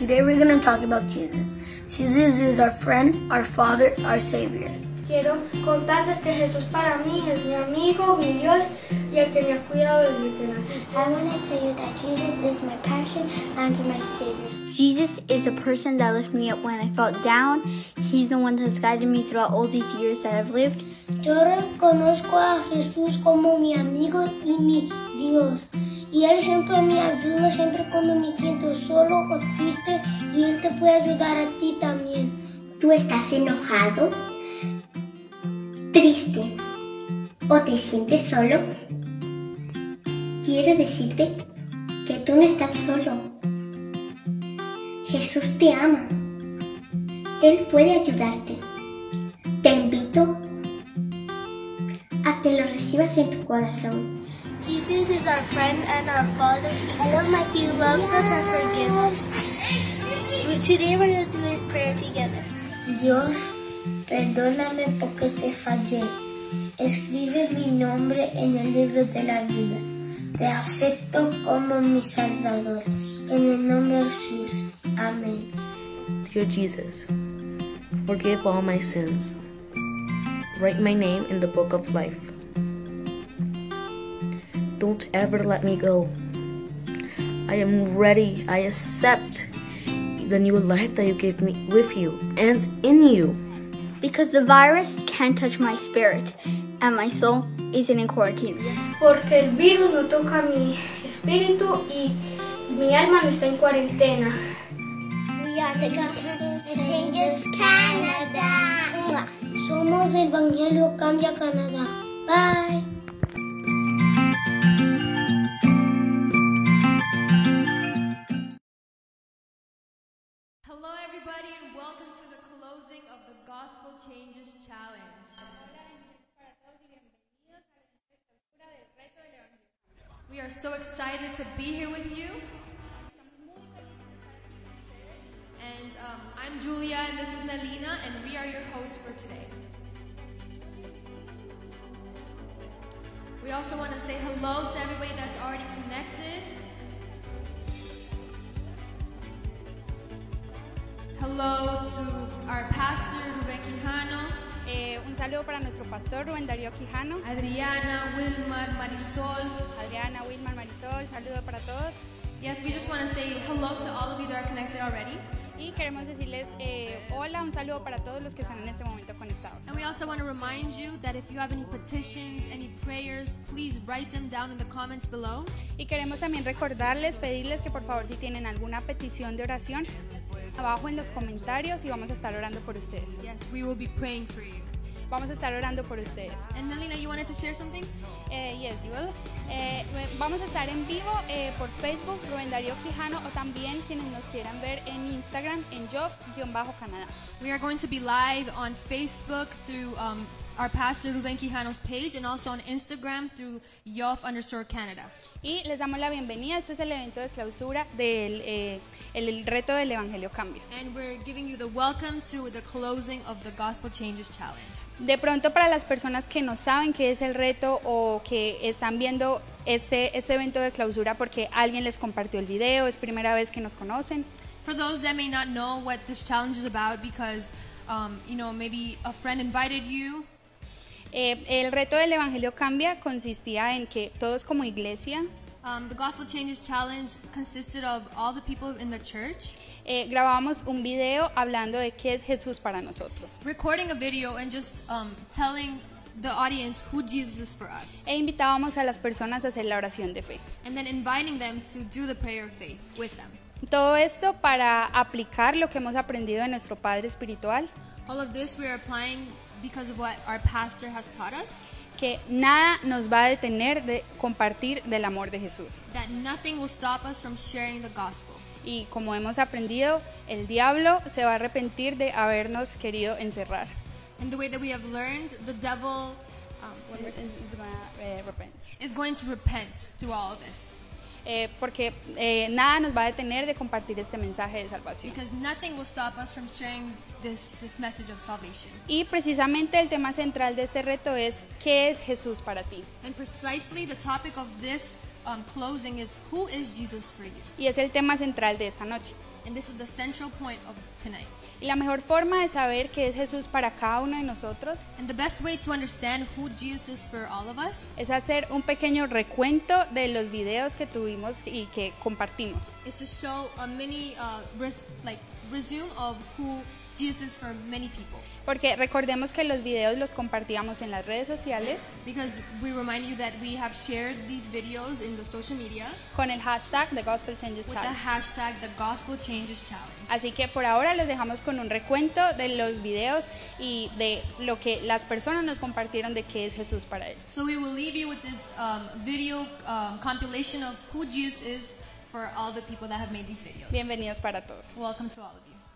Today we're going to talk about Jesus. Jesus is our friend, our Father, our Savior. Quiero contarles que Jesús para mí es mi amigo, mi Dios y el que me ha cuidado desde que nací. I want to tell you that Jesus is my passion and my Savior. Jesus is the person that lifted me up when I felt down. He's the one that's guided me throughout all these years that I've lived. Yo reconozco a Jesús como mi amigo y mi Dios. Y Él siempre me ayuda, siempre cuando me siento solo o triste, y Él te puede ayudar a ti también. ¿Tú estás enojado, triste o te sientes solo? Quiero decirte que tú no estás solo. Jesús te ama. Él puede ayudarte. Te invito a que lo recibas en tu corazón. Jesus is our friend and our Father. He loves us and forgives us. Today we're going to do a prayer together. Dios, perdóname porque te fallé. Escribe mi nombre en el libro de la vida. Te acepto como mi Salvador. En el nombre de Jesús. Amén. Dear Jesus, forgive all my sins. Write my name in the book of life. Don't ever let me go. I am ready. I accept the new life that you gave me with you and in you. Because the virus can't touch my spirit and my soul isn't in quarantine. Porque el virus no toca mi espíritu y mi alma no está en cuarentena. We are the Gospel Changes Canada. Somos el Evangelio Cambia Canadá. Bye. Hello everybody and welcome to the closing of the Gospel Changes Challenge. We are so excited to be here with you. And I'm Julia and this is Nelina and we are your hosts for today. We also want to say hello to everybody that's already connected. Hello to our pastor Rubén Quijano. Un saludo para nuestro pastor Rubén Darío Quijano. Adriana, Wilmar, Marisol. Adriana, Wilmar, Marisol, saludo para todos. Yes, we just want to say hello to all of you that are connected already. Y queremos decirles hola, un saludo para todos los que están en este momento conectados. And we also want to remind you that if you have any petitions, any prayers, please write them down in the comments below. Y queremos también recordarles, pedirles que por favor si tienen alguna petición de oración, abajo en los comentarios y vamos a estar orando por ustedes. Yes, we will be praying for you. Vamos a estar orando por ustedes. And Melina, you wanted to share something? Yes, you will. Vamos a estar en vivo por Facebook, Rubén Darío Quijano, o también quienes nos quieran ver en Instagram, en Job-Canadá. We are going to be live on Facebook through our pastor Rubén Quijano's page and also on Instagram through Yof_Canada. Y les damos la bienvenida. Este es el evento de clausura del el reto del Evangelio Cambia. And we're giving you the welcome to the closing of the Gospel Changes Challenge. De pronto para las personas que no saben qué es el reto o que están viendo este evento de clausura porque alguien les compartió el video, es primera vez que nos conocen. For those that may not know what this challenge is about because maybe a friend invited you. El reto del Evangelio Cambia consistía en que todos como iglesia the Gospel Changes Challenge consisted of all the people in the church. Grabamos un video hablando de qué es Jesús para nosotros. Recording a video and just telling the audience who Jesus is for us. E invitábamos a las personas a hacer la oración de fe. And then inviting them to do the prayer of faith with them. Todo esto para aplicar lo que hemos aprendido de nuestro Padre espiritual. All of this we are applying because of what our pastor has taught us. Que nada nos va a detener de compartir del amor de Jesús. That nothing will stop us from sharing the gospel. Y como hemos aprendido, el diablo se va a arrepentir de habernos querido encerrar. And the way that we have learned, the devil is going to repent through all of this. Porque nada nos va a detener de compartir este mensaje de salvación. Because nothing will stop us from sharing this message of salvation. Y precisamente el tema central de este reto es ¿qué es Jesús para ti? And precisely the topic of this closing is who is Jesus for you? Y es el tema central de esta noche. And this is the central point of tonight. Y la mejor forma de saber qué es Jesús para cada uno de nosotros And the best way to understand who Jesus is for all of us es hacer un pequeño recuento de los videos que tuvimos y que compartimos. is to show a mini resume of who Jesus is for many people. Porque recordemos que los videos los compartíamos en las redes sociales Because we remind you that we have shared these videos in the social media con el hashtag The Gospel Changes with the Challenge. hashtag The Gospel Changes Challenge. Así que por ahora los dejamos con un recuento de los videos y de lo que las personas nos compartieron de qué es Jesús para ellos. So we will leave you with this video compilation of who Jesus is for all the people that have made these videos. Bienvenidos para todos. Welcome to all of you.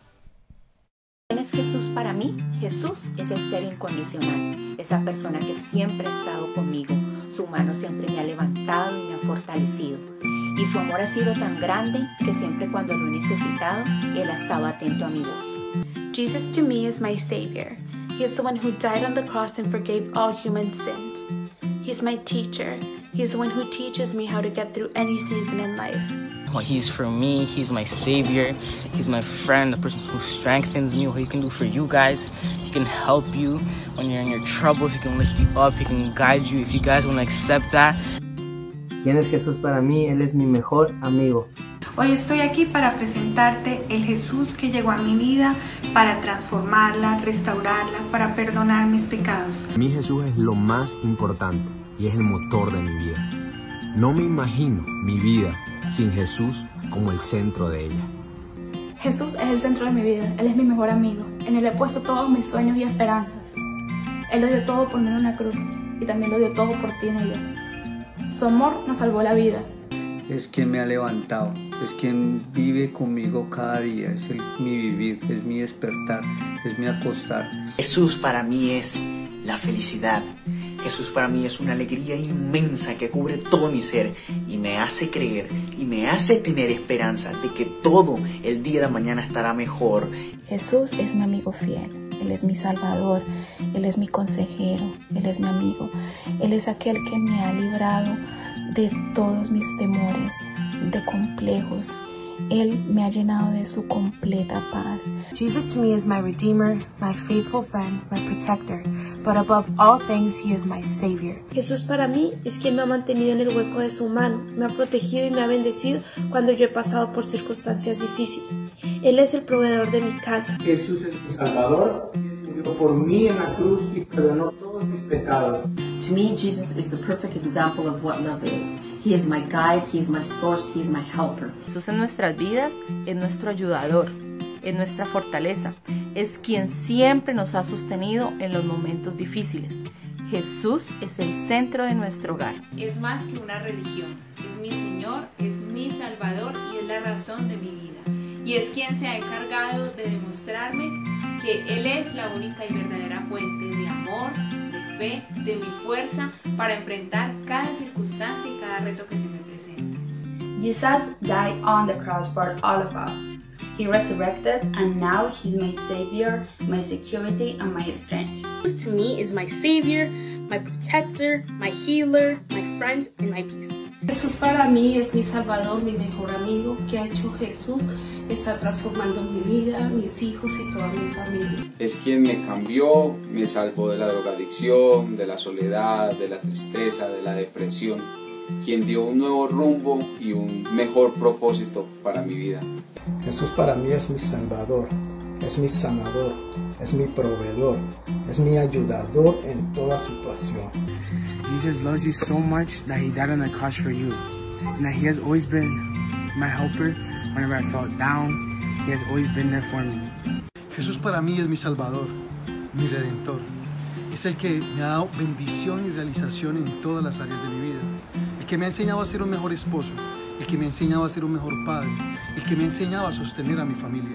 ¿Quién es Jesús para mí? Jesús es el ser incondicional, esa persona que siempre ha estado conmigo. Su mano siempre me ha levantado y me ha fortalecido. Y su amor ha sido tan grande que siempre cuando lo he necesitado, Él ha estado atento a mi voz. Jesus to me is my Savior. He is the one who died on the cross and forgave all human sins. He's my teacher. He's the one who teaches me how to get through any season in life. Well, he's for me, he's my savior, he's my friend, the person who strengthens me, what he can do for you guys. He can help you when you're in your troubles, he can lift you up, he can guide you if you guys want to accept that. ¿Quién es Jesús para mí? Él es mi mejor amigo. Hoy estoy aquí para presentarte el Jesús que llegó a mi vida para transformarla, restaurarla, para perdonar mis pecados. Mi Jesús es lo más importante y es el motor de mi vida. No me imagino mi vida sin Jesús como el centro de ella. Jesús es el centro de mi vida. Él es mi mejor amigo. En Él he puesto todos mis sueños y esperanzas. Él lo dio todo por mí en una cruz y también lo dio todo por ti en ella. Su amor nos salvó la vida. Es quien me ha levantado, es quien vive conmigo cada día, es mi vivir, es mi despertar, es mi acostar. Jesús para mí es la felicidad. Jesús para mí es una alegría inmensa que cubre todo mi ser y me hace creer y me hace tener esperanza de que todo el día de mañana estará mejor. Jesús es mi amigo fiel, Él es mi salvador, Él es mi consejero, Él es mi amigo, Él es aquel que me ha librado de todos mis temores, de complejos. Él me ha llenado de su completa paz. Jesus to me is my Redeemer, my faithful friend, my protector, but above all things, He is my Savior. Jesús para mí es quien me ha mantenido en el hueco de su mano, me ha protegido y me ha bendecido cuando yo he pasado por circunstancias difíciles. Él es el proveedor de mi casa. Jesús es mi Salvador, murió por mí en la cruz y perdonó todos mis pecados. To me, Jesus is the perfect example of what love is. He is my guide, He is my source, He is my helper. Jesús en nuestras vidas es nuestro ayudador, es nuestra fortaleza, es quien siempre nos ha sostenido en los momentos difíciles. Jesús es el centro de nuestro hogar. Es más que una religión, es mi Señor, es mi Salvador y es la razón de mi vida. Y es quien se ha encargado de demostrarme que Él es la única y verdadera fuente de amor, de fe, de mi fuerza para enfrentar cada circunstancia y cada reto que se me presenta. Jesus died on the cross for all of us. He resurrected and now He's my Savior, my security and my strength. Jesus to me is my Savior, my protector, my healer, my friend and my peace. Jesús para mí es mi Salvador, mi mejor amigo. ¿Qué ha hecho Jesús? Está transformando mi vida, mis hijos y toda mi familia. Es quien me cambió, me salvó de la drogadicción, de la soledad, de la tristeza, de la depresión. Quien dio un nuevo rumbo y un mejor propósito para mi vida. Jesús para mí es mi Salvador, es mi sanador, es mi proveedor, es mi ayudador en toda situación. Jesus loves you so much that He died on the cross for you, and that He has always been my helper whenever I felt down. He has always been there for me. Jesús para mí es mi Salvador, mi Redentor. Es el que me ha dado bendición y realización en todas las áreas de mi vida. El que me ha enseñado a ser un mejor esposo, el que me ha enseñado a ser un mejor padre, el que me ha enseñado a sostener a mi familia.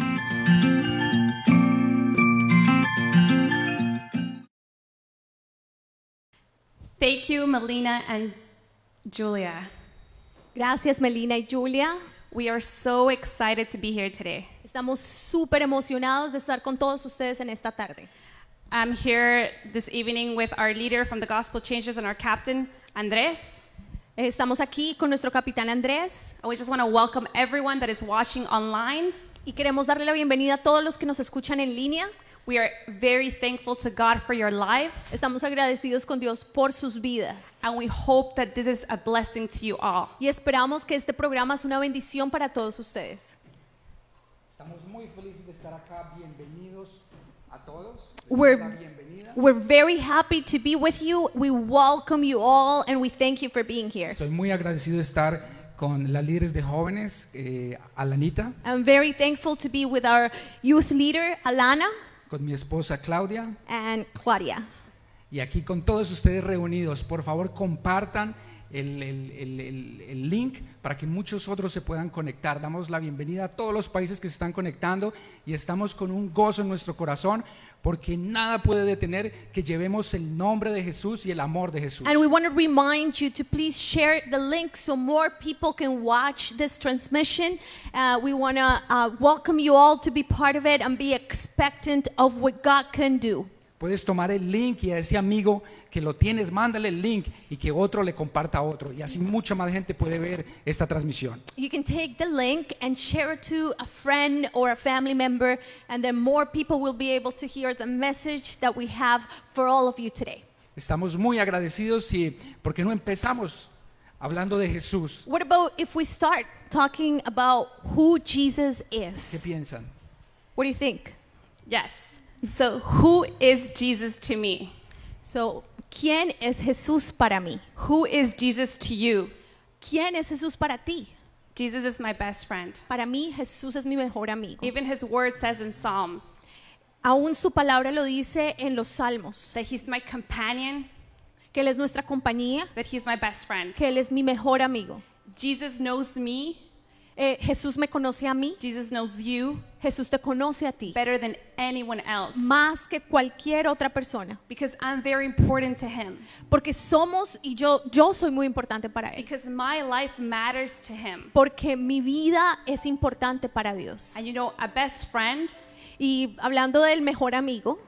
Thank you, Melina and Julia. Gracias, Melina y Julia. We are so excited to be here today. Estamos súper emocionados de estar con todos ustedes en esta tarde. I'm here this evening with our leader from the Gospel Changes and our captain, Andrés. Estamos aquí con nuestro capitán Andrés. And we just want to welcome everyone that is watching online. Y queremos darle la bienvenida a todos los que nos escuchan en línea. We are very thankful to God for your lives. Estamos agradecidos con Dios por sus vidas. And we hope that this is a blessing to you all. Y esperamos que este programa es una bendición para todos ustedes. Estamos muy felices de estar acá. Bienvenidos a todos. We're very happy to be with you. We welcome you all and we thank you for being here. Estoy muy agradecido de estar con las líderes de jóvenes, Alanita. I'm very thankful to be with our youth leader, Alana. Con mi esposa Claudia. And Claudia. Y aquí con todos ustedes reunidos. Por favor, compartan el link para que muchos otros se puedan conectar. Damos la bienvenida a todos los países que se están conectando y estamos con un gozo en nuestro corazón porque nada puede detener que llevemos el nombre de Jesús y el amor de Jesús. And we want to remind you to please share the link so more people can watch this transmission. We want to welcome you all to be part of it and be expectant of what God can do. Puedes tomar el link y a ese amigo que lo tienes, mándale el link y que otro le comparta a otro. Y así mucha más gente puede ver esta transmisión. You can take the link and share it to a friend or a family member, and then more people will be able to hear the message that we have for all of you today. Estamos muy agradecidos y ¿por qué no empezamos hablando de Jesús? What about if we start talking about who Jesus is? ¿Qué piensan? What do you think? Yes. So, who is Jesus to me? So, ¿quién es Jesús para mí? Who is Jesus to you? ¿Quién es Jesús para ti? Jesus is my best friend. Para mí, Jesús es mi mejor amigo. Even his word says in Psalms. Aún su palabra lo dice en los Salmos. That he's my companion. Que él es nuestra compañía. That he's my best friend. Que él es mi mejor amigo. Jesus knows me. Jesús me conoce a mí. Jesus knows you. Jesús te conoce a ti. Better than anyone else. Más que cualquier otra persona. Because I'm very important to him. Porque somos y yo soy muy importante para él. Because my life matters to him. Porque mi vida es importante para Dios. And you know, a best friend. Y hablando del mejor amigo.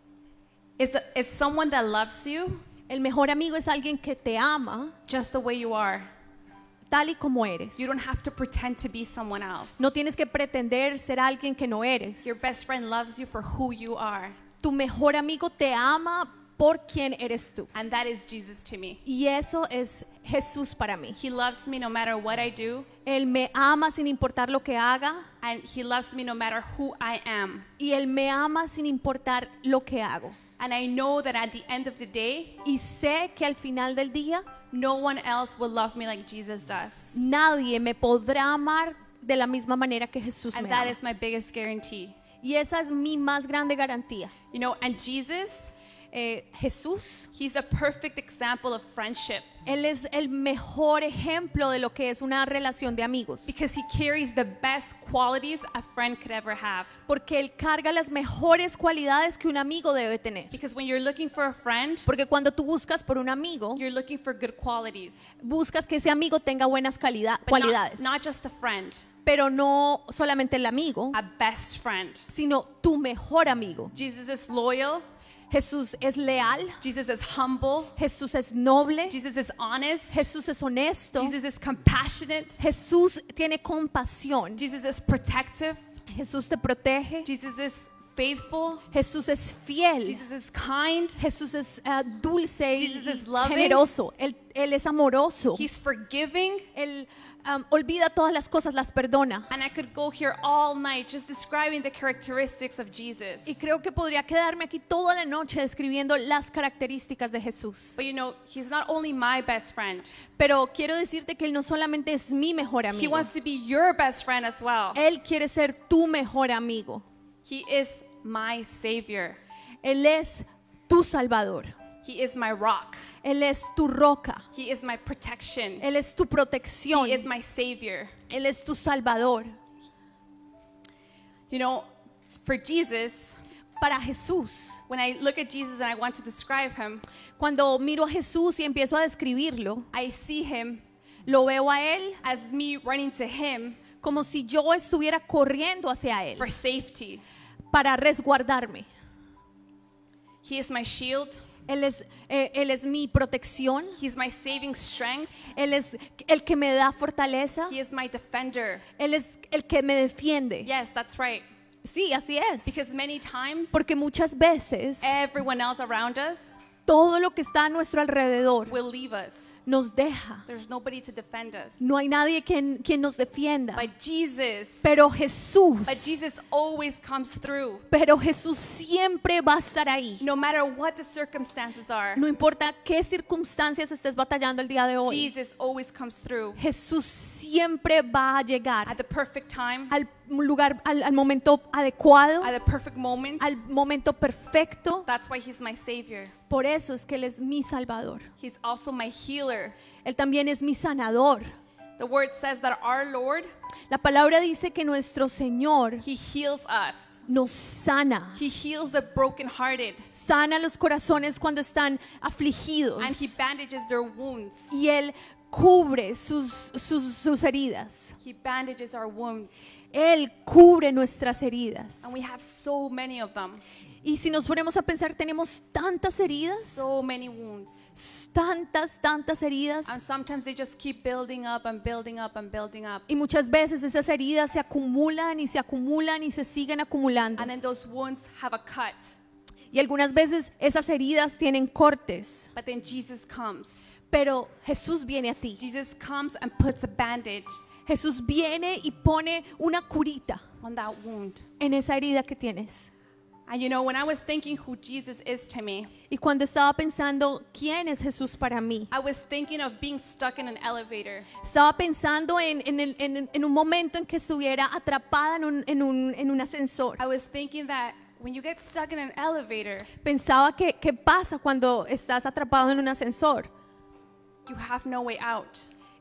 It's someone that loves you. El mejor amigo es alguien que te ama. Just the way you are. Tal y como eres. You don't have to pretend to be someone else. No tienes que pretender ser alguien que no eres. Your best friend loves you for who you are. Tu mejor amigo te ama por quien eres tú. And that is Jesus to me. Y eso es Jesús para mí. He loves me no matter what I do. Él me ama sin importar lo que haga. And he loves me no matter who I am. Y él me ama sin importar lo que hago. And I know that at the end of the day, y sé que al final del día, no one else will love me like Jesus does. Nadie me podrá amar de la misma manera que Jesús me ama. And that is my biggest guarantee. Y esa es mi más grande garantía. You know, and Jesus, Jesús, he's a perfect example of friendship. Él es el mejor ejemplo de lo que es una relación de amigos. Because he carries the best qualities a friend could ever have. Porque él carga las mejores cualidades que un amigo debe tener. Because when you're looking for a friend, porque cuando tú buscas por un amigo, you're looking for good qualities. Buscas que ese amigo tenga buenas cualidades. Not just a friend. Pero no solamente el amigo, a best friend, sino tu mejor amigo. Jesus is loyal. Jesús es leal. Jesus is humble. Jesús es noble. Jesus is honest. Jesús es honesto. Jesus is compassionate. Jesús tiene compasión. Jesus is protective. Jesús te protege. Jesus is faithful. Jesús es fiel. Jesus is kind. Jesús es dulce Jesus y is loving. generoso. Él es amoroso. He's forgiving. Él olvida todas las cosas, las perdona. And I could go here all night just describing the characteristics of Jesus. Y creo que podría quedarme aquí toda la noche describiendo las características de Jesús. But you know, he's not only my best friend. Pero quiero decirte que él no solamente es mi mejor amigo. He wants to be your best friend as well. Él quiere ser tu mejor amigo. He is my savior. Él es tu salvador. He is my rock. Él es tu roca. He is my protection. Él es tu protección. He is my savior. Él es tu salvador. You know, for Jesus, para Jesús, when I look at Jesus and I want to describe him, cuando miro a Jesús y empiezo a describirlo, I see him, lo veo a él, as me running to him, como si yo estuviera corriendo hacia él, for safety, para resguardarme. He is my shield. Él es mi protección. He's my saving strength. Él es el que me da fortaleza. He is my defender. Él es el que me defiende. Yes, that's right. Sí, así es. Because many times, Porque muchas veces everyone else around us todo lo que está a nuestro alrededor will leave us. nos deja. There's nobody to defend us. No hay nadie quien nos defienda. But Jesus, Pero Jesús always comes through. Pero Jesús siempre va a estar ahí. No matter what the circumstances are. No importa qué circunstancias estés batallando el día de hoy. Jesus always comes through. Jesús siempre va a llegar at the perfect time. Al lugar, al momento adecuado. At the perfect moment. Al momento perfecto. That's why he's my savior. Por eso es que Él es mi Salvador. He's also my healer. Él también es mi sanador. The word says that our Lord, la palabra dice que nuestro Señor, He heals us. Nos sana. He heals the brokenhearted. Sana los corazones cuando están afligidos. And He bandages their wounds. Y Él cubre sus heridas. He bandages our wounds. Él cubre nuestras heridas. And we have so many of them. Y si nos ponemos a pensar, tenemos tantas heridas. So many wounds. Tantas heridas. And sometimes they just keep building up and building up and building up. Y muchas veces esas heridas se acumulan y se acumulan y se siguen acumulando. And then those wounds have a cut. Y algunas veces esas heridas tienen cortes. But then Jesus comes. Pero Jesús viene a ti. Jesus comes and puts a bandage. Jesús viene y pone una curita on that wound. En esa herida que tienes. And you know, when I was thinking who Jesus is to me, y cuando estaba pensando quién es Jesús para mí, I was thinking of being stuck in an elevator. Estaba pensando en un momento en que estuviera atrapada en un ascensor. I was thinking that when you get stuck in an elevator, pensaba que qué pasa cuando estás atrapado en un ascensor. You have no way out.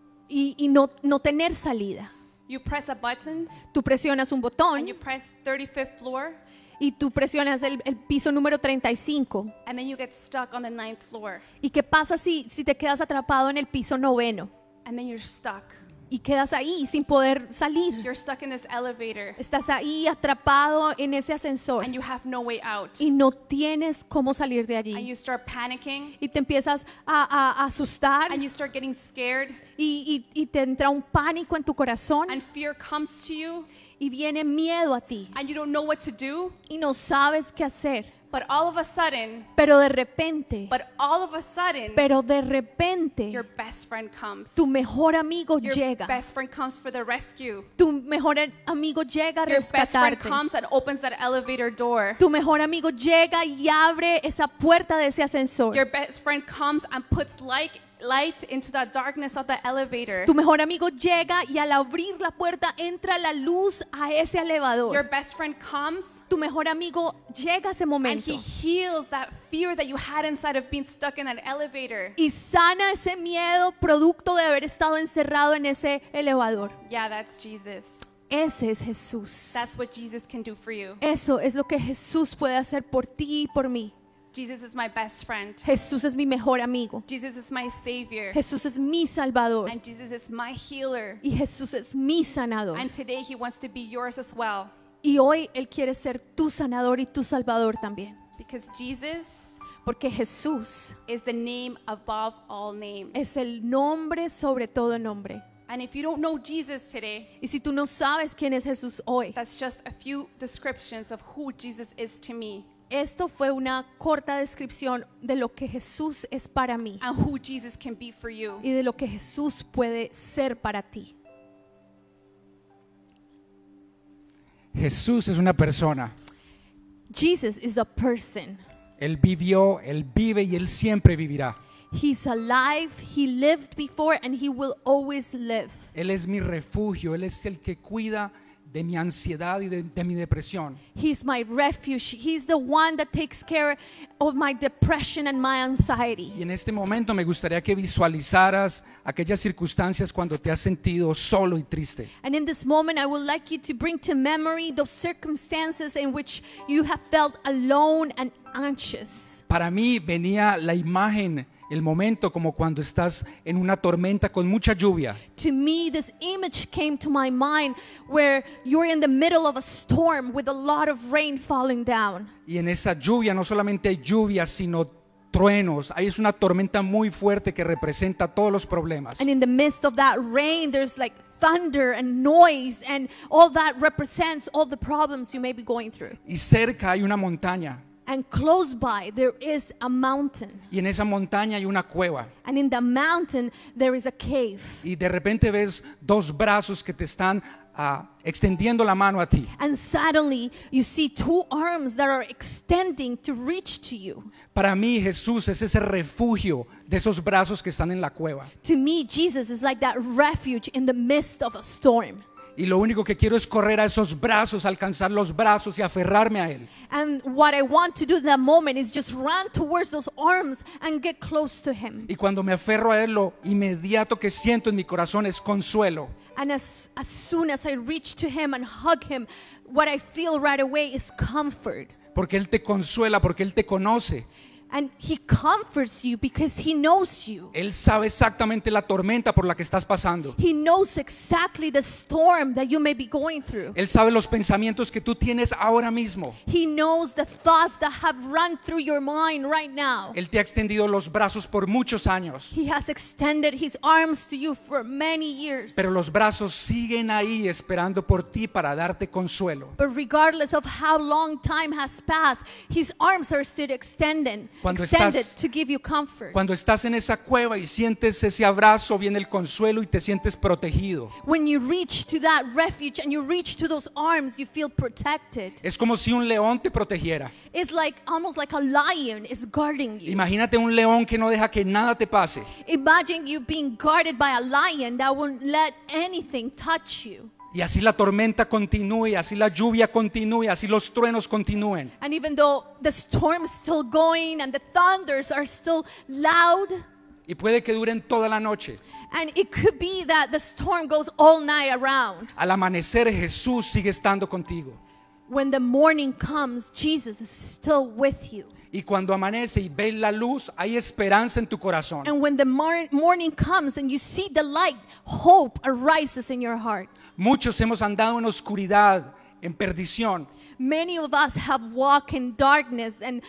Y no tener salida. You press a button. Tú presionas un botón. And you press 35th floor. Y tú presionas el piso número 35. And then you get stuck on the 9th floor. ¿Y qué pasa si te quedas atrapado en el piso 9? And then you're stuck. Y quedas ahí sin poder salir. You're stuck in this elevator. Estás ahí atrapado en ese ascensor. And you have no way out. Y no tienes cómo salir de allí. And you start panicking. Y te empiezas a asustar. And you start getting scared. Y te entra un pánico en tu corazón. And fear comes to you. Y viene miedo a ti. And you don't know what to do. Y no sabes qué hacer. But all of a sudden, pero de repente, your best friend comes. Tu mejor amigo llega. Your best friend comes for the rescue. Tu mejor amigo llega a rescatarte. Your best friend comes and opens that elevator door. Tu mejor amigo llega y abre esa puerta de ese ascensor. Your best friend comes and puts light into the darkness of the elevator. Tu mejor amigo llega y al abrir la puerta entra la luz a ese elevador. Your best friend comes. Tu mejor amigo llega a ese momento. And he heals that fear that you had inside of being stuck in an elevator. Y sana ese miedo producto de haber estado encerrado en ese elevador. Yeah, that's Jesus. Ese es Jesús. That's what Jesus can do for you. Eso es lo que Jesús puede hacer por ti y por mí. Jesus is my best friend. Jesús es mi mejor amigo. Jesus is my savior. Jesús es mi salvador. And Jesus is my healer. Y Jesús es mi sanador. And today he wants to be yours as well. Y hoy él quiere ser tu sanador y tu salvador también. Because Jesus, porque Jesús is the name above all names. Es el nombre sobre todo nombre. And if you don't know Jesus today, y si tú no sabes quién es Jesús hoy, that's just a few descriptions of who Jesus is to me. Esto fue una corta descripción de lo que Jesús es para mí. And who Jesus can be for you. Y de lo que Jesús puede ser para ti. Jesús es una persona. Jesus is a person. Él vivió, él vive y él siempre vivirá. He's alive, he lived before and he will always live. Él es mi refugio, él es el que cuida de mi ansiedad y de mi depresión. He's my refuge. He's the one that takes care of my depression and my anxiety. Y en este momento me gustaría que visualizaras aquellas circunstancias cuando te has sentido solo y triste. And in this moment I would like you to bring to memory those circumstances in which you have felt alone and anxious. Para mí venía la imagen, el momento como cuando estás en una tormenta con mucha lluvia. To me, this image came to my mind where you're in the middle of a storm with a lot of rain falling down. Y en esa lluvia no solamente hay lluvia, sino truenos, ahí es una tormenta muy fuerte que representa todos los problemas. And in the midst of that rain, there's like thunder and noise, and all that represents all the problems you may be going through. Y cerca hay una montaña. And close by there is a mountain. Y en esa montaña hay una cueva. And in the mountain there is a cave. Y de repente ves dos brazos que te están extendiendo la mano a ti. And suddenly you see two arms that are extending to reach to you. Para mí Jesús es ese refugio de esos brazos que están en la cueva. To me, Jesus is like that refuge in the midst of a storm. Y lo único que quiero es correr a esos brazos, alcanzar los brazos y aferrarme a Él. And what I want to do in that moment is just run towards those arms and get close to Him. Y cuando me aferro a Él, lo inmediato que siento en mi corazón es consuelo. And as soon as I reach to Him and hug Him, what I feel right away is comfort. Porque Él te consuela, porque Él te conoce. And He comforts you because He knows you. Él sabe exactamente la tormenta por la que estás pasando. He knows exactly the storm that you may be going through. Él sabe los pensamientos que tú tienes ahora mismo. He knows the thoughts that have run through your mind right now. Él te ha extendido los brazos por muchos años. He has extended His arms to you for many years. Pero los brazos siguen ahí esperando por ti para darte consuelo. But regardless of how long time has passed, His arms are still extended to give you comfort. Cuando estás en esa cueva y sientes ese abrazo, viene el consuelo y te sientes protegido. When you reach to that refuge and you reach to those arms, you feel protected. Es como si un león te protegiera. It's like almost like a lion is guarding you. Imagínate un león que no deja que nada te pase. Imagine you being guarded by a lion that won't let anything touch you. Y así la tormenta continúe, así la lluvia continúe, así los truenos continúen. And even though the storm is still going and the thunders are still loud, y puede que duren toda la noche. And it could be that the storm goes all night around. Al amanecer Jesús sigue estando contigo. When the morning comes, Jesus is still with you. Y cuando amanece y ves la luz, hay esperanza en tu corazón. And when the morning comes and you see the light, hope arises in your heart. Muchos hemos andado en oscuridad, en perdición. Many of us have walked in darkness and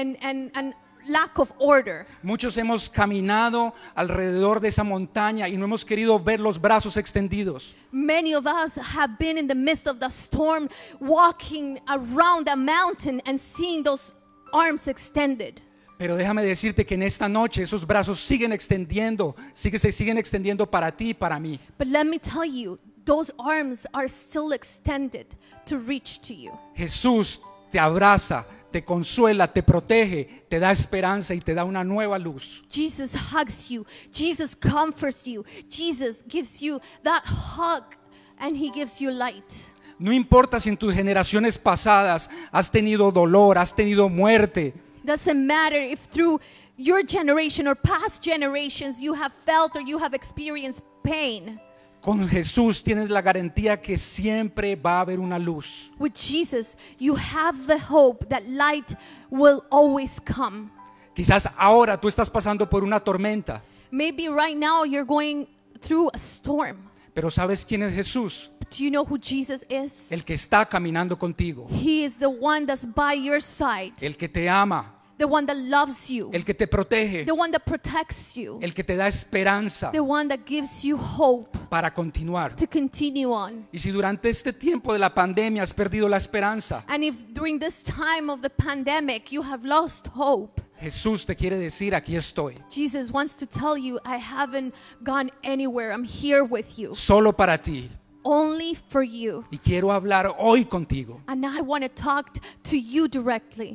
lack of order. Muchos hemos caminado alrededor de esa montaña y no hemos querido ver los brazos extendidos. Many of us have been in the midst of the storm, walking around a mountain and seeing those arms extended. Pero déjame decirte que en esta noche esos brazos siguen extendiendo, se siguen extendiendo para ti y para mí. But let me tell you, those arms are still extended to reach to you. Jesús te abraza, te consuela, te protege, te da esperanza y te da una nueva luz. Jesus hugs you. Jesus comforts you. Jesus gives you that hug and He gives you light. No importa si en tus generaciones pasadas has tenido dolor, has tenido muerte. Doesn't matter if through your generation or past generations you have felt or you have experienced pain. Con Jesús tienes la garantía que siempre va a haber una luz. With Jesus, you have the hope that light will always come. Quizás ahora tú estás pasando por una tormenta. Maybe right now you're going through a storm. Pero ¿sabes quién es Jesús? Do you know who Jesus is? El que está caminando contigo. He is the one that's by your side. El que te ama. The one that loves you. El que te protege. The one that protects you. El que te da esperanza. The one that gives you hope. Para continuar. To continue on. Y si durante este tiempo de la pandemia has perdido la esperanza. And if during this time of the pandemic you have lost hope. Jesús te quiere decir, aquí estoy. Jesus wants to tell you, I haven't gone anywhere. I'm here with you. Solo para ti. Only for you. Y quiero hablar hoy contigo. And I want to talk to you directly.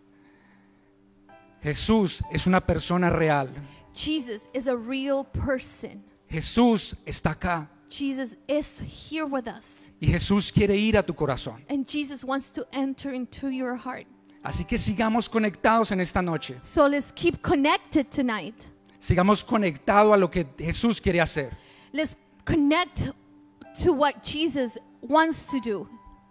Jesús es una persona real. Jesus is a real person. Jesús está acá. Jesus is here with us. Y Jesús quiere ir a tu corazón. And Jesus wants to enter into your heart. Así que sigamos conectados en esta noche. So let's keep connected tonight. Sigamos conectados a lo que Jesús quiere hacer. Let's connect to what Jesus wants to do.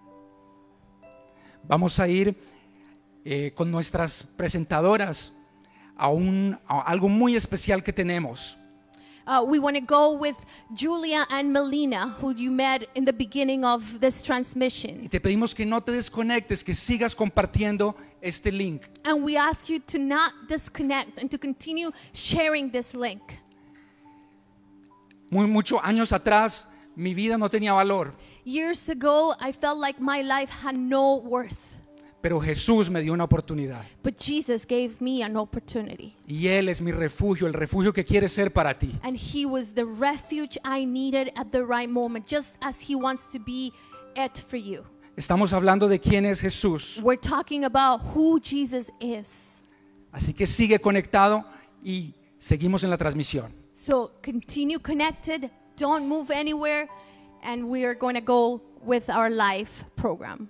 Vamos a ir con nuestras presentadoras a algo muy especial que tenemos. we want to go with Julia and Melina, who you met in the beginning of this transmission. Y te pedimos que no te desconectes, que sigas compartiendo este link. And we ask you to not disconnect and to continue sharing this link. Muchos años atrás, mi vida no tenía valor, Years ago, I felt like my life had no worth. pero Jesús me dio una oportunidad. But Jesus gave me an opportunity. Y Él es mi refugio, el refugio que quiere ser para ti. And He was the refuge I needed at the right moment, just as He wants to be it for you. Estamos hablando de quién es Jesús. We're talking about who Jesus is. Así que sigue conectado y seguimos en la transmisión. So continue connected, don't move anywhere, and we are going to go with our live program.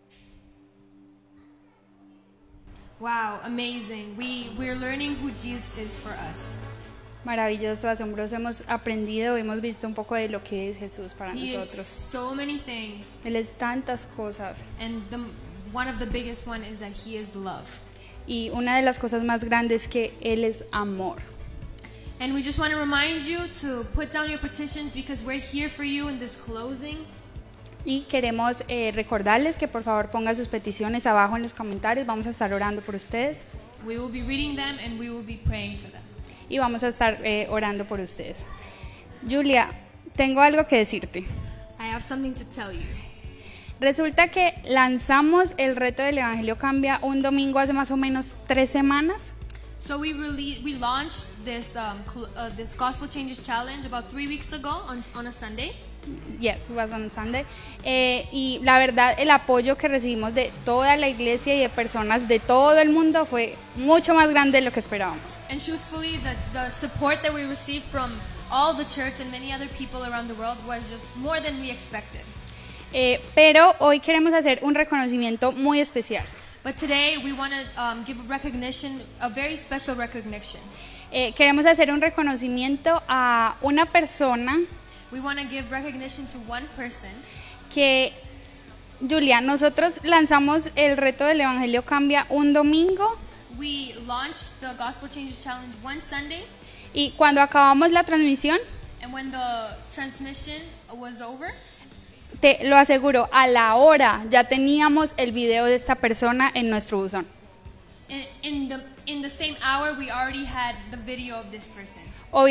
Wow, amazing. We're learning who Jesus is for us. Maravilloso, asombroso, hemos aprendido, hemos visto un poco de lo que es Jesús para He nosotros. is so many things, Él es tantas cosas. and one of the biggest one is that He is love. Y una de las cosas más grandes es que Él es amor. And we just want to remind you to put down your petitions because we're here for you in this closing. Y queremos recordarles que por favor pongan sus peticiones abajo en los comentarios. Vamos a estar orando por ustedes. We will be reading them and we will be praying for them. Y vamos a estar orando por ustedes. Julia, tengo algo que decirte. I have something to tell you. Resulta que lanzamos el reto del Evangelio Cambia un domingo hace más o menos 3 semanas. So we launched this this Gospel Changes Challenge about 3 weeks ago on a Sunday. Yes, it was on Sunday. Y la verdad, el apoyo que recibimos de toda la iglesia y de personas de todo el mundo fue mucho más grande de lo que esperábamos. And truthfully, the support that we received from all the church and many other people around the world was just more than we expected. Pero hoy queremos hacer un reconocimiento muy especial. But today we want to give a recognition, a very special recognition. Queremos hacer un reconocimiento a una persona. We want to give recognition to one person. Que, Julia, nosotros lanzamos el reto del Evangelio Cambia un domingo. We launched the Gospel Changes Challenge one Sunday. Y cuando acabamos la transmisión, and when the transmission was over, te lo aseguro, a la hora ya teníamos el video de esta persona en nuestro buzón. In the same hour, we already had the video of this person.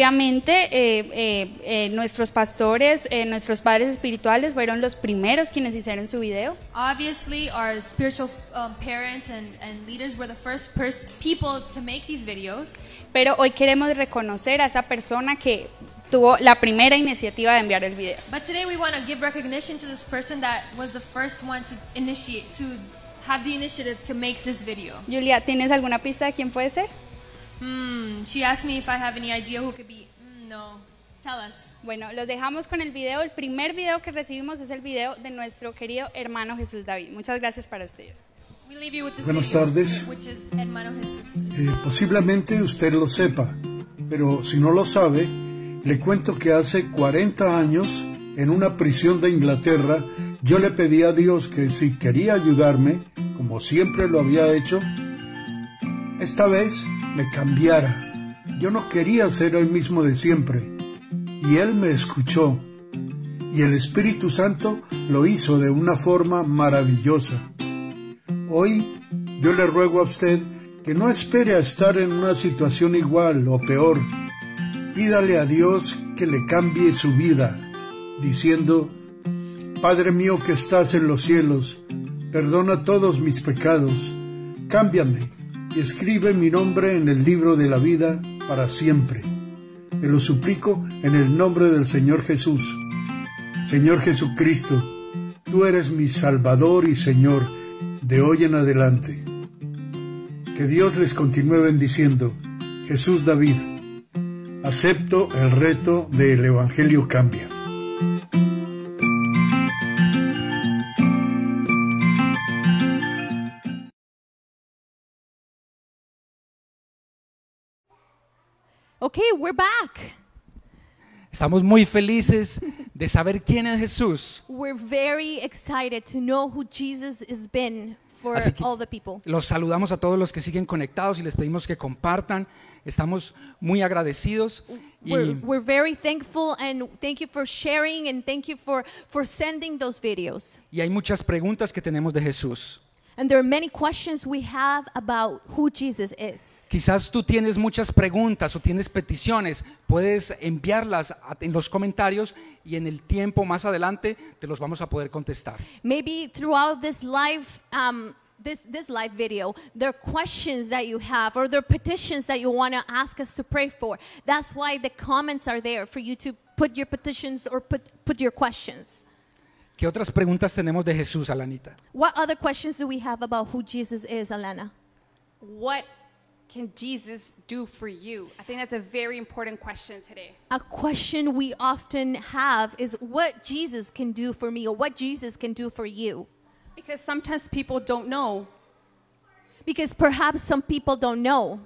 Obviamente, nuestros pastores, nuestros padres espirituales fueron los primeros quienes hicieron su video. Obviously, our spiritual parents and leaders were the first people to make these videos. Pero hoy queremos reconocer a esa persona que tuvo la primera iniciativa de enviar el video. But today we want to give recognition to this person that was the first one to initiate, to have the initiative to make this video. Julia, ¿tienes alguna pista de quién puede ser? She asked me if I have any idea who could be. No. Tell us. Bueno, los dejamos con el video. El primer video que recibimos es el video de nuestro querido hermano Jesús David. Muchas gracias para ustedes. We leave you with this Buenas video, tardes. which is Hermano Jesús. Posiblemente usted lo sepa, pero si no lo sabe, le cuento que hace 40 años, en una prisión de Inglaterra, yo le pedí a Dios que si quería ayudarme, como siempre lo había hecho, esta vez me cambiara. Yo no quería ser el mismo de siempre. Y Él me escuchó. Y el Espíritu Santo lo hizo de una forma maravillosa. Hoy yo le ruego a usted que no espere a estar en una situación igual o peor. Pídale a Dios que le cambie su vida, diciendo: Padre mío que estás en los cielos, perdona todos mis pecados, cámbiame y escribe mi nombre en el libro de la vida para siempre. Te lo suplico en el nombre del Señor Jesús. Señor Jesucristo, tú eres mi Salvador y Señor de hoy en adelante. Que Dios les continúe bendiciendo. Jesús David, acepto el reto del Evangelio Cambia. Okay, we're back. Estamos muy felices de saber quién es Jesús. We're very excited to know who Jesus has been for Así que all the people. los saludamos a todos los que siguen conectados y les pedimos que compartan. Estamos muy agradecidos. We're very thankful, and thank you for sharing, and thank you for sending those videos. Y hay muchas preguntas que tenemos de Jesús. And there are many questions we have about who Jesus is. Quizás tú tienes muchas preguntas o tienes peticiones, puedes enviarlas en los comentarios y en el tiempo más adelante te los vamos a poder contestar. Maybe throughout this live this live video, there are questions that you have, or there are petitions that you want to ask us to pray for. That's why the comments are there for you to put your petitions or put your questions. ¿Qué otras preguntas tenemos de Jesús, Alanita? What other questions do we have about who Jesus is, Alana? What can Jesus do for you? I think that's a very important question today. A question we often have is what Jesus can do for me, or what Jesus can do for you. Because sometimes people don't know. Because perhaps some people don't know.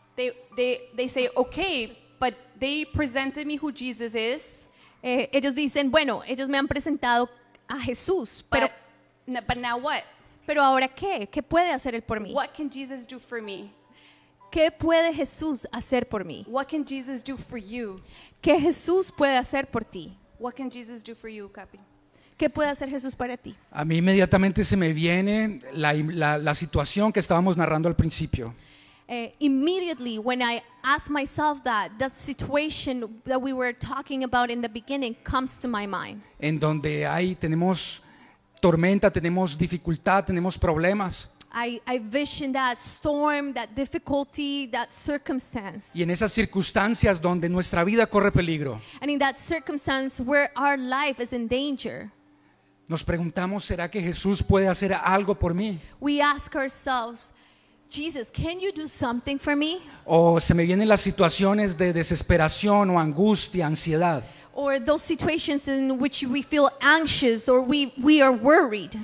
They say, okay, but they presented me who Jesus is. Ellos dicen, bueno, ellos me han presentado a Jesús, pero but now what? Pero ahora qué? ¿Qué puede hacer él por mí? What can Jesus do for me? ¿Qué puede Jesús hacer por mí? What can Jesus do for you? ¿Qué Jesús puede hacer por ti? What can Jesus do for you, Capi? ¿Qué puede hacer Jesús para ti? A mí inmediatamente se me viene la situación que estábamos narrando al principio. Immediately when I ask myself that situation that we were talking about in the beginning comes to my mind. En donde tenemos tormenta, tenemos dificultad, tenemos problemas. I vision that storm, that difficulty, that circumstance. Y en esas circunstancias donde nuestra vida corre peligro. And in that circumstance where our life is in danger. Nos preguntamos, ¿será que Jesús puede hacer algo por mí? We ask ourselves, Jesus, can you do something for me? O se me vienen las situaciones de desesperación o angustia, ansiedad. Or those situations in which we feel anxious or we are worried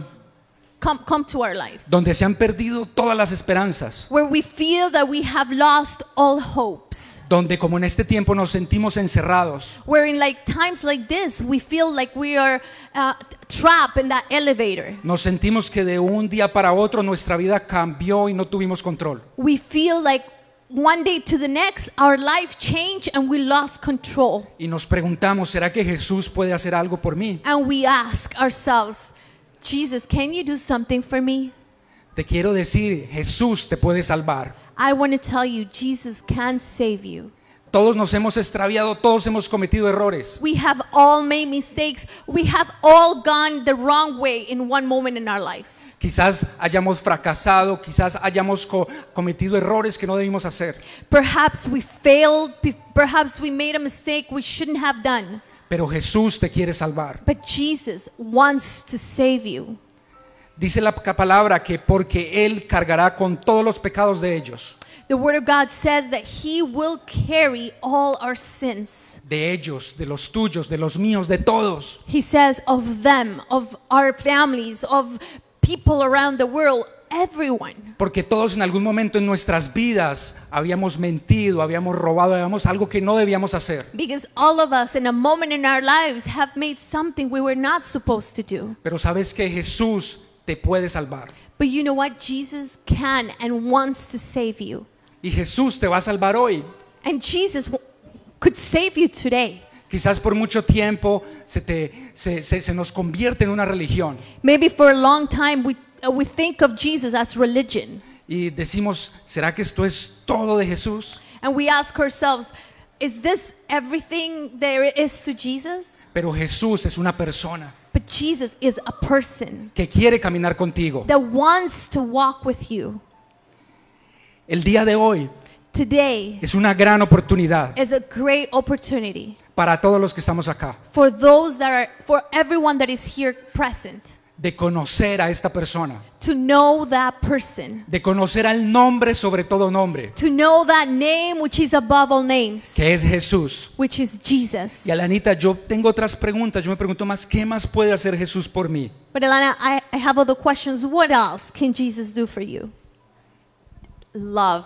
come to our lives. Donde se han perdido todas las esperanzas. Where we feel that we have lost all hopes. Donde como en este tiempo nos sentimos encerrados. Where in times like this we feel like we are trapped in that elevator. Nos sentimos que de un día para otro nuestra vida cambió y no tuvimos control. We feel like one day to the next our life changed and we lost control. Y nos preguntamos, ¿será que Jesús puede hacer algo por mí? And we ask ourselves, Jesus, can you do something for me? Te quiero decir, Jesús te puede salvar. I want to tell you, Jesus can save you. Todos nos hemos extraviado, todos hemos cometido errores. We have all made mistakes. We have all gone the wrong way in one moment in our lives. Quizás hayamos fracasado, quizás hayamos cometido errores que no debimos hacer. Perhaps we failed, perhaps we made a mistake we shouldn't have done. Pero Jesús te quiere salvar. But Jesus wants to save you. Dice la palabra que porque Él cargará con todos los pecados de ellos. The Word of God says that He will carry all our sins. De ellos, de los tuyos, de los míos, de todos. He says of them, of our families, of people around the world, everyone. Porque todos en algún momento en nuestras vidas habíamos mentido, habíamos robado, habíamos algo que no debíamos hacer. Because all of us in a moment in our lives have made something we were not supposed to do. Pero sabes que Jesús te puede salvar. But you know what? Jesus can and wants to save you. Y Jesús te va a salvar hoy. And Jesus could save you today. Quizás por mucho tiempo se nos convierte en una religión. Maybe for a long time we think of Jesus as religion. Y decimos, ¿será que esto es todo de Jesús? And we ask ourselves, is this everything there is to Jesus? Pero Jesús es una persona. But Jesus is a person que quiere caminar contigo. That wants to walk with you. El día de hoy Today es una gran oportunidad is a great opportunity para todos los que estamos acá. For everyone that is here present. De conocer a esta persona. To know that person. De conocer al nombre sobre todo nombre. To know that name which is above all names. Que es Jesús. Which is Jesus. Y Alanita, yo tengo otras preguntas. Yo me pregunto más, ¿qué más puede hacer Jesús por mí? But Alana, I have other questions. What else can Jesus do for you? Love.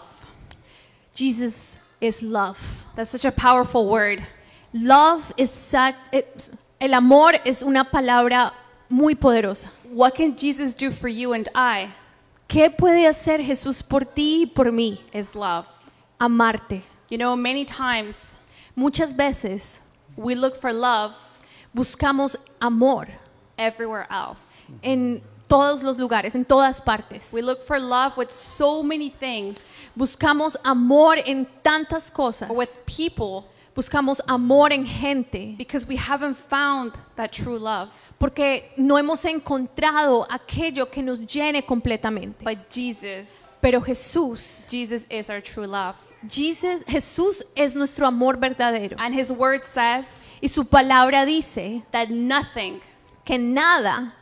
Jesus is love. That's such a powerful word. Love is el amor es una palabra muy poderosa. what can Jesus do for you and I? ¿Qué puede hacer Jesús por ti y por mí? Is love. Amarte. You know, many times Muchas veces we look for love buscamos amor everywhere else. en todos los lugares, en todas partes. We look for love with so many things. Buscamos amor en tantas cosas. Or with people. Buscamos amor en gente. Because we haven't found that true love. Porque no hemos encontrado aquello que nos llene completamente. But Jesus. Pero Jesús. Jesus is our true love. Jesús es nuestro amor verdadero. And his word says. Y su palabra dice. That nothing. Que nada,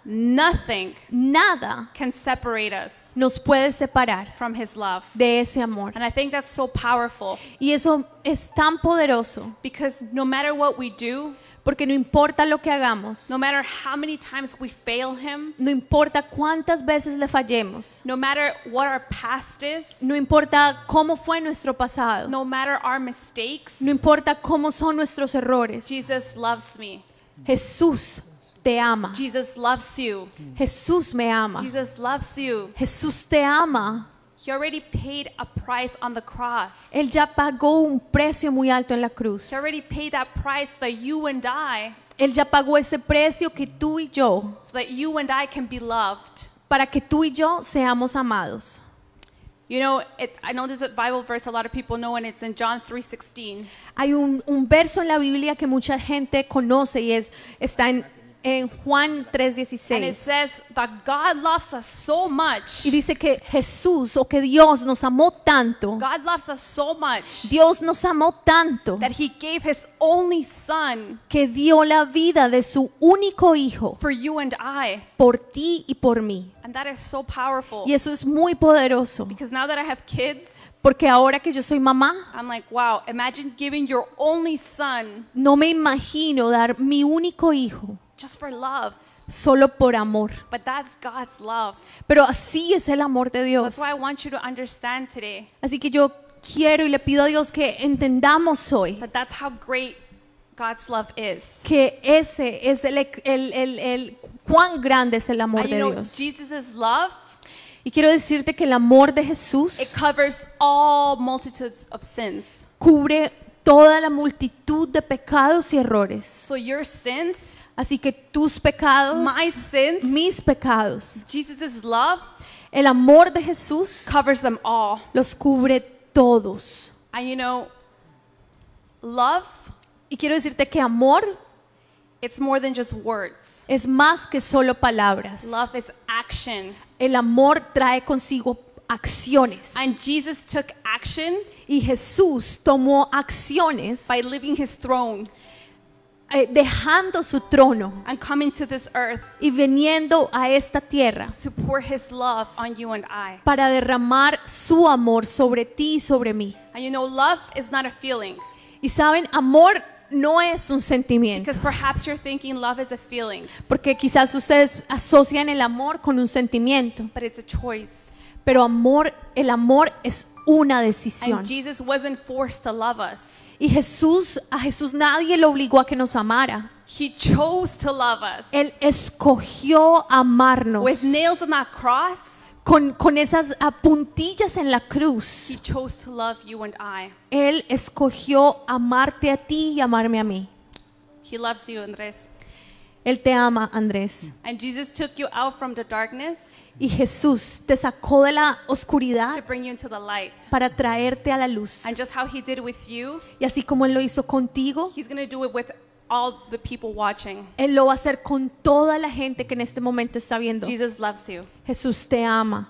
nada can separate us nos puede separar from his love. De ese amor. And I think that's so powerful. Y eso es tan poderoso. Because no matter what we do, porque no importa lo que hagamos, no matter how many times we fail him, no importa cuántas veces le fallemos, no matter what our past is, no importa cómo fue nuestro pasado, no matter our mistakes, no importa cómo son nuestros errores, Jesus loves me. Jesús te ama. Jesus loves you. Jesús me ama. Jesus loves you. Jesús te ama. He already paid a price on the cross. Él ya pagó un precio muy alto en la cruz. He already paid that price so that you and I, Él ya pagó ese precio que tú y yo, so that you and I can be loved. Para que tú y yo seamos amados. You know, I know there's a Bible verse a lot of people know, and it's in John 3:16. Hay un verso en la Biblia que mucha gente conoce y está en Juan 3:16. And it says that God loves us so much. Y dice que Jesús o que Dios nos amó tanto. God loves us so much. Dios nos amó tanto. That he gave his only son. Que dio la vida de su único hijo. For you and I. Por ti y por mí. And that is so powerful. Y eso es muy poderoso. Because now that I have kids, porque ahora que yo soy mamá, I'm like, wow, imagine giving your only son. No me imagino dar mi único hijo. Just for love. Solo por amor. But that's God's love. Pero así es el amor de Dios. That's why I want you to understand today. Así que yo quiero y le pido a Dios que entendamos hoy. That that's how great God's love is. Que ese es el cuán grande es el amor de Dios. Jesus' love. Y quiero decirte que el amor de Jesús it covers all multitudes of sins. Cubre toda la multitud de pecados y errores. So your sins, así que tus pecados, my sins, mis pecados, Jesus' love, el amor de Jesús covers them all. Los cubre todos. And you know, love, y quiero decirte que amor, it's more than just words. Es más que solo palabras. Love is action. El amor trae consigo acciones. And Jesus took action. Y Jesús tomó acciones. By leaving his throne. Dejando su trono. And coming to this earth. Y viniendo a esta tierra. To pour his love on you and I. Para derramar su amor sobre ti y sobre mí. And you know, love is not a feeling. Y saben, amor no es un sentimiento. Because perhaps you're thinking love is a feeling. Porque quizás ustedes asocian el amor con un sentimiento. But it's a choice. Pero el amor es una decisión. And Jesus wasn't forced to love us. Y a Jesús nadie lo obligó a que nos amara. He chose to love us. Él escogió amarnos. With nails on that cross. Con esas puntillas en la cruz. He chose to love you and I. Él escogió amarte a ti y amarme a mí. He loves you, Andrés. Él te ama, Andrés. And Jesus took you out from the darkness. Y Jesús te sacó de la oscuridad to bring you into the light. Para traerte a la luz. And just how he did with you, y así como Él lo hizo contigo, he's going to do it with all the people watching. Él lo va a hacer con toda la gente que en este momento está viendo. Jesus loves you. Jesús te ama.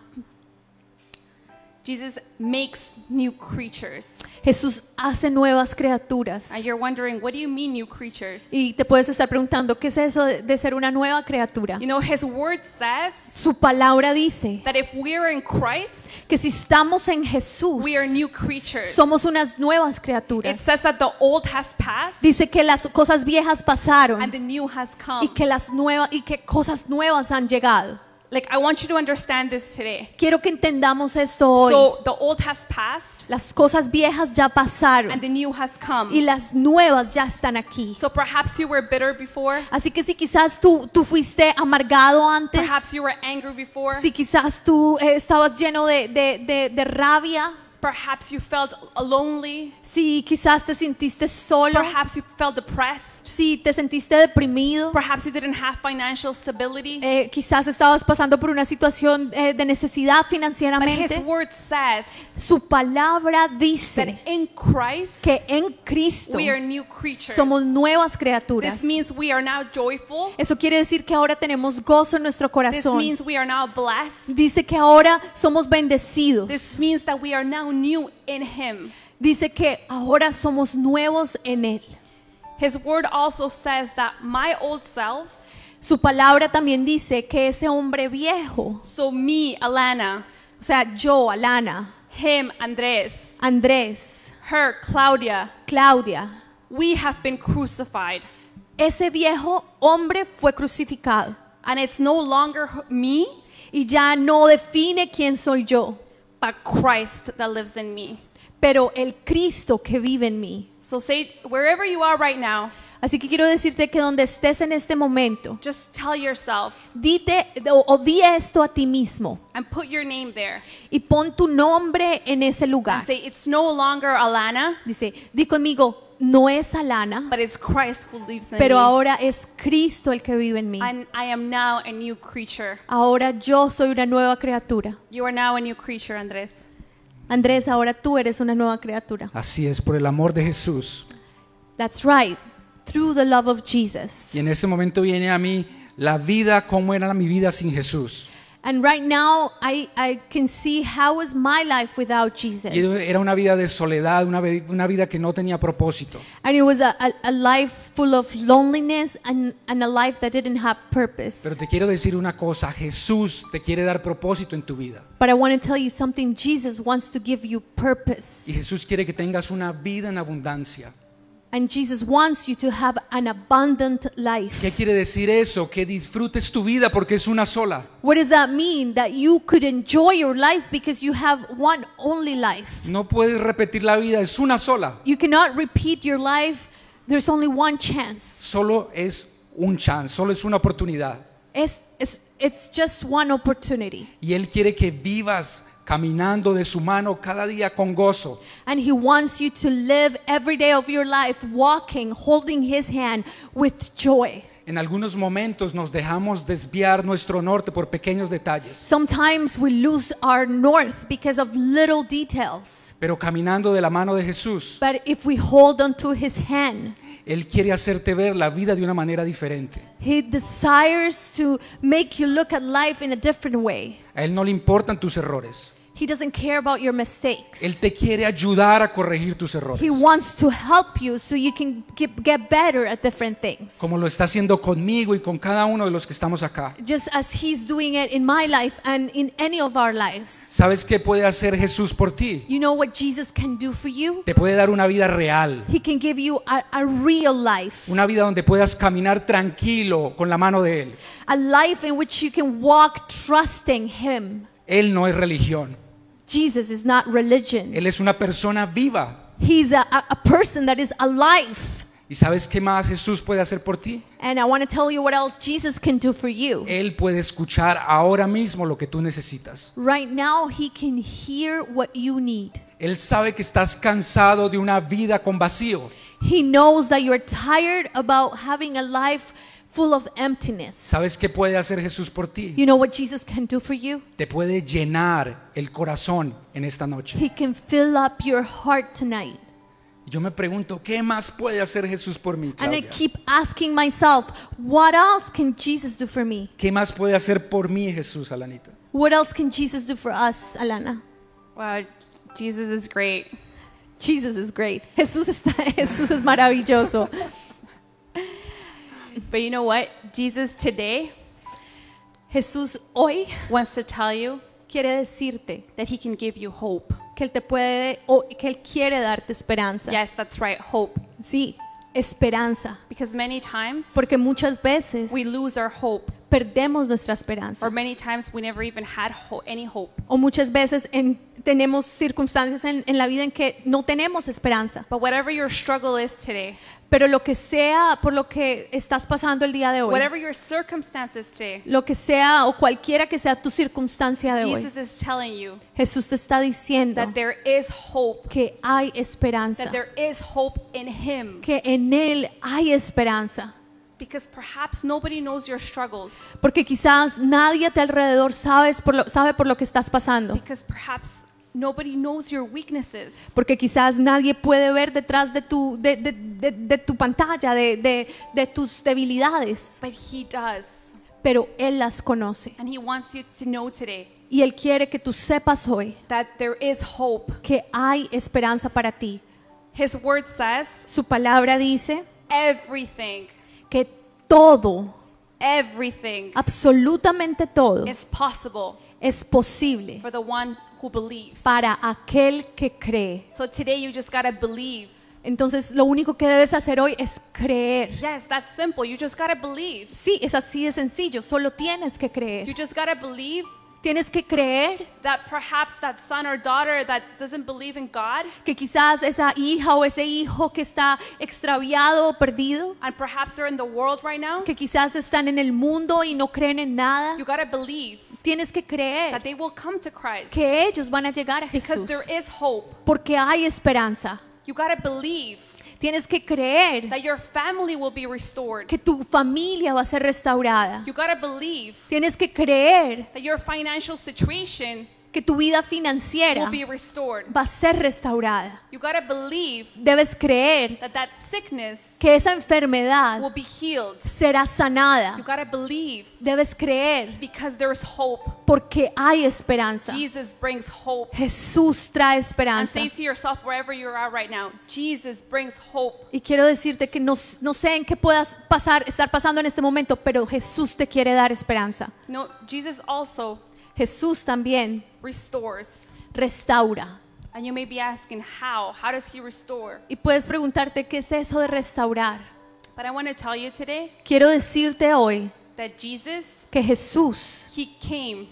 Jesus makes new creatures. Jesús hace nuevas criaturas. And you're wondering, what do you mean new creatures? Y te puedes estar preguntando, ¿qué es eso de ser una nueva criatura? You know, his word says su palabra dice that if we are in Christ, que si estamos en Jesús, we are new creatures. Somos unas nuevas criaturas. It says that the old has passed. Dice que las cosas viejas pasaron. And the new has come. Y que cosas nuevas han llegado. Like, I want you to understand this today. Quiero que entendamos esto hoy. So the old has passed, Las cosas viejas ya pasaron and the new has come. y las nuevas ya están aquí. So perhaps you were bitter before. Así que si quizás tú fuiste amargado antes, Perhaps you were angry before. si quizás tú estabas lleno de rabia, Perhaps you felt lonely. si quizás te sentiste solo, Perhaps you felt depressed. si te sentiste deprimido, Perhaps you didn't have financial stability. quizás estabas pasando por una situación de necesidad But His financieramente. word says Su palabra that dice in Christ que en Cristo we are new creatures. somos nuevas criaturas. This means we are now joyful. Eso quiere decir que ahora tenemos gozo en nuestro This corazón. means we are now blessed. Dice que ahora somos bendecidos. This means that we are now new in Him. Dice que ahora somos nuevos en Él. His word also says that my old self, Su palabra también dice que ese hombre viejo, so me, Alana, o sea, yo, Alana, him, Andres, Andrés, her, Claudia, Claudia, we have been crucified. ese viejo hombre fue crucificado And it's no longer me, y ya no define quién soy yo, but Christ that lives in me. pero el Cristo que vive en mí. So say, wherever you are right now, Así que quiero decirte que donde estés en este momento, just tell yourself dite o di esto a ti mismo and put your name there. y pon tu nombre en ese lugar. And say, it's no longer Alana, Dice, di conmigo, no es Alana, but it's Christ who lives in pero me. ahora es Cristo el que vive en mí. And I am now a new creature. Ahora yo soy una nueva criatura. You are now a new creature, Andres. Andrés, ahora tú eres una nueva criatura. Así es, por el amor de Jesús. That's right, through the love of Jesus. Y en este momento viene a mí la vida, cómo era mi vida sin Jesús. And right now, I can see how was my life without Jesus. Y era una vida de soledad, una vida que no tenía propósito. And it was a life full of loneliness and a life that didn't have purpose. Pero te quiero decir una cosa, Jesús te quiere dar propósito en tu vida. But I want to tell you something, Jesus wants to give you purpose. Y Jesús quiere que tengas una vida en abundancia. And Jesus wants you to have an abundant life. ¿Qué quiere decir eso? Que disfrutes tu vida porque es una sola. What does that mean? That you could enjoy your life because you have one only life. No puedes repetir la vida, es una sola. You cannot repeat your life. There's only one chance. Solo es un chance, solo es una oportunidad. It's just one opportunity. Y Él quiere que vivas caminando de su mano cada día con gozo. And He wants you to live every day of your life walking, holding His hand with joy. En algunos momentos nos dejamos desviar nuestro norte por pequeños detalles. Sometimes we lose our north because of little details. Pero caminando de la mano de Jesús, But if we hold on to His hand, Él quiere hacerte ver la vida de una manera diferente. He desires to make you look at life in a different way. A Él no le importan tus errores. He doesn't care about your mistakes. Él te quiere ayudar a corregir tus errores. He wants to help you so you can get better at different things. Como lo está haciendo conmigo y con cada uno de los que estamos acá. Just as He's doing it in my life and in any of our lives. ¿Sabes qué puede hacer Jesús por ti? You know what Jesus can do for you? Te puede dar una vida real. He can give you a real life. Una vida donde puedas caminar tranquilo con la mano de Él. A life in which you can walk trusting Him. Él no es religión. Jesus is not religion. Él es una persona viva. He's a person that is alive. ¿Y sabes qué más Jesús puede hacer por ti? And I want to tell you what else Jesus can do for you. Él puede escuchar ahora mismo lo que tú necesitas. Right now, He can hear what you need. Él sabe que estás cansado de una vida con vacío. He knows that you're tired about having a life full of emptiness. ¿Sabes qué puede hacer Jesús por ti? You know what Jesus can do for you? Te puede llenar el corazón en esta noche. He can fill up your heart tonight. Yo me pregunto, ¿qué más puede hacer Jesús por mí, And I Claudia? keep asking myself, what else can Jesus do for me? ¿Qué más puede hacer por mí Jesús, Alanita? What else can Jesus do for us, Alana? Wow, Jesus is great. Jesus is great. Jesús es maravilloso. But you know what? Jesus today Jesús hoy wants to tell you quiere decirte that He can give you hope. que que Él quiere darte esperanza. Yes, that's right, hope. Sí, esperanza. Because many times Porque muchas veces we lose our hope. perdemos nuestra esperanza. Or many times we never even had any hope. O muchas veces tenemos circunstancias en la vida en que no tenemos esperanza. But whatever your struggle is today, pero lo que sea por lo que estás pasando el día de hoy, whatever your circumstances today, lo que sea o cualquiera que sea tu circunstancia de hoy, Jesus is telling you Jesús te está diciendo that there is hope, que hay esperanza, that there is hope in Him. Que en Él hay esperanza. Because perhaps nobody knows your struggles. Porque quizás nadie a tu alrededor sabe por lo que estás pasando. Because perhaps nobody knows your weaknesses. Porque quizás nadie puede ver detrás de tu pantalla, de tus debilidades. But He does. Pero Él las conoce. And He wants you to know today. Y Él quiere que tú sepas hoy that there is hope. Que hay esperanza para ti. His word says, su palabra dice, everything, que todo, everything, absolutamente todo, is possible, es posible for the one who believes. Para aquel que cree. So today you just gotta believe. Entonces lo único que debes hacer hoy es creer. Yes, that's simple. You just gotta believe. Sí, es así de sencillo. Solo tienes que creer. You just gotta believe. Tienes que creer that perhaps that son or daughter that doesn't believe in God, que quizás esa hija o ese hijo que está extraviado o perdido, and perhaps they're in the world right now, que quizás están en el mundo y no creen en nada, you gotta believe. Tienes que creer that they will come to Christ, que ellos van a llegar a Jesús, because there is hope. Porque hay esperanza. You gotta believe. Tienes que creer that your family will be restored. Que tu familia va a ser restaurada. You gotta believe. Tienes que creer that your financial situation que tu vida financiera will be restored. Va a ser restaurada. You gotta believe. Debes creer that sickness que esa enfermedad will be healed. Será sanada. You gotta believe. Debes creer because there's hope. Porque hay esperanza. Jesus brings hope. Jesús trae esperanza. And say to yourself wherever you are right now, Jesus brings hope. Y quiero decirte que no sé en qué puedas estar pasando en este momento, pero Jesús te quiere dar esperanza. No, Jesus also Jesús también restaura. And you may be asking how does he restore? Y puedes preguntarte qué es eso de restaurar. But I want to tell you today, quiero decirte hoy that Jesus, que Jesús, he came,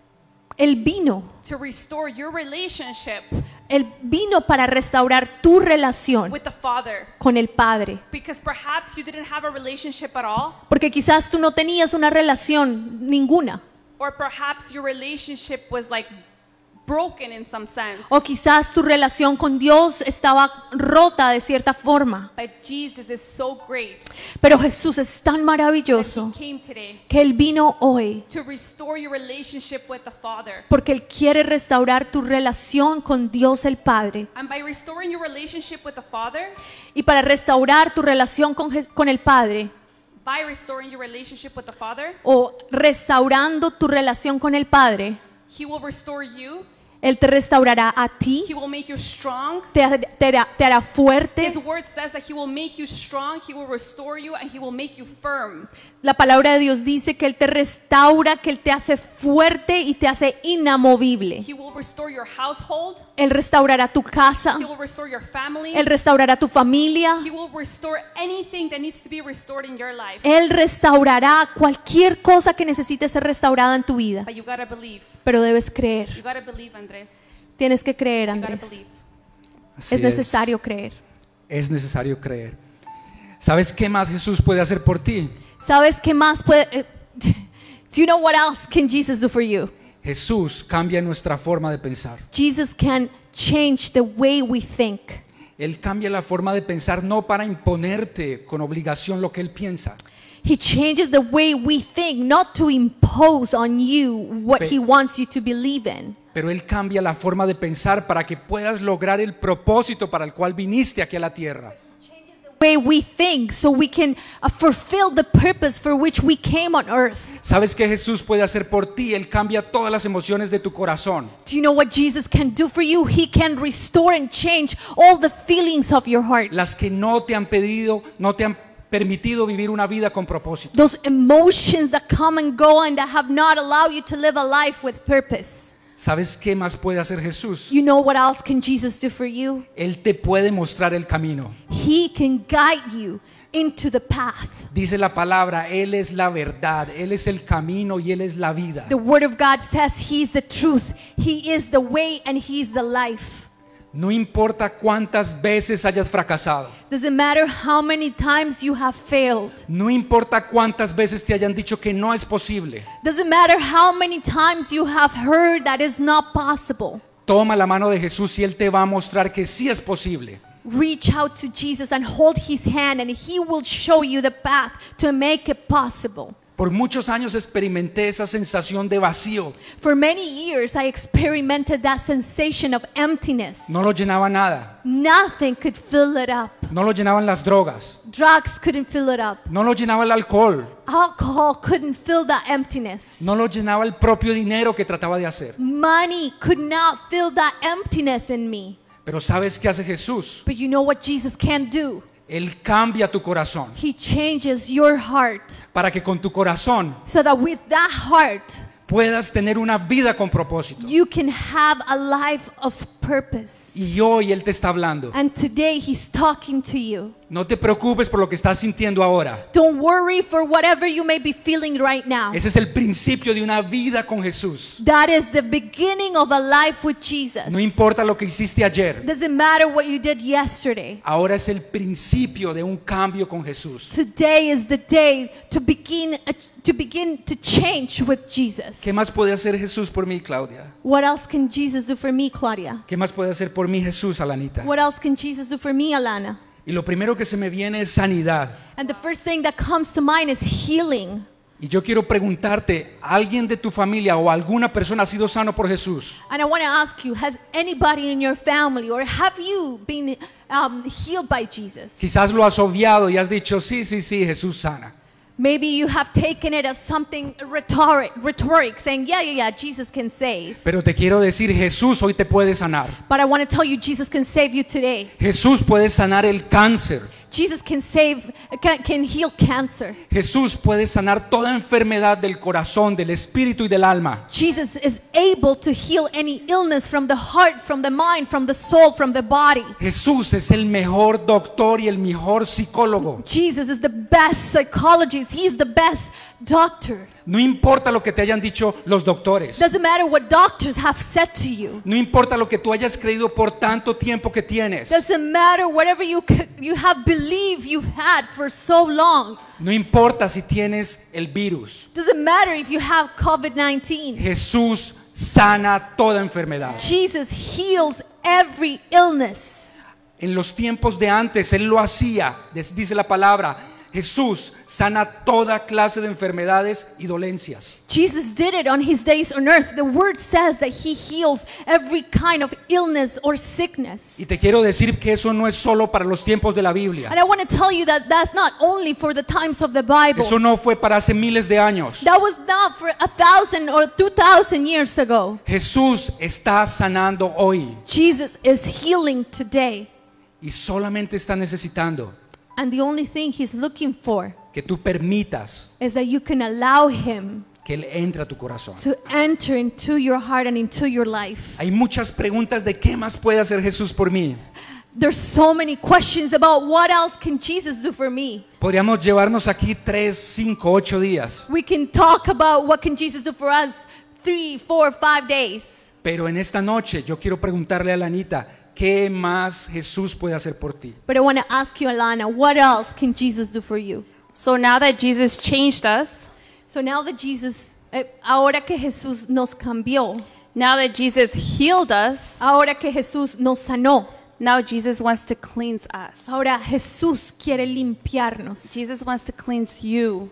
él vino to restore your relationship. Él vino para restaurar tu relación with the Father. Con el Padre. Because perhaps you didn't have a relationship at all. Porque quizás tú no tenías una relación ninguna. Or perhaps your relationship was like broken in some sense. O quizás tu relación con Dios estaba rota de cierta forma. But Jesus is so great. Pero Jesús es tan maravilloso que Él vino hoy to restore your relationship with the Father. Porque Él quiere restaurar tu relación con Dios el Padre. And by restoring your relationship with the Father, y para restaurar tu relación con el Padre, by restoring your relationship with the Father, o restaurando tu relación con el Padre, He will restore you. Él te restaurará a ti. He will make you strong. Te hará fuerte. His word says that he will make you strong, he will restore you, and he will make you firm. La palabra de Dios dice que Él te restaura, que Él te hace fuerte y te hace inamovible. He will restore your household. Él restaurará tu casa. He will restore your family. Él restaurará tu familia. He will restore anything that needs to be restored in your life. Él restaurará cualquier cosa que necesite ser restaurada en tu vida. But you gotta believe. Pero debes creer. You gotta believe, Andrés. Tienes que creer, Andrés. Es necesario creer. Es necesario creer. ¿Sabes qué más Jesús puede hacer por ti? ¿Sabes qué más puede? Do you know what else can Jesus do for you? Jesús cambia nuestra forma de pensar. Jesus can change the way we think. Él cambia la forma de pensar no para imponerte con obligación lo que él piensa. He changes the way we think, not to impose on you what he wants you to believe in. Pero él cambia la forma de pensar para que puedas lograr el propósito para el cual viniste aquí a la tierra. Way we think so we can fulfill the purpose for which we came on earth. ¿Sabes qué Jesús puede hacer por ti? Él cambia todas las emociones de tu corazón. Do you know what Jesus can do for you? He can restore and change all the feelings of your heart. Las que no te han pedido, no te han permitido vivir una vida con propósito. Those emotions that come and go and that have not allowed you to live a life with purpose. ¿Sabes qué más puede hacer Jesús? You know what else can Jesus do for you? Él te puede mostrar el camino. He can guide you into the path. Dice la palabra, Él es la verdad, Él es el camino y Él es la vida. The Word of God says He's the truth, He is the way, and He's the life. No importa cuántas veces hayas fracasado. Doesn't matter how many times you have failed. No importa cuántas veces te hayan dicho que no es posible. Doesn't matter how many times you have heard that is not possible. Toma la mano de Jesús y Él te va a mostrar que sí es posible. Reach out to Jesus and hold His hand, and He will show you the path to make it possible. Por muchos años experimenté esa sensación de vacío. For many years I experimented that sensation of emptiness. No lo llenaba nada. Nothing could fill it up. No lo llenaban las drogas. Drugs couldn't fill it up. No lo llenaba el alcohol. Alcohol couldn't fill that emptiness. No lo llenaba el propio dinero que trataba de hacer. Money could not fill that emptiness in me. Pero ¿sabes qué hace Jesús? But you know what Jesus can do? Él cambia tu corazón He changes your heart para que con tu corazón so that with that heart puedas tener una vida con propósito. you can have a life of purpose. Y hoy Él te está hablando. And today He's talking to you. No te preocupes por lo que estás sintiendo ahora. Don't worry for whatever you may be feeling right now. Ese es el principio de una vida con Jesús. That is the beginning of a life with Jesus. No importa lo que hiciste ayer. Doesn't matter what you did yesterday. Ahora es el principio de un cambio con Jesús. Today is the day to begin to change with Jesus. ¿Qué más puede hacer Jesús por mí, Claudia? What else can Jesus do for me, Claudia? ¿Qué más puede hacer por mí Jesús, Alanita? What else can Jesus do for me, Alana? Y lo primero que se me viene es sanidad. And the first thing that comes to mind is healing. Y yo quiero preguntarte, ¿alguien de tu familia o alguna persona ha sido sano por Jesús? And I want to ask you, has anybody in your family or have you been healed by Jesus? Quizás lo has obviado y has dicho, sí, Jesús sana. Maybe you have taken it as something rhetoric, saying, yeah, Jesus can save. Pero te quiero decir, Jesús hoy te puede sanar. But I want to tell you, Jesus can save you today. Jesús puede sanar el cáncer. Jesus can heal cancer. Jesús puede sanar toda enfermedad del corazón, del espíritu y del alma. Jesus is able to heal any illness from the heart, from the mind, from the soul, from the body. Jesús es el mejor doctor y el mejor psicólogo. Jesus is the best psychologist. He's the best doctor. No importa lo que te hayan dicho los doctores. Doesn't matter what doctors have said to you. No importa lo que tú hayas creído por tanto tiempo que tienes. Doesn't matter whatever you have believed you've had for so long. No importa si tienes el virus. Doesn't matter if you have COVID-19. Jesús sana toda enfermedad. Jesus heals every illness. En los tiempos de antes Él lo hacía, dice la palabra. Jesús sana toda clase de enfermedades y dolencias. Jesus did it on His days on earth. The word says that He heals every kind of illness or sickness. Y te quiero decir que eso no es solo para los tiempos de la Biblia. And I want to tell you that that's not only for the times of the Bible. Eso no fue para hace miles de años. That was not for 1,000 or 2,000 years ago. Jesús está sanando hoy. Jesus is healing today. Y solamente está necesitando And the only thing He's looking for que tú permitas is that you can allow Him que Él entre a tu corazón. to enter into your heart and into your life. Hay muchas preguntas de qué más puede hacer Jesús por mí. There's so many questions about what else can Jesus do for me. Podríamos llevarnos aquí 3, 5, 8 días. We can talk about what can Jesus do for us 3, 4, 5 days. Pero en esta noche yo quiero preguntarle a Lanita, ¿qué más Jesús puede hacer por ti? But I want to ask you, Alana, what else can Jesus do for you? So now that Jesus changed us, So now that Jesus, ahora que Jesús nos cambió, now that Jesus healed us, ahora que Jesús nos sanó, now Jesus wants to cleanse us. ahora Jesús quiere limpiarnos. Jesus wants to cleanse you.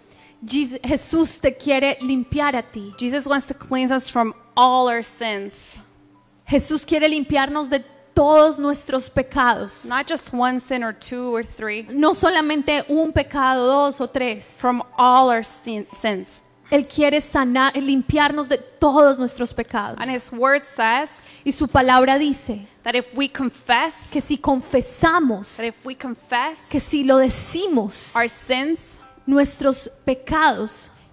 Jesús te quiere limpiar a ti. Jesus wants to cleanse us from all our sins. Jesús quiere limpiarnos de todos nuestros pecados. Not just one sin or 2 or 3. No solamente un pecado, 2 o 3. From all our sins. Él quiere sanar, limpiarnos de todos nuestros pecados. And His word says y su palabra dice that if we confess, que si confesamos, that if we confess que si lo decimos, our sins, nuestros pecados,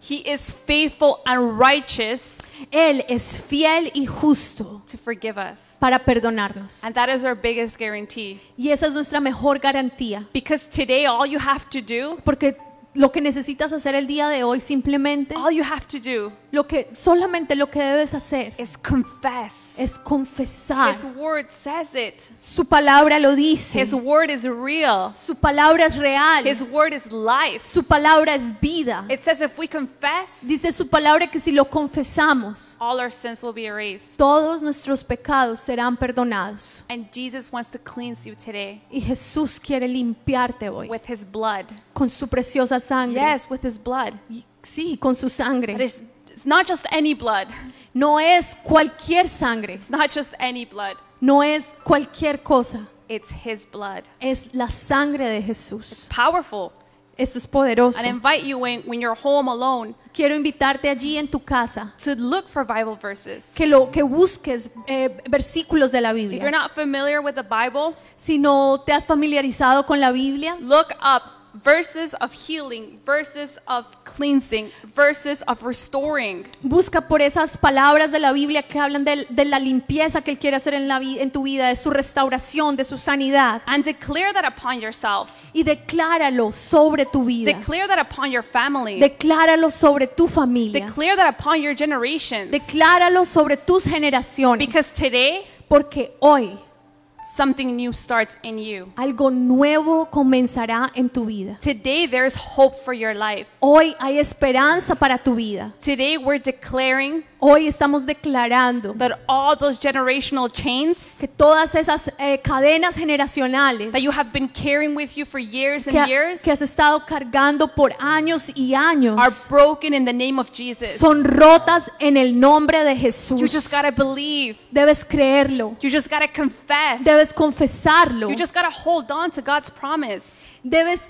He is faithful and righteous Él es fiel y justo to forgive us. para perdonarnos. And that is our biggest guarantee. Y esa es nuestra mejor garantía. Because today all you have to do, Porque lo que necesitas hacer el día de hoy simplemente, all you have to do solamente lo que debes hacer is confess. es confesar. His word says it. Su palabra lo dice. His word is real. Su palabra es real. His word is life. Su palabra es vida. It says if we confess, Dice su palabra que si lo confesamos, all our sins will be erased. todos nuestros pecados serán perdonados. And Jesus wants to cleanse you today Y Jesús quiere limpiarte hoy with his blood. con su preciosa sangre. Yes, with his blood. Sí, con su sangre. But it's not just any blood. No es cualquier sangre. It's not just any blood. No es cualquier cosa. It's his blood. Es la sangre de Jesús. It's powerful. Esto es poderoso. And I invite you when you're home alone Quiero invitarte allí en tu casa to look for Bible verses. que busques versículos de la If you're Biblia. not familiar with the Bible, Si no te has familiarizado con la Biblia, look up verses of healing, verses of cleansing, verses of restoring. busca por esas palabras de la Biblia que hablan de la limpieza que Él quiere hacer en tu vida, de su restauración, de su sanidad. And declare that upon yourself. Y decláralo sobre tu vida. Declare that upon your family. Decláralo sobre tu familia. Declare that upon your generations. Decláralo sobre tus generaciones. Because today, Porque hoy something new starts in you. algo nuevo comenzará en tu vida. Today, there's hope for your life. Hoy hay esperanza para tu vida. Today, we're declaring Hoy estamos declarando that all those generational chains que todas esas cadenas generacionales that you have been carrying with you for years and years que has estado cargando por años y años are broken in the name of Jesus. son rotas en el nombre de Jesús. You just gotta believe. Debes creerlo. You just gotta confess. Debes confesarlo. You just gotta hold on to God's promise. Debes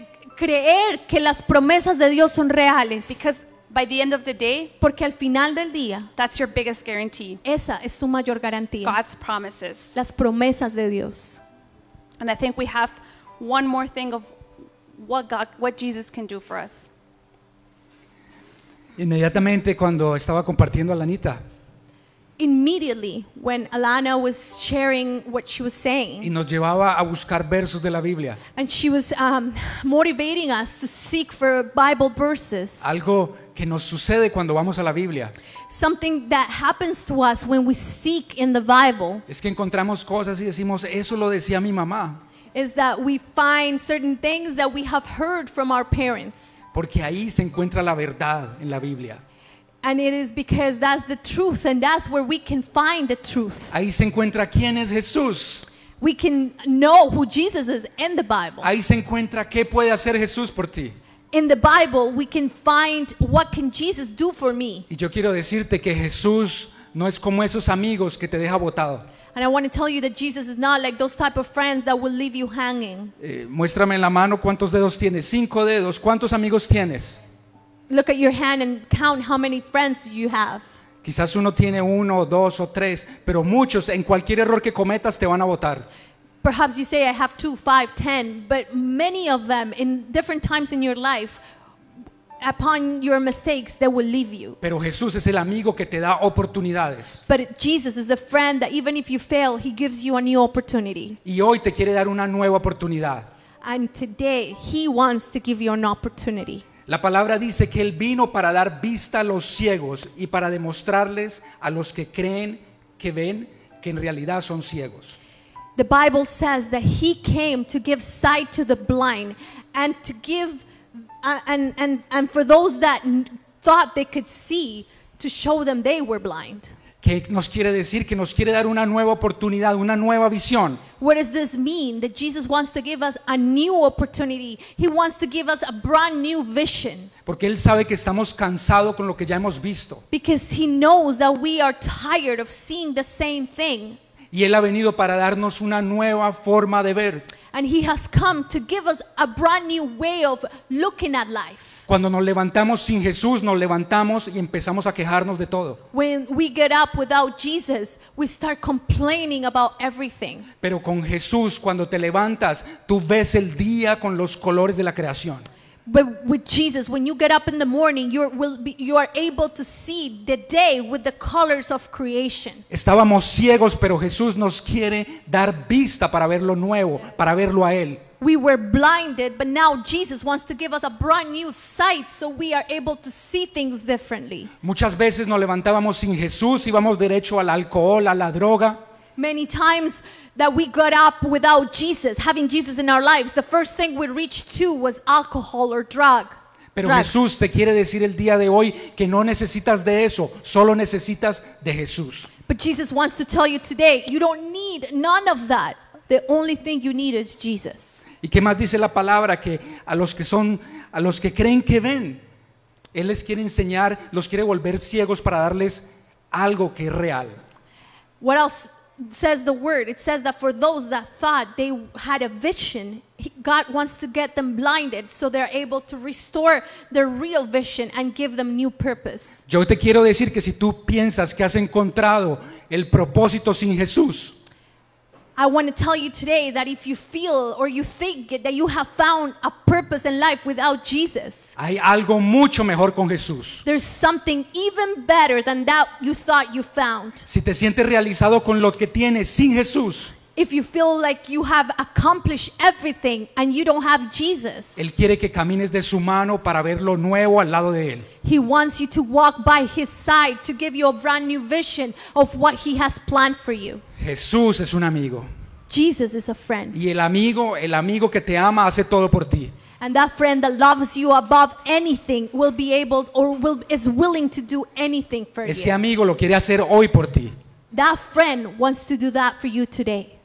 creer que las promesas de Dios son reales. Because by the end of the day, porque al final del día, that's your biggest guarantee. Esa es tu mayor garantía. God's promises. Las promesas de Dios. And I think we have one more thing of what Jesus can do for us. Inmediatamente cuando estaba compartiendo a Lanita Immediately when Alana was sharing what she was saying, y nos llevaba a buscar versos de la Biblia, and she was motivating us to seek for Bible verses. algo que nos sucede cuando vamos a la Biblia Something that happens to us when we seek in the Bible es que encontramos cosas y decimos, eso lo decía mi mamá, is that we find certain things that we have heard from our parents. porque ahí se encuentra la verdad en la Biblia. And it is because that's the truth, and that's where we can find the truth. Ahí se encuentra quién es Jesús. We can know who Jesus is in the Bible. Ahí se encuentra qué puede hacer Jesús por ti. In the Bible, we can find what can Jesus do for me. Y yo quiero decirte que Jesús no es como esos amigos que te deja botado. And I want to tell you that Jesus is not like those type of friends that will leave you hanging. Muéstrame en la mano cuántos dedos tienes. 5 dedos. ¿Cuántos amigos tienes? Look at your hand and count how many friends you have. Quizás uno tiene 1, 2 o 3, pero muchos en cualquier error que cometas te van a botar. Perhaps you say I have 2, 5, 10, but many of them in different times in your life, upon your mistakes, they will leave you. Pero Jesús es el amigo que te da oportunidades. But Jesus is the friend that even if you fail, He gives you a new opportunity. Y hoy te quiere dar una nueva oportunidad. And today, He wants to give you an opportunity. La palabra dice que Él vino para dar vista a los ciegos y para demostrarles a los que creen que ven que en realidad son ciegos. The Bible says that He came to give sight to the blind and to give and for those that thought they could see, to show them they were blind. ¿Qué nos quiere decir? Que nos quiere dar una nueva oportunidad, una nueva visión. What does this mean? That Jesus wants to give us a new opportunity. He wants to give us a brand new vision. Porque Él sabe que estamos cansados con lo que ya hemos visto. Because He knows that we are tired of seeing the same thing. Y Él ha venido para darnos una nueva forma de ver. And He has come to give us a brand new way of looking at life. Cuando nos levantamos sin Jesús, nos levantamos y empezamos a quejarnos de todo. When we get up without Jesus, we start complaining about everything. Pero con Jesús, cuando te levantas, tú ves el día con los colores de la creación. But with Jesus, when you get up in the morning, you are able to see the day with the colors of creation. Estábamos ciegos, pero Jesús nos quiere dar vista para ver lo nuevo, para verlo a Él. We were blinded, but now Jesus wants to give us a brand new sight so we are able to see things differently. Muchas veces nos levantábamos sin Jesús, íbamos derecho al alcohol, a la droga. Many times that we got up without Jesus, having Jesus in our lives, the first thing we reached to was alcohol or drugs. Pero Jesús te quiere decir el día de hoy que no necesitas de eso, solo necesitas de Jesús. But Jesus wants to tell you today, you don't need none of that. The only thing you need is Jesus. ¿Y qué más dice la palabra? Que a los que creen que ven, Él les quiere enseñar, los quiere volver ciegos para darles algo que es real. What else says the word? It says that for those that thought they had a vision, God wants to get them blinded so they're able to restore their real vision and give them new purpose. Yo te quiero decir que si tú piensas que has encontrado el propósito sin Jesús, I want to tell you today that if you feel or you think that you have found a purpose in life without Jesus, hay algo mucho mejor con Jesús. There's something even better than that you thought you found. Si te sientes realizado con lo que tienes sin Jesús, if you feel like you have accomplished everything and you don't have Jesus, Él quiere que camines de su mano para ver lo nuevo al lado de Él. He wants you to walk by His side to give you a brand new vision of what He has planned for you. Jesús es un amigo. Jesus is a friend. Y el amigo que te ama hace todo por ti. And that friend that loves you above anything will be able or is willing to do anything for Ese you. amigo lo quiere hacer hoy por ti. That friend wants to do that for you today.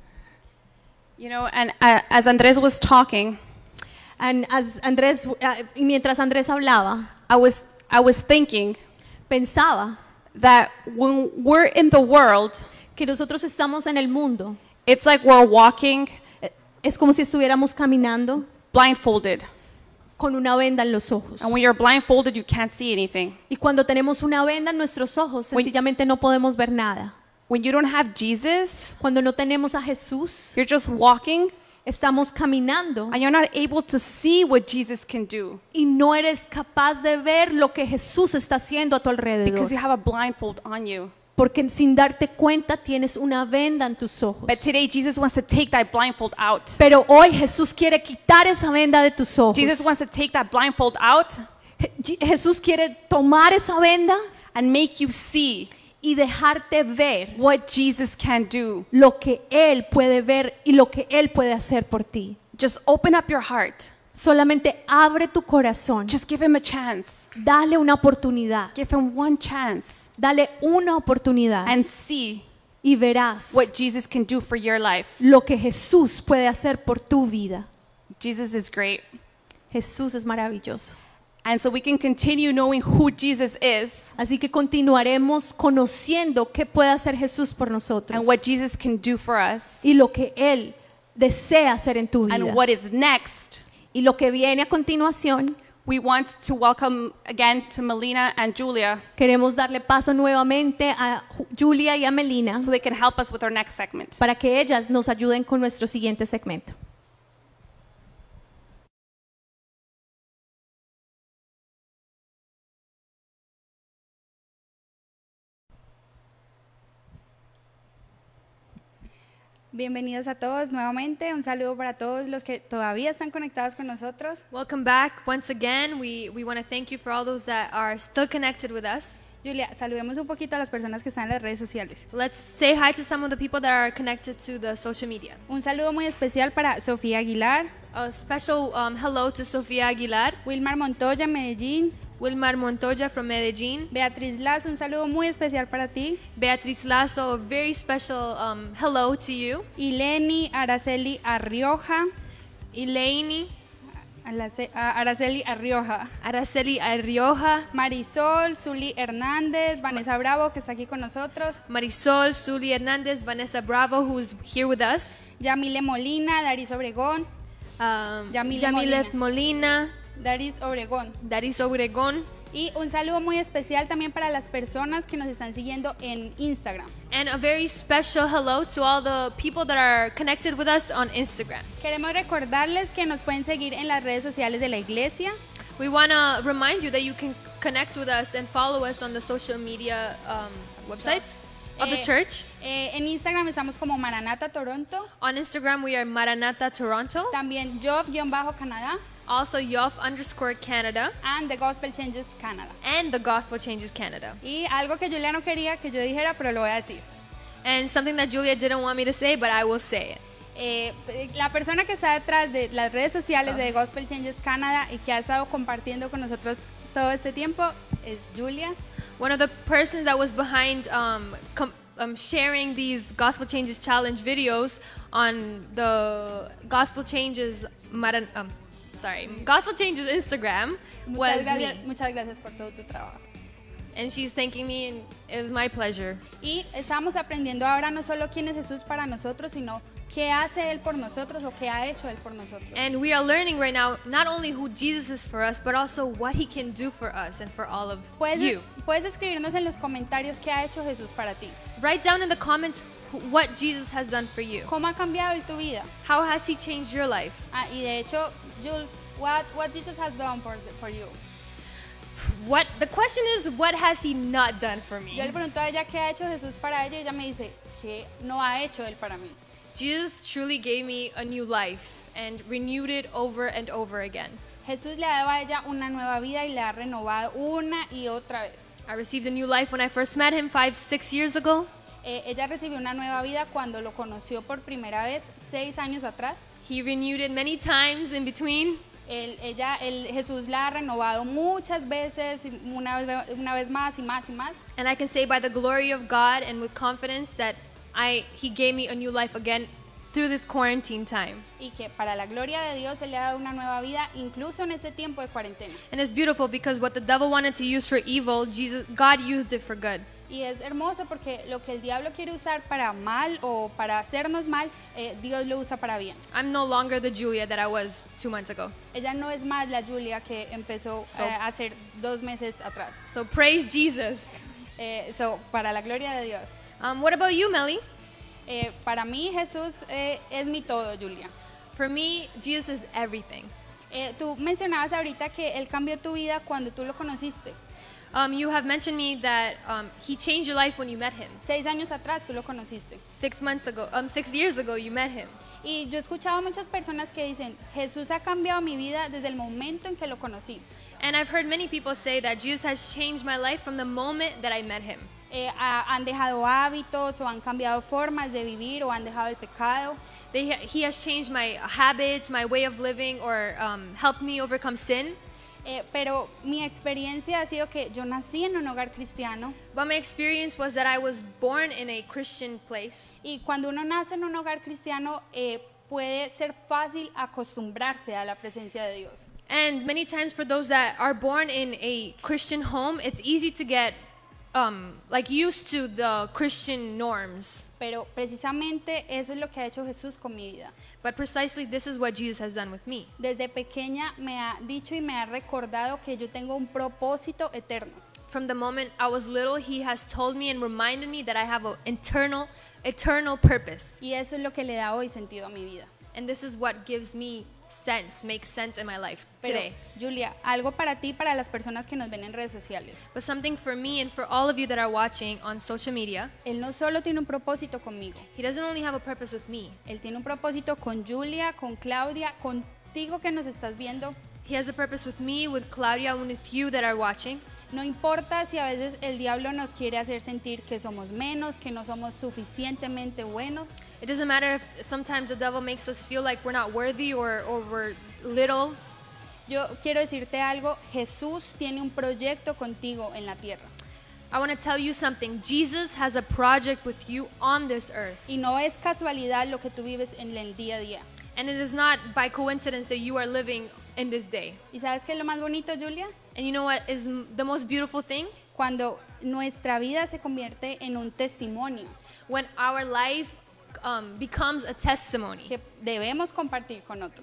You know, and as Andrés was talking, and as Andrés, mientras Andrés hablaba, I was thinking, pensaba, that when we're in the world, que nosotros estamos en el mundo, it's like we're walking, es como si estuviéramos caminando, blindfolded. Con una venda en los ojos. And when you're blindfolded, you can't see anything. Y cuando tenemos una venda en nuestros ojos, sencillamente no podemos ver nada. When you don't have Jesus, cuando no tenemos a Jesús, you're just walking, estamos caminando, and you're not able to see what Jesus can do. Y no eres capaz de ver lo que Jesús está haciendo a tu alrededor. Because you have a blindfold on you. Porque sin darte cuenta tienes una venda en tus ojos. But today Jesus wants to take that blindfold out. Pero hoy Jesús quiere quitar esa venda de tus ojos. Jesus wants to take that blindfold out. Jesús quiere tomar esa venda and make you see y dejarte ver what Jesus can do. Lo que Él puede ver y lo que Él puede hacer por ti. Just open up your heart. Solamente abre tu corazón. Just give him a chance. Dale una oportunidad. Give him one chance. Dale una oportunidad. And see y verás what Jesus can do for your life. Lo que Jesús puede hacer por tu vida. Jesus is great. Jesús es maravilloso. And so we can continue knowing who Jesus is. Así que continuaremos conociendo qué puede hacer Jesús por nosotros. And what Jesus can do for us. Y lo que Él desea hacer en tu vida. And what is next. Y lo que viene a continuación. We want to welcome again to Melina and Julia. Queremos darle paso nuevamente a Julia y a Melina. So they can help us with our next segment. Para que ellas nos ayuden con nuestro siguiente segmento. Bienvenidos a todos nuevamente. Un saludo para todos los que todavía están conectados con nosotros. Welcome back once again. We want to thank you for all those that are still connected with us. Julia, saludemos un poquito a las personas que están en las redes sociales. Let's say hi to some of the people that are connected to the social media. Un saludo muy especial para Sofía Aguilar. A special hello to Sofía Aguilar. Wilmar Montoya, Medellín. Wilmar Montoya from Medellín. Beatriz Lazo, un saludo muy especial para ti. Beatriz Lazo, a very special hello to you. Ileni Araceli Arrioja. Ileni Araceli Arrioja. Araceli Arrioja. Marisol, Zuli Hernández, Vanessa Bravo, que está aquí con nosotros. Marisol, Zuli Hernández, Vanessa Bravo, who's here with us. Yamile Molina, Daris Obregón. Yamile Molina. Daris Obregón. Daris Obregón. Y un saludo muy especial también para las personas que nos están siguiendo en Instagram. And a very special hello to all the people that are connected with us on Instagram. Queremos recordarles que nos pueden seguir en las redes sociales de la iglesia. We want to remind you that you can connect with us and follow us on the social media websites of the church. En Instagram estamos como Maranata Toronto. On Instagram we are Maranata Toronto. También Yof-Canadá. Also Yof_Canada. And The Gospel Changes Canada. And The Gospel Changes Canada. Y algo que Julia no quería que yo dijera, pero lo voy a decir. And something that Julia didn't want me to say, but I will say it. La persona que está detrás de las redes sociales de The Gospel Changes Canada y que ha estado compartiendo con nosotros todo este tiempo es Julia. One of the persons that was behind sharing these Gospel Changes Challenge videos on the Gospel Changes Gospel Changes Instagram was me. Muchas gracias por todo tu trabajo. And she's thanking me, and it was my pleasure. Y estamos aprendiendo ahora no solo quién es Jesús para nosotros, sino qué hace Él por nosotros o qué ha hecho Él por nosotros. And we are learning right now not only who Jesus is for us, but also what He can do for us and for all of you. Puedes escribirnos en los comentarios qué ha hecho Jesús para ti. Write down in the comments what Jesus has done for you. ¿Cómo ha cambiado en tu vida? How has He changed your life? Y de hecho, Jules, what Jesus has done for you? The question is, what has He not done for me? Yo le pregunto a ella qué ha hecho Jesús para ella y ella me dice qué no ha hecho Él para mí. Jesus truly gave me a new life and renewed it over and over again. Jesús le ha dado a ella una nueva vida y la ha renovado una y otra vez. I received a new life when I first met Him 5-6 years ago. Ella recibió una nueva vida cuando lo conoció por primera vez 6 años atrás. He renewed it many times in between. Jesús la ha renovado muchas veces, una vez más y más y más. And I can say by the glory of God and with confidence that He gave me a new life again through this quarantine time. Y que para la gloria de Dios Él le ha dado una nueva vida incluso en este tiempo de cuarentena. And it's beautiful because what the devil wanted to use for evil, God used it for good. Y es hermoso porque lo que el diablo quiere usar para mal o para hacernos mal, Dios lo usa para bien. I'm no longer the Julia that I was 2 months ago. Ella no es más la Julia que empezó a hacer 2 meses atrás. So praise Jesus. Para la gloria de Dios. What about you, Melly? Para mí Jesús es mi todo, Julia. For me, Jesus is everything. Tú mencionabas ahorita que Él cambió tu vida cuando tú lo conociste. You have mentioned me that He changed your life when you met Him. 6 años atrás tú lo conociste. 6 years ago you met Him. Y yo he escuchado a muchas personas que dicen, Jesús ha cambiado mi vida desde el momento en que lo conocí. And I've heard many people say that Jesus has changed my life from the moment that I met Him. Han dejado hábitos o han cambiado formas de vivir o han dejado el pecado. He has changed my habits, my way of living, or helped me overcome sin. Pero mi experiencia ha sido que yo nací en un hogar cristiano. But my experience was that I was born in a Christian place. Y cuando uno nace en un hogar cristiano, puede ser fácil acostumbrarse a la presencia de Dios. And many times for those that are born in a Christian home, it's easy to get used to the Christian norms. Pero precisamente eso es lo que ha hecho Jesús con mi vida. But precisely this is what Jesus has done with me. Desde pequeña me ha dicho y me ha recordado que yo tengo un propósito eterno. From the moment I was little, He has told me and reminded me that I have an eternal purpose. Y eso es lo que le da hoy sentido a mi vida. And this is what gives me makes sense in my life today. Pero, Julia, algo para ti, para las personas que nos ven en redes sociales. But something for me and for all of you that are watching on social media. Él no solo tiene un propósito conmigo. He doesn't only have a purpose with me. Él tiene un propósito con Julia, con Claudia, contigo que nos estás viendo. He has a purpose with me, with Claudia, and with you that are watching. No importa si a veces el diablo nos quiere hacer sentir que somos menos, que no somos suficientemente buenos. It doesn't matter if sometimes the devil makes us feel like we're not worthy or we're little. Yo quiero decirte algo, Jesús tiene un proyecto contigo en la tierra. I want to tell you something. Jesus has a project with you on this earth. Y no es casualidad lo que tú vives en el día a día. And it is not by coincidence that you are living in this day. ¿Y sabes qué es lo más bonito, Julia? And you know what is the most beautiful thing? Cuando nuestra vida se convierte en un testimonio. When our life becomes a testimony. Que debemos compartir con otros.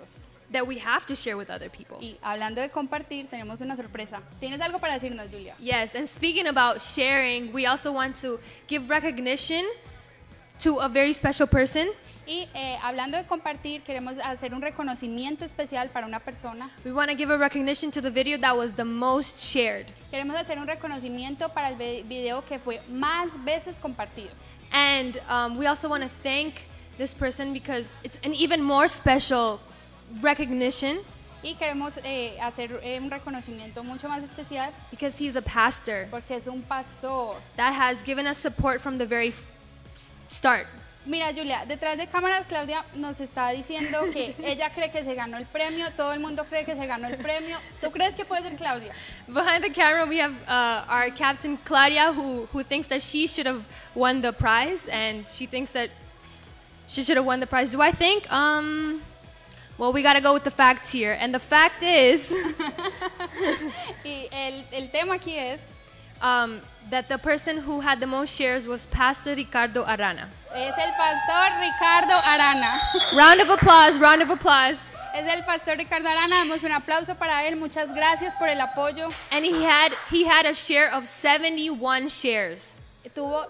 that we have to share with other people. Y hablando de compartir, tenemos una sorpresa. ¿Tienes algo para decirnos, Julia? Yes, and speaking about sharing, we also want to give recognition to a very special person. Y hablando de compartir, queremos hacer un reconocimiento especial para una persona. We want to give a recognition to the video that was the most shared. Queremos hacer un reconocimiento para el video que fue más veces compartido. And we also want to thank this person because it's an even more special recognition. Y queremos hacer un reconocimiento mucho más especial because he's a pastor. Porque es un pastor that has given us support from the very start. Mira, Julia, detrás de cámaras Claudia nos está diciendo que ella cree que se ganó el premio, todo el mundo cree que se ganó el premio. ¿Tú crees que puede ser Claudia? Behind the camera we have our captain Claudia who thinks that she should have won the prize, and she thinks that she should have won the prize. Do I think? Well, we got to go with the facts here, and the fact is y el tema aquí es that the person who had the most shares was Pastor Ricardo Arana. Es el pastor Ricardo Arana. Round of applause, round of applause. Es el pastor Ricardo Arana, damos un aplauso para él, muchas gracias por el apoyo. And he had a share of 71 shares. Tuvo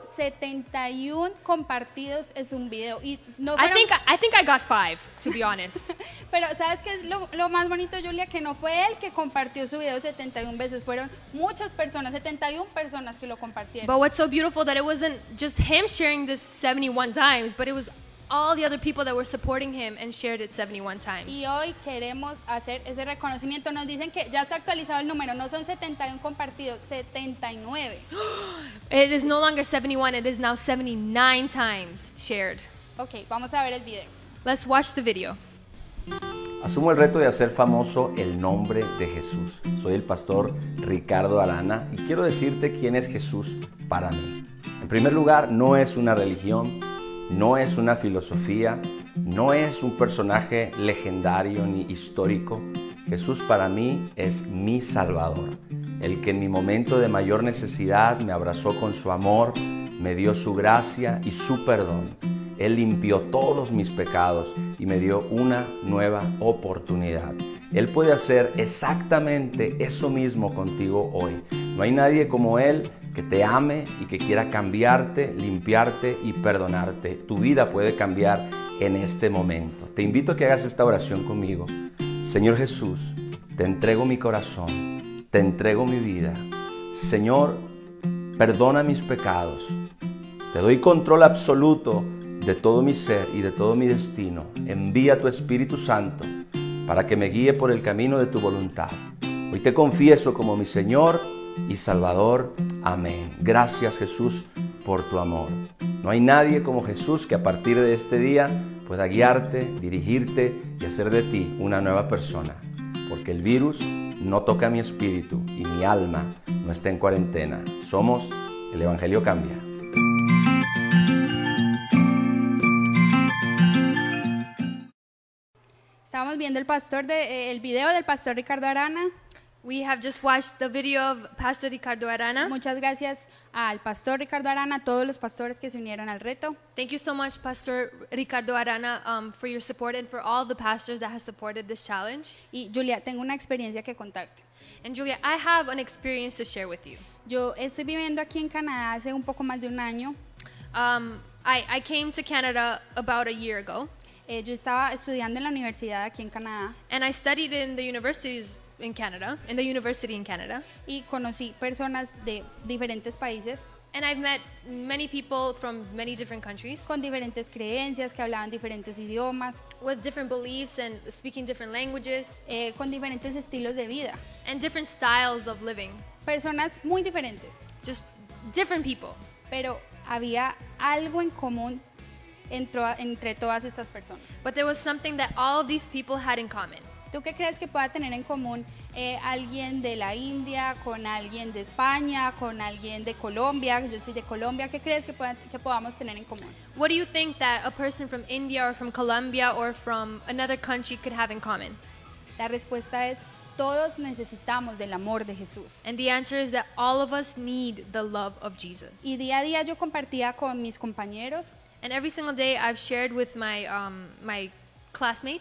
71 compartidos en su video y no fueron... I think I got 5, to be honest. Pero ¿sabes qué es lo más bonito, Julia? Que no fue él que compartió su video 71 veces, fueron muchas personas, 71 personas que lo compartieron. But what's so beautiful that it wasn't just him sharing this 71 times, but it was all the other people that were supporting him and shared it 71 times. Y hoy queremos hacer ese reconocimiento. Nos dicen que ya está actualizado el número, no son 71 compartidos, 79. It is no longer 71, it is now 79 times shared. Ok, vamos a ver el video. Let's watch the video. Asumo el reto de hacer famoso el nombre de Jesús. Soy el pastor Ricardo Arana y quiero decirte quién es Jesús para mí. En primer lugar, no es una religión, no es una filosofía, no es un personaje legendario ni histórico. Jesús para mí es mi Salvador, el que en mi momento de mayor necesidad me abrazó con su amor, me dio su gracia y su perdón. Él limpió todos mis pecados y me dio una nueva oportunidad. Él puede hacer exactamente eso mismo contigo hoy. No hay nadie como Él que te ame y que quiera cambiarte, limpiarte y perdonarte. Tu vida puede cambiar en este momento. Te invito a que hagas esta oración conmigo. Señor Jesús, te entrego mi corazón, te entrego mi vida. Señor, perdona mis pecados. Te doy control absoluto de todo mi ser y de todo mi destino. Envía tu Espíritu Santo para que me guíe por el camino de tu voluntad. Hoy te confieso como mi Señor y Salvador. Amén. Gracias, Jesús, por tu amor. No hay nadie como Jesús que a partir de este día pueda guiarte, dirigirte y hacer de ti una nueva persona. Porque el virus no toca mi espíritu y mi alma no está en cuarentena. Somos el Evangelio Cambia. Estábamos viendo el video del pastor Ricardo Arana. We have just watched the video of Pastor Ricardo Arana. Muchas gracias al pastor Ricardo Arana, a todos los pastores que se unieron al reto. Thank you so much, Pastor Ricardo Arana, for your support and for all the pastors that have supported this challenge. Y Julia, tengo una experiencia que contarte. And Julia, I have an experience to share with you. Yo estoy viviendo aquí en Canadá hace un poco más de un año. I came to Canada about a year ago. Yo estaba estudiando en la universidad aquí en Canadá. And I studied in the universities in Canada, in the university in Canada. Y conocí personas de diferentes países. And I've met many people from many different countries. Con diferentes creencias, que hablaban diferentes idiomas. With different beliefs and speaking different languages. Con diferentes estilos de vida. And different styles of living. Personas muy diferentes. Just different people. Pero había algo en común entre todas estas personas. But there was something that all of these people had in common. ¿Tú qué crees que pueda tener en común alguien de la India con alguien de España, con alguien de Colombia? Yo soy de Colombia. ¿Qué crees que podamos tener en común? What do you think that a person from India or from Colombia or from another country could have in common? La respuesta es todos necesitamos del amor de Jesús. And the answer is that all of us need the love of Jesus. Y día a día yo compartía con mis compañeros. And every single day I've shared with my my classmates.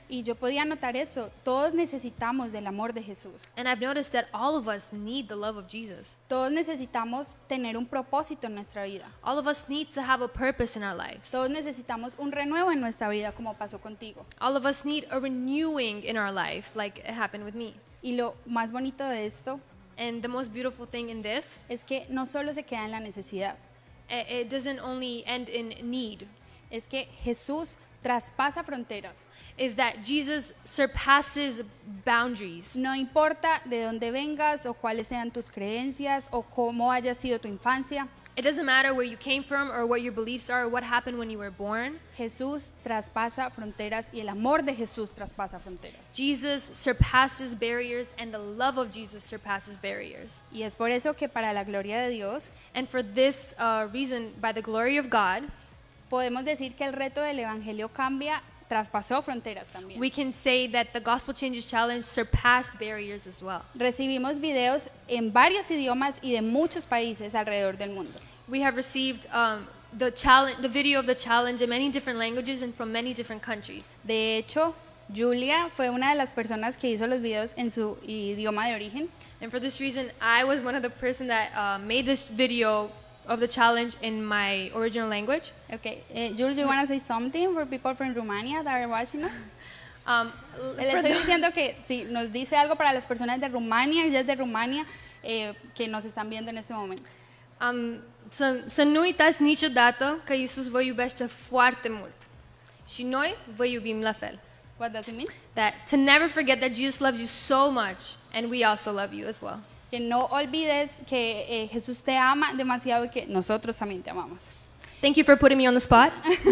Y yo podía notar eso. Todos necesitamos del amor de Jesús. And I've noticed that all of us need the love of Jesus. Todos necesitamos tener un propósito en nuestra vida. All of us need to have a purpose in our lives. Todos necesitamos un renuevo en nuestra vida, como pasó contigo. All of us need a renewing in our life, like it happened with me. Y lo más bonito de esto, and the most beautiful thing in this, es que no solo se queda en la necesidad. It doesn't only end in need. Es que Jesús traspasa fronteras. Is that Jesus surpasses boundaries. No importa de dónde vengas o cuáles sean tus creencias o cómo haya sido tu infancia. It doesn't matter where you came from or what your beliefs are or what happened when you were born. Jesús traspasa fronteras y el amor de Jesús traspasa fronteras. Jesus surpasses barriers and the love of Jesus surpasses barriers. Y es por eso que para la gloria de Dios, and for this reason, by the glory of God, podemos decir que el reto del Evangelio Cambia traspasó fronteras también. We can say that the Gospel Changes Challenge surpassed barriers as well. Recibimos videos en varios idiomas y de muchos países alrededor del mundo. We have received the video of the challenge in many different languages and from many different countries. De hecho, Julia fue una de las personas que hizo los videos en su idioma de origen. And for this reason, I was one of the person that made this video of the challenge in my original language. Okay, Jules, you want to say something for people from Romania that are watching us? Le estoy diciendo que si nos dice algo para las personas de Rumania, ella es de Rumania, que nos están viendo en este momento. Să nu uitați niciodată că Iisus vă iubește foarte mult. Și noi vă iubim la fel. What does it mean? That to never forget that Jesus loves you so much and we also love you as well. Que no olvides que Jesús te ama demasiado y que nosotros también te amamos. Thank you for putting me on the spot.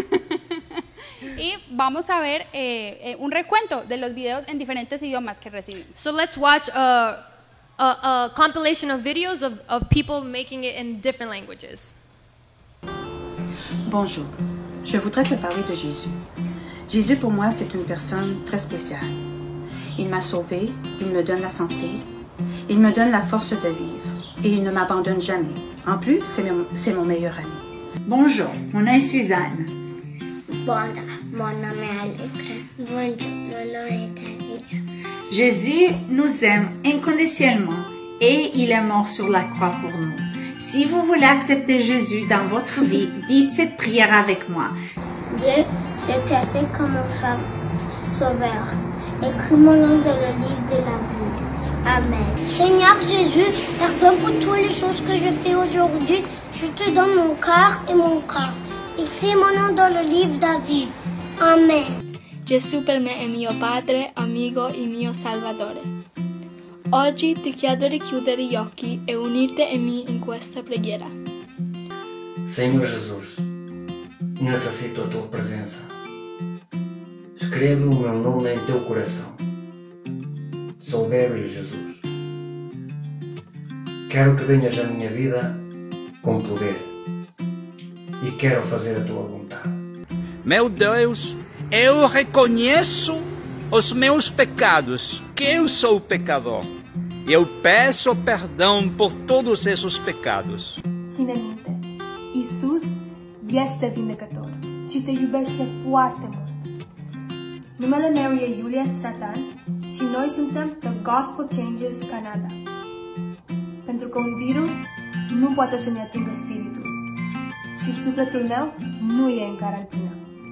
Y vamos a ver un recuento de los videos en diferentes idiomas que recibimos. So let's watch a compilation of videos of people making it in different languages. Bonjour, je voudrais te parler de Jésus. Jésus pour moi c'est une personne très spéciale. Il m'a sauvée, il me donne la santé, il me donne la force de vivre et il ne m'abandonne jamais. En plus, c'est mon meilleur ami. Bonjour, mon nom est Suzanne. Bonjour, mon nom est Alexa. Bonjour, mon nom est Camilla. Jésus nous aime inconditionnellement et il est mort sur la croix pour nous. Si vous voulez accepter Jésus dans votre vie, dites cette prière avec moi. Dieu, je t'accepte comme mon sauveur. Écris mon nom dans le livre de la vie. Amen. Seigneur Jésus, pardonne pour toutes les choses que je fais aujourd'hui. Je te donne mon cœur et mon corps. Écris mon nom dans le livre de la vie. Amen. Gesù per me è mio Padre, amico e mio Salvatore. Oggi ti chiedo di chiudere gli occhi e unirti a me in questa preghiera. Senhor Jesus, necessito a tua presença. Escreve o meu nome em teu coração. Sou débil, Jesus. Quero que venhas à minha vida com poder e quero fazer a tua vontade. Meu Deus, eu reconheço os meus pecados, que eu sou pecador. Eu peço perdão por todos esses pecados. Ține minte, Iisus este vindecător și te iubește foarte mult. Numele meu e Iulia Stratan și noi suntem The Gospel Changes Canada. Pentru că un virus nu poate să ne atingă spiritul și sufletul meu nu e în carantină.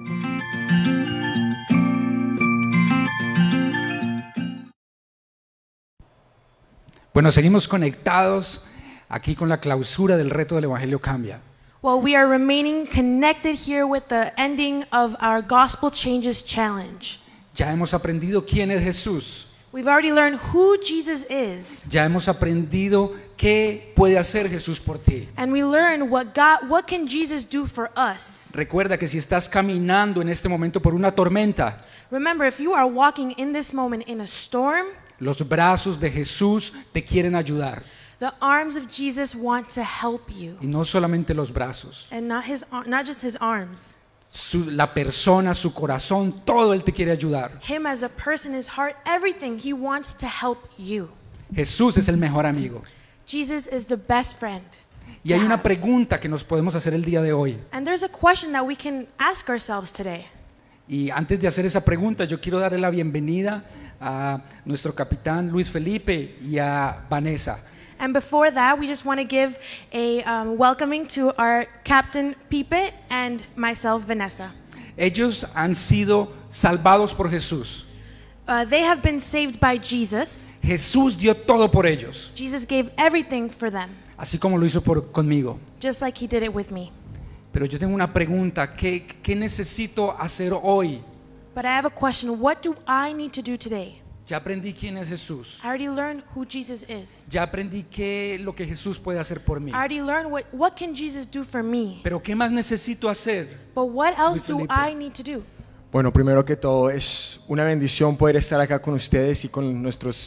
Bueno, seguimos conectados aquí con la clausura del reto del Evangelio Cambia. Well, we are remaining connected here with the ending of our Gospel Changes Challenge. Ya hemos aprendido quién es Jesús. We've already learned who Jesus is. Ya hemos aprendido qué puede hacer Jesús por ti. And we learned what can Jesus do for us. Recuerda que si estás caminando en este momento por una tormenta, remember, if you are walking in this moment in a storm, los brazos de Jesús te quieren ayudar. The arms of Jesus want to help you. Y no solamente los brazos. And not just his arms. La persona, su corazón, todo él te quiere ayudar. Him as a person, his heart, everything, he wants to help you. Jesús es el mejor amigo. Jesus is the best friend. Y hay una pregunta que nos podemos hacer el día de hoy. And there's a question that we can ask ourselves today. Y antes de hacer esa pregunta, yo quiero darle la bienvenida a nuestro capitán Luis Felipe y a Vanessa. And before that, we just want to give a welcoming to our Captain Pipe and myself, Vanessa. Ellos han sido salvados por Jesús. They have been saved by Jesus. Jesús dio todo por ellos, Jesus gave everything for them, así como lo hizo conmigo. just like he did it with me. Pero yo tengo una pregunta, ¿qué necesito hacer hoy? But I have a question. What do I need to do today? Ya aprendí quién es Jesús. I already learned who Jesus is. Ya aprendí lo que Jesús puede hacer por mí. I already learned what can Jesus do for me. Pero ¿qué más necesito hacer? But what else Luis do Felipe. I need to do? Bueno, primero que todo es una bendición poder estar acá con ustedes y con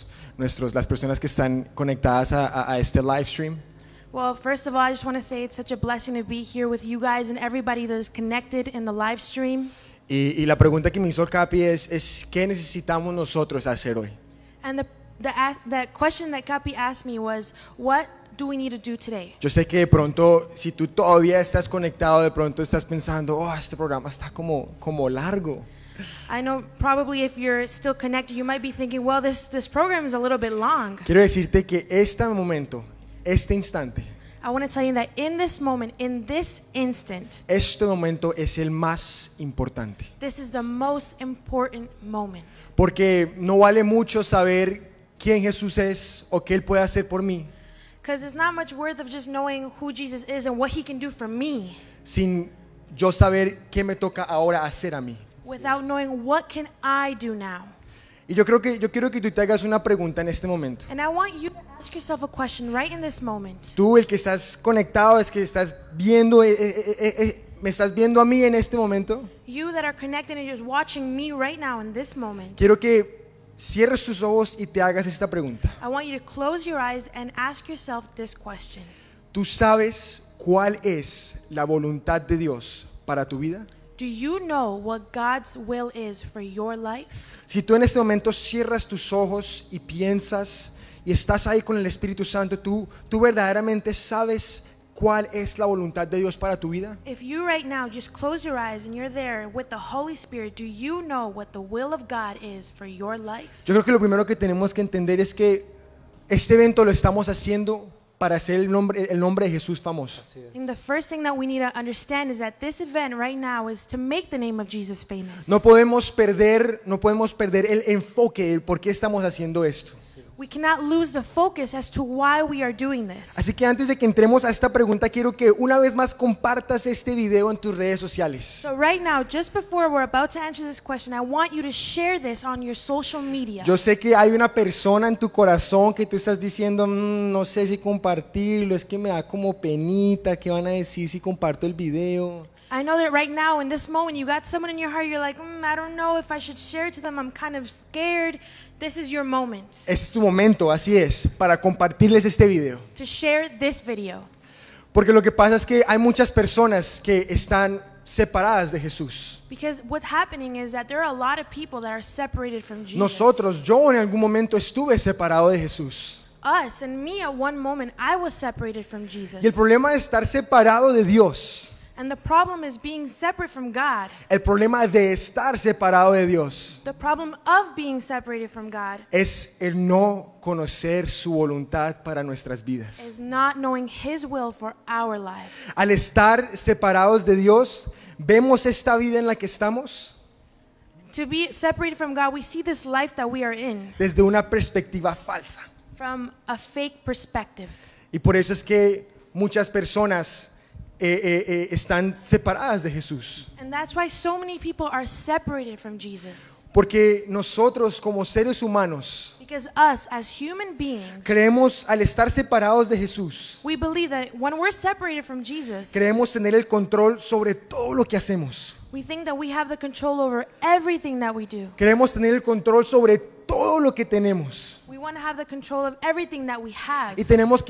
las personas que están conectadas a este live stream. Well, first of all, I just want to say it's such a blessing to be here with you guys and everybody that is connected in the live stream. Y la pregunta que me hizo el Capi es ¿qué necesitamos nosotros hacer hoy? And the question that Capi asked me was, what do we need to do today? Yo sé que de pronto, si tú todavía estás conectado, de pronto estás pensando, este programa está como largo. I know probably if you're still connected, you might be thinking, well, this program is a little bit long. Quiero decirte que este momento, este instante, I want to tell you that in this moment, in this instant, este momento es el más importante. this is the most important moment. Porque no vale mucho saber quién Jesús es o qué Él puede hacer por mí, Because it's not much worth of just knowing who Jesus is and what he can do for me sin yo saber qué me toca ahora hacer a mí. without knowing what can I do now. Y yo quiero que tú te hagas una pregunta en este momento. And I want you to ask yourself a question right in this moment. Tú, el que estás conectado, es que estás viendo, me estás viendo a mí en este momento. You that are connected and just watching me right now in this moment. Quiero que cierres tus ojos y te hagas esta pregunta. I want you to close your eyes and ask yourself this question. ¿Tú sabes cuál es la voluntad de Dios para tu vida? Do you know what God's will is for your life? Si tú en este momento cierras tus ojos y piensas y estás ahí con el Espíritu Santo, tú verdaderamente sabes cuál es la voluntad de Dios para tu vida. If you right now just close your eyes and you're there with the Holy Spirit, do you know what the will of God is for your life? Yo creo que lo primero que tenemos que entender es que este evento lo estamos haciendo para hacer el nombre de Jesús famoso. And the first thing that we need to understand is that this event right now is to make the name of Jesus famous. No podemos perder el enfoque, el por qué estamos haciendo esto. We cannot lose the focus as to why we are doing this. Así que antes de que entremos a esta pregunta, quiero que una vez más compartas este video en tus redes sociales. So right now, just before we're about to answer this question, I want you to share this on your social media. Yo sé que hay una persona en tu corazón que tú estás diciendo, no sé si compartirlo, es que me da como penita, ¿qué van a decir si comparto el video? I know that right now, in this moment, you got someone in your heart, you're like, I don't know if I should share it to them, I'm kind of scared. This is your moment. Este es tu momento, así es, para compartirles este video. To share this video. Porque lo que pasa es que hay muchas personas que están separadas de Jesús. Because what's happening is that there are a lot of people that are separated from Jesus. Nosotros, yo en algún momento estuve separado de Jesús. Us and me at one moment, I was separated from Jesus. Y el problema de estar separado de Dios, And the problem is being separate from God. el problema de estar separado de Dios, The problem of being separated from God es el no conocer su voluntad para nuestras vidas. is not knowing His will for our lives. Al estar separados de Dios, vemos esta vida en la que estamos To be separated from God, we see this life that we are in desde una perspectiva falsa. from a fake perspective. Y por eso es que muchas personas están separadas de Jesús. And that's why so many people are separated from Jesus. Porque nosotros como seres humanos Because us as human beings, creemos, al estar separados de Jesús, we believe that when we're separated from Jesus, creemos tener el control sobre todo lo que hacemos. we think that we have the control over everything that we do. Queremos tener el control sobre todo lo que tenemos. We want to have the control of everything that we have. Y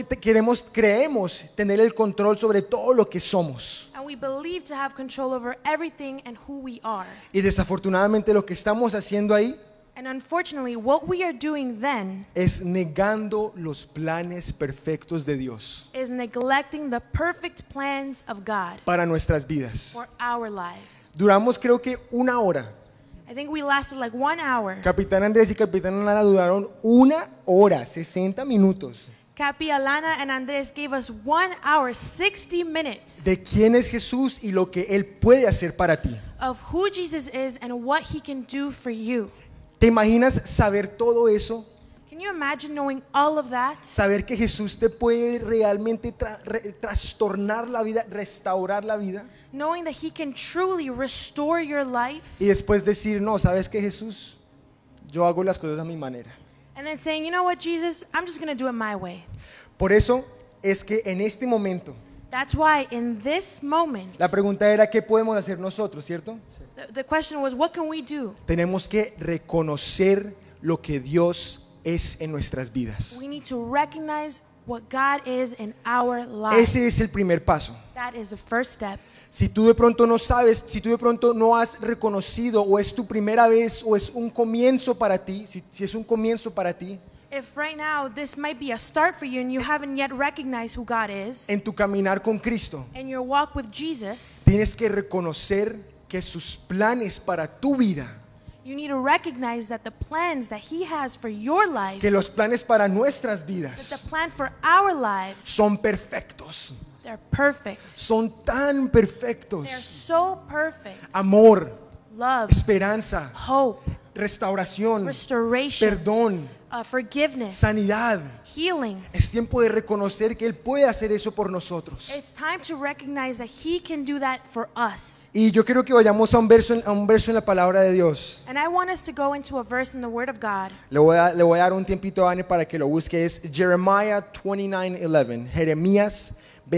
creemos tener el control sobre todo lo que somos. And we believe to have control over everything and who we are. Y desafortunadamente lo que estamos haciendo ahí And unfortunately, what we are doing then es negando los planes perfectos de Dios is neglecting the perfect plans of God para nuestras vidas. for our lives. Duramos creo que 1 hora. I think we lasted like 1 hour. Capitán Andrés y Capitán Lara duraron 1 hora, 60 minutos. Capi, Alana, and Andres gave us 1 hour, 60 minutes De quién es Jesús y lo que Él puede hacer para ti. of who Jesus is and what he can do for you. ¿Te imaginas saber todo eso? Can you imagine knowing all of that? Saber que Jesús te puede realmente trastornar la vida, restaurar la vida. Knowing that he can truly restore your life Y después decir, no, ¿sabes qué, Jesús? Yo hago las cosas a mi manera. and then saying, you know what, Jesus, I'm just going to do it my way. Por eso es que en este momento, That's why in this moment, la pregunta era, ¿qué podemos hacer nosotros, cierto? the question was, what can we do? Tenemos que reconocer lo que Dios es en nuestras vidas. We need to recognize what God is in our lives. Ese es el primer paso. That is the first step. Si tú de pronto no sabes, si tú de pronto no has reconocido o es tu primera vez o es un comienzo para ti, si es un comienzo para ti, If right now this might be a start for you and you haven't yet recognized who God is en tu caminar con Cristo, in your walk with Jesus, tienes que reconocer que sus planes para tu vida, you need to recognize that the plans that he has for your life, que los planes para nuestras that vidas the plan for our lives, son perfectos, they're perfect. son tan perfectos. They're so perfect. Amor, Love, esperanza, hope, restauración, restoration, perdón, forgiveness, sanidad. healing. Es tiempo de reconocer que Él puede hacer eso por nosotros. It's time to recognize that he can do that for us. Y yo quiero que vayamos a un verso en la palabra de Dios. And I want us to go into a verse in the Word of God. Le voy a dar un tiempito a Anne para que lo busque. Es Jeremiah 29:11. Jeremías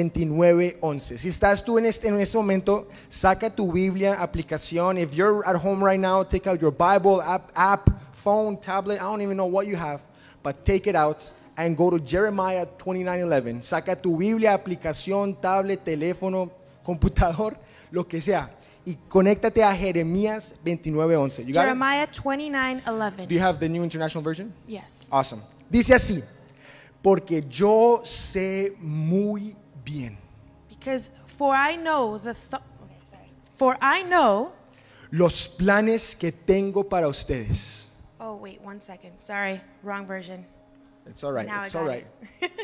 29:11. Si estás tú en este momento, saca tu Biblia, aplicación. If you're at home right now, take out your Bible, app, phone, tablet. I don't even know what you have, but take it out and go to Jeremiah 29:11. Saca tu Biblia, aplicación, tablet, teléfono, computador, lo que sea, y conéctate a Jeremías 29:11. You got it? Jeremiah 29:11. Do you have the New International Version? Yes. Awesome. Dice así: porque yo sé muy bien Because for I know los planes que tengo para ustedes. Oh wait, 1 second. Sorry, wrong version. It's all right. Now It's I all got right.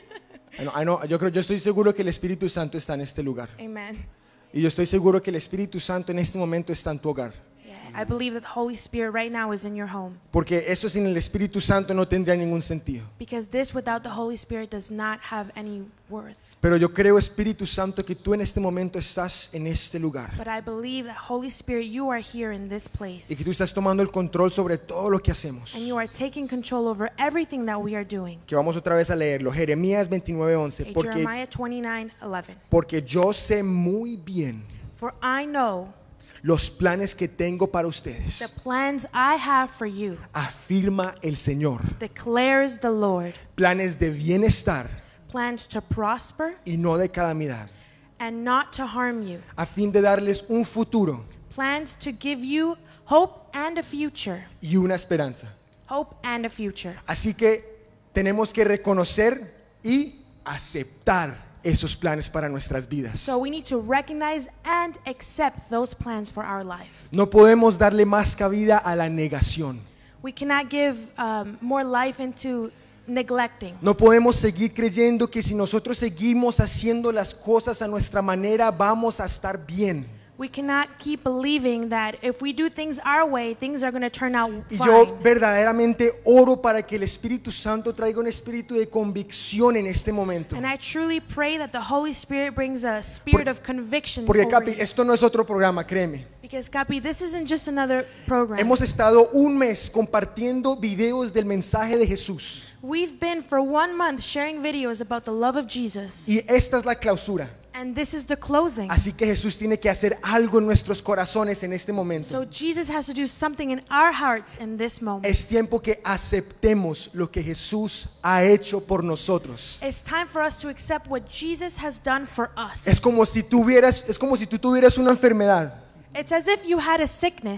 I know, yo estoy seguro que el Espíritu Santo está en este lugar. Amen. Y yo estoy seguro que el Espíritu Santo en este momento está en tu hogar. Yeah, I believe that the Holy Spirit right now is in your home. Porque esto sin el Espíritu Santo no tendría ningún sentido. Because this without the Holy Spirit does not have any worth. Pero yo creo, Espíritu Santo, que tú en este momento estás en este lugar. But I believe that Holy Spirit, you are here in this place. Y que tú estás tomando el control sobre todo lo que hacemos. And you are taking control over everything that we are doing. Que vamos otra vez a leerlo. Jeremías 29:11. Jeremiah 29:11. Porque yo sé muy bien For I know los planes que tengo para ustedes, the plans I have for you, afirma el Señor. declares the Lord. Planes de bienestar Plans to prosper y no de calamidad, and not to harm you. a fin de darles un futuro Plans to give you hope and a future. y una esperanza. Hope and a future. Así que tenemos que reconocer y aceptar esos planes para nuestras vidas. So we need to recognize and accept those plans for our lives. No podemos darle más cabida a la negación. We cannot give more life into neglecting. No podemos seguir creyendo que si nosotros seguimos haciendo las cosas a nuestra manera vamos a estar bien. We cannot keep believing that if we do things our way, things are going to turn out Y fine. yo verdaderamente oro para que el Espíritu Santo traiga un espíritu de convicción en este momento. And I truly pray that the Holy Spirit brings a spirit of conviction Porque over Capi, you. esto no es otro programa, créeme. Because Capi, this isn't just another program. Hemos estado un mes compartiendo videos del mensaje de Jesús. We've been for 1 month sharing videos about the love of Jesus. Y esta es la clausura. And this is the closing. Así que Jesús tiene que hacer algo en nuestros corazones en este momento. So Jesus has to do something in our hearts in this moment. Es tiempo que aceptemos lo que Jesús ha hecho por nosotros. It's time for us to accept what Jesus has done for us. Es como si tú tuvieras una enfermedad It's as if you had a sickness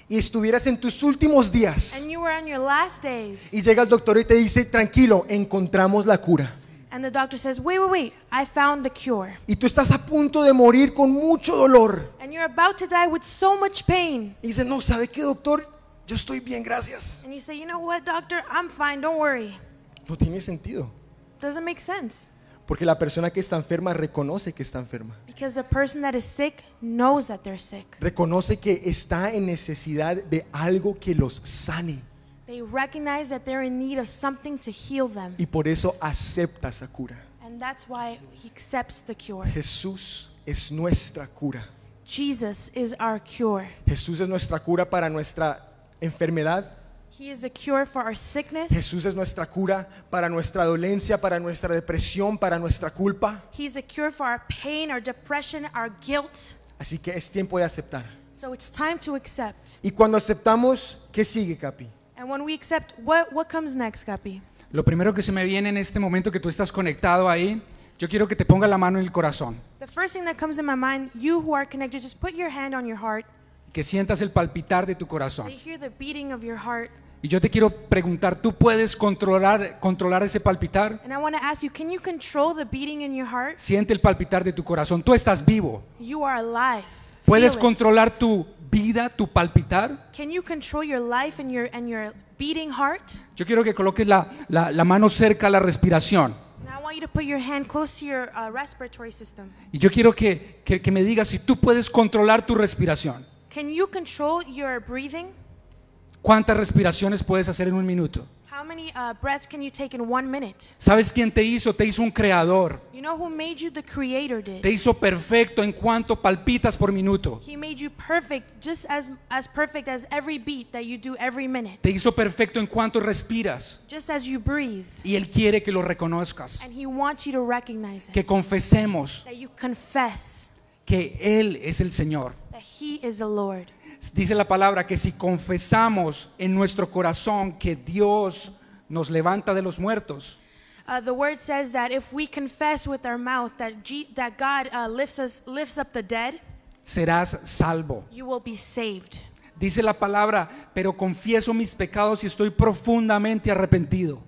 y estuvieras en tus últimos días and you were on your last days, y llega el doctor y te dice, tranquilo, encontramos la cura. and the doctor says, wait, I found the cure. Y tú estás a punto de morir con mucho dolor. And you're about to die with so much pain. Y dices, no, ¿sabe qué, doctor? Yo estoy bien, gracias. And you say, you know what, doctor? I'm fine, don't worry. No tiene sentido. Doesn't make sense. Porque la persona que está enferma reconoce que está enferma. Because the person that is sick knows that they're sick. Reconoce que está en necesidad de algo que los sane. They recognize that they're in need of something to heal them. Y por eso acepta esa cura. And that's why he accepts the cure. Jesús es nuestra cura. Jesus is our cure. Jesús es nuestra cura para nuestra enfermedad. He is a cure for our sickness. Jesús es nuestra cura para nuestra dolencia, para nuestra depresión, para nuestra culpa. He's a cure for our pain, our depression, our guilt. Así que es tiempo de aceptar. So it's time to accept. Y cuando aceptamos, ¿qué sigue, Capi? And when we accept, what comes next, Capi? Lo primero que se me viene en este momento que tú estás conectado ahí, yo quiero que te ponga la mano en el corazón, The first thing that comes in my mind, you who are connected, just put your hand on your heart. que sientas el palpitar de tu corazón. They hear the beating of your heart. Y yo te quiero preguntar, ¿tú puedes controlar ese palpitar? And I want to ask you, can you control the beating in your heart? Siente el palpitar de tu corazón. Tú estás vivo. You are alive. ¿Puedes Feel it. controlar tu vida, tu palpitar? Can you control your life and your beating heart? Yo quiero que coloques la mano cerca a la respiración. Now I want you to put your hand close to your respiratory system. Y yo quiero que me digas si tú puedes controlar tu respiración. Can you control your breathing? ¿Cuántas respiraciones puedes hacer en un minuto? How many breaths can you take in 1 minute? ¿Sabes quién te hizo? Te hizo un creador. You know who made you? The Creator did. Te hizo perfecto en cuanto palpitas por minuto. He made you perfect, just as perfect as every beat that you do every minute. Te hizo perfecto en cuanto respiras. Just as you breathe. Y Él quiere que lo reconozcas. And He wants you to recognize it. Que confesemos That you confess que Él es el Señor. that He is the Lord. Dice la palabra que si confesamos en nuestro corazón que Dios nos levanta de los muertos, The word says that if we confess with our mouth that God lifts up the dead, serás salvo. you will be saved. Dice la palabra, pero confieso mis pecados y estoy profundamente arrepentido.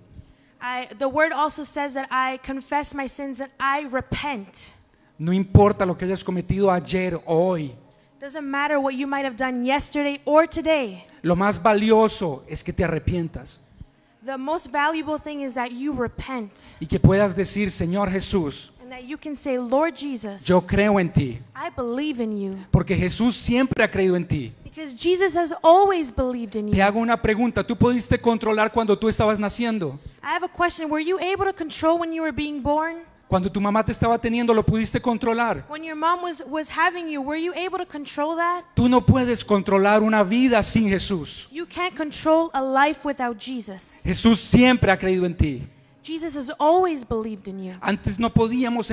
The word also says that I confess my sins and I repent. No importa lo que hayas cometido ayer o hoy. Doesn't matter what you might have done yesterday or today. Lo más valioso es que te arrepientas The most valuable thing is that you repent y que puedas decir, Señor Jesús, and that you can say, Lord Jesus, yo creo en ti, I believe in you. porque Jesús siempre ha creído en ti. Because Jesus has always believed in Te you. hago una pregunta, ¿tú pudiste controlar cuando tú estabas naciendo? I have a question. Were you able to control when you were being born? Cuando tu mamá te estaba teniendo, ¿lo pudiste controlar? When your mom was having you, were you able to control that? Tú no puedes controlar una vida sin Jesús. You can't control a life without Jesus. Jesús siempre ha creído en ti. Jesus has always believed in you. Antes no podíamos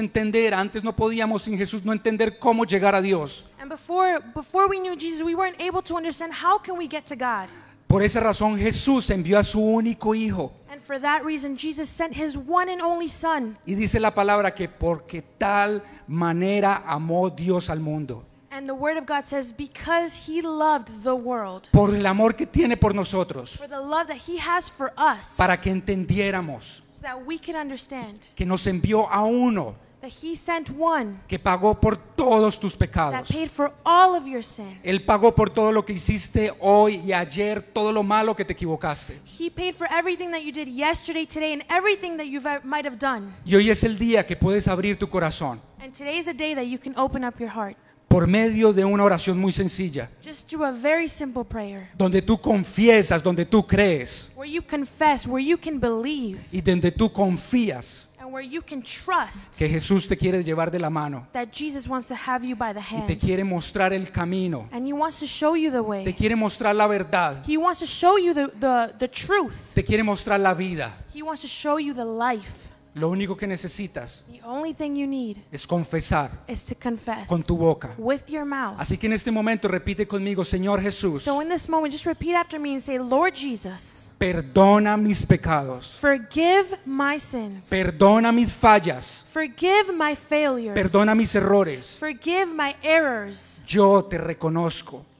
sin Jesús no entender cómo llegar a Dios. And before we knew Jesus, we weren't able to understand how can we get to God. Por esa razón Jesús envió a su único hijo. And for that reason, Jesus sent His one and only Son. Y dice la palabra que porque tal manera amó Dios al mundo. And the Word of God says, because He loved the world, Por el amor que tiene por nosotros. for the love that He has for us, Para que entendiéramos so that we can understand que nos envió a uno that He sent one que pagó por todos tus that pecados. paid for all of your sin. Él pagó por todo lo que hiciste hoy y ayer, todo lo malo que te equivocaste. He paid for everything that you did yesterday, today, and everything that you might have done. Y hoy es el día que puedes abrir tu corazón And today is a day that you can open up your heart por medio de una oración muy sencilla, just through a very simple prayer donde tú confiesas, donde tú crees where you confess, where you can believe, y donde tú confías and where you can trust que Jesús te quiere llevar de la mano that Jesus wants to have you by the y te hand. quiere mostrar el camino, And He wants to show you the te way. quiere mostrar la verdad, He wants to show you the truth. te quiere mostrar la vida. He wants to show you the life. Lo único que necesitas The only thing you need es confesar is to confess con tu boca. with your mouth. Así que en este momento repite conmigo, Señor Jesús, So in this moment, just repeat after me and say, Lord Jesus, perdona mis pecados, forgive my sins. perdona mis fallas, Forgive my failures. perdona mis errores. Forgive my errors. Yo te reconozco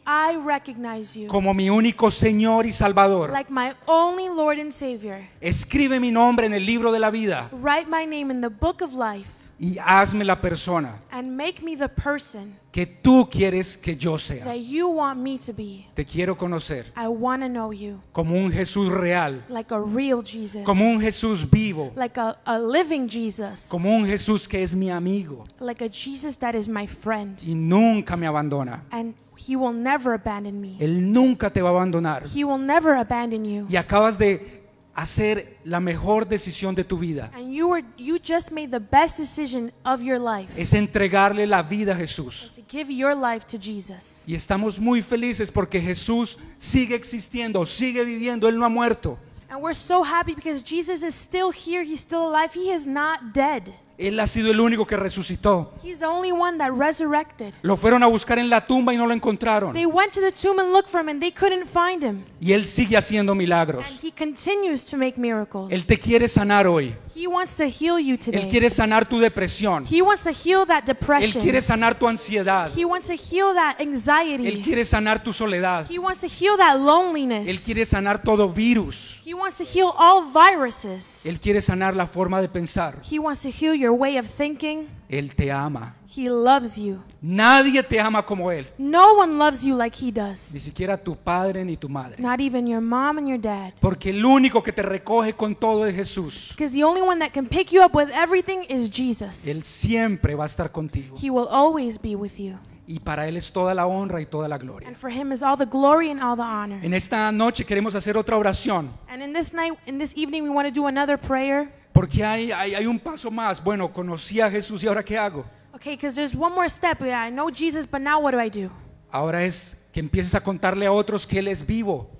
I recognize you como mi único Señor y Salvador. like my only Lord and Savior. Escribe mi nombre en el libro de la vida Write my name in the book of life y hazme la persona and make me the person que tú quieres que yo sea. that you want me to be. Te quiero conocer I want to know you como un Jesús real, like a real Jesus, como un Jesús vivo, like a living Jesus, como un Jesús que es mi amigo like a Jesus that is my friend, y nunca me abandona. and he will never abandon me. Él nunca te va a abandonar. He will never abandon you. Y acabas de hacer la mejor decisión de tu vida. And you just made the best decision of your life, Es entregarle la vida a Jesús. to give your life to Jesus. Y estamos muy felices porque Jesús sigue existiendo, sigue viviendo, Él no ha muerto. And we're so happy because Jesus is still here, he's still alive, he is not dead. Él ha sido el único que resucitó. He's the only one that resurrected. Lo fueron a buscar en la tumba y no lo encontraron. They went to the tomb and looked for him and they couldn't find him. Y Él sigue haciendo milagros. And he continues to make miracles. Él te quiere sanar hoy. He wants to heal you Él today. quiere sanar tu depresión. He wants to heal that Él depression. quiere sanar tu ansiedad. He wants to heal that Él anxiety. quiere sanar tu soledad. He wants to heal that Él loneliness. quiere sanar todo virus. He wants to heal all viruses. Él quiere sanar la forma de pensar. He wants to heal your way of thinking. Él te ama. He loves you. Nadie te ama como Él. No one loves you like he does. Ni siquiera tu padre ni tu madre. Not even your mom and your dad. Porque el único que te recoge con todo es Jesús. Because the only one that can pick you up with everything is Jesus. Él siempre va a estar contigo. He will always be with you. Y para Él es toda la honra y toda la gloria. And for him is all the glory and all the honor. En esta noche queremos hacer otra oración. And in this night, in this evening, we want to do another prayer. Porque hay un paso más. Bueno, conocí a Jesús y ahora ¿qué hago? Okay, because there's one more step. Yeah, I know Jesus, but now what do I do? Ahora es que empieces a contarle a otros que Él es vivo.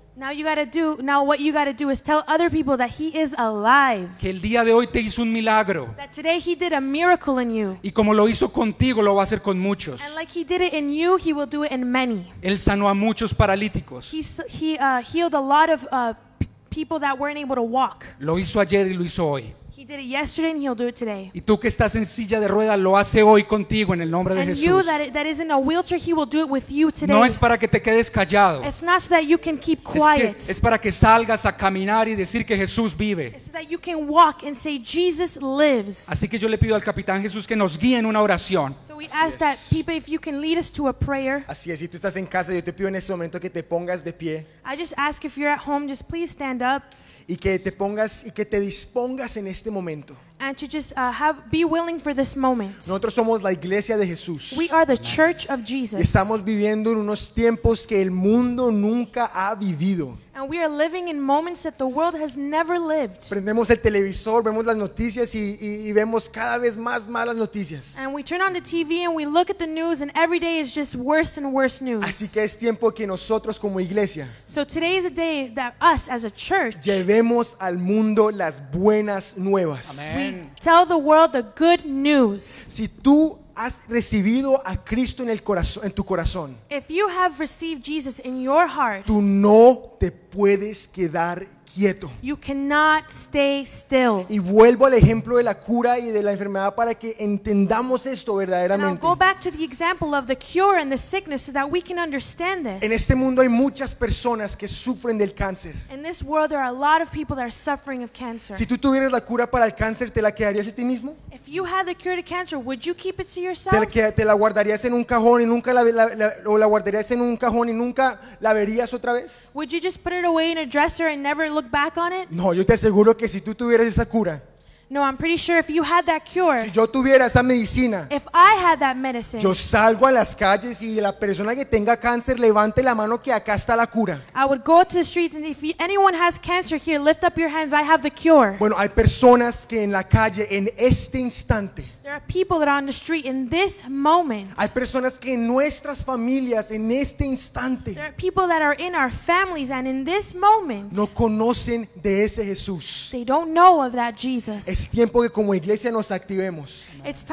Now what you gotta do is tell other people that he is alive. Que el día de hoy te hizo un milagro. That today he did a miracle in you. Y como lo hizo contigo, lo va a hacer con muchos. And like he did it in you, he will do it in many. Él sanó a muchos paralíticos. He healed a lot of people that weren't able to walk. Lo hizo ayer y lo hizo hoy. He did it yesterday and he'll do it today. Y tú que estás en silla de ruedas lo hace hoy contigo en el nombre de And Jesús. you that is in a wheelchair, he will do it with you today. No es para que te quedes callado. It's not so that you can keep quiet. Es para que salgas a caminar y decir que Jesús vive. It's so that you can walk and say Jesus lives. Así que yo le pido al capitán Jesús que nos guíe en una oración. So we ask that people, if you can lead us to a prayer. Así es, si tú estás en casa, yo te pido en este momento que te pongas de pie. I just ask if you're at home, just please stand up. Y que te pongas y que te dispongas en este momento. And to just be willing for this moment. Nosotros somos la iglesia de Jesús. We are the church of Jesus. Y estamos viviendo en unos tiempos que el mundo nunca ha vivido. And we are living in moments that the world has never lived. Prendemos el televisor, vemos las noticias y vemos cada vez más malas noticias. And we turn on the TV and we look at the news and every day is just worse and worse news. Así que es tiempo que nosotros como iglesia So today is a day that us as a church llevemos al mundo las buenas nuevas. We tell the world the good news. Si tú has recibido a Cristo en tu corazón, If you have received Jesus in your heart, tú no te puedes quedar quieto. You cannot stay still. Y vuelvo al ejemplo de la cura y de la enfermedad para que entendamos esto And I'll verdaderamente. go back to the example of the cure and the sickness so that we can understand this. En este mundo hay muchas personas que sufren del cáncer. In this world, there are a lot of people that are suffering of cancer. Si tú tuvieras la cura para el cáncer, ¿te la quedarías a ti mismo? If you had the cure to cancer, would you keep it to yourself? ¿Te la guardarías en un cajón y nunca o la guardarías en un cajón y nunca la verías otra vez? Would you just put it away in a dresser and never look back on it? No, yo te aseguro que si tú tuvieras esa cura, No, I'm pretty sure if you had that cure, si yo tuviera esa medicina, if I had that medicine, yo salgo a las calles y la persona que tenga cáncer levante la mano que acá está la cura. I would go to the streets and if anyone has cancer here, lift up your hands, I have the cure. Bueno, hay personas que en la calle en este instante, There are people that are on the street in this moment. hay personas que en nuestras familias en este instante There are people that are in our families and in this moment, no conocen de ese Jesús. they don't know of that Jesus. Es tiempo que como iglesia nos activemos. It's time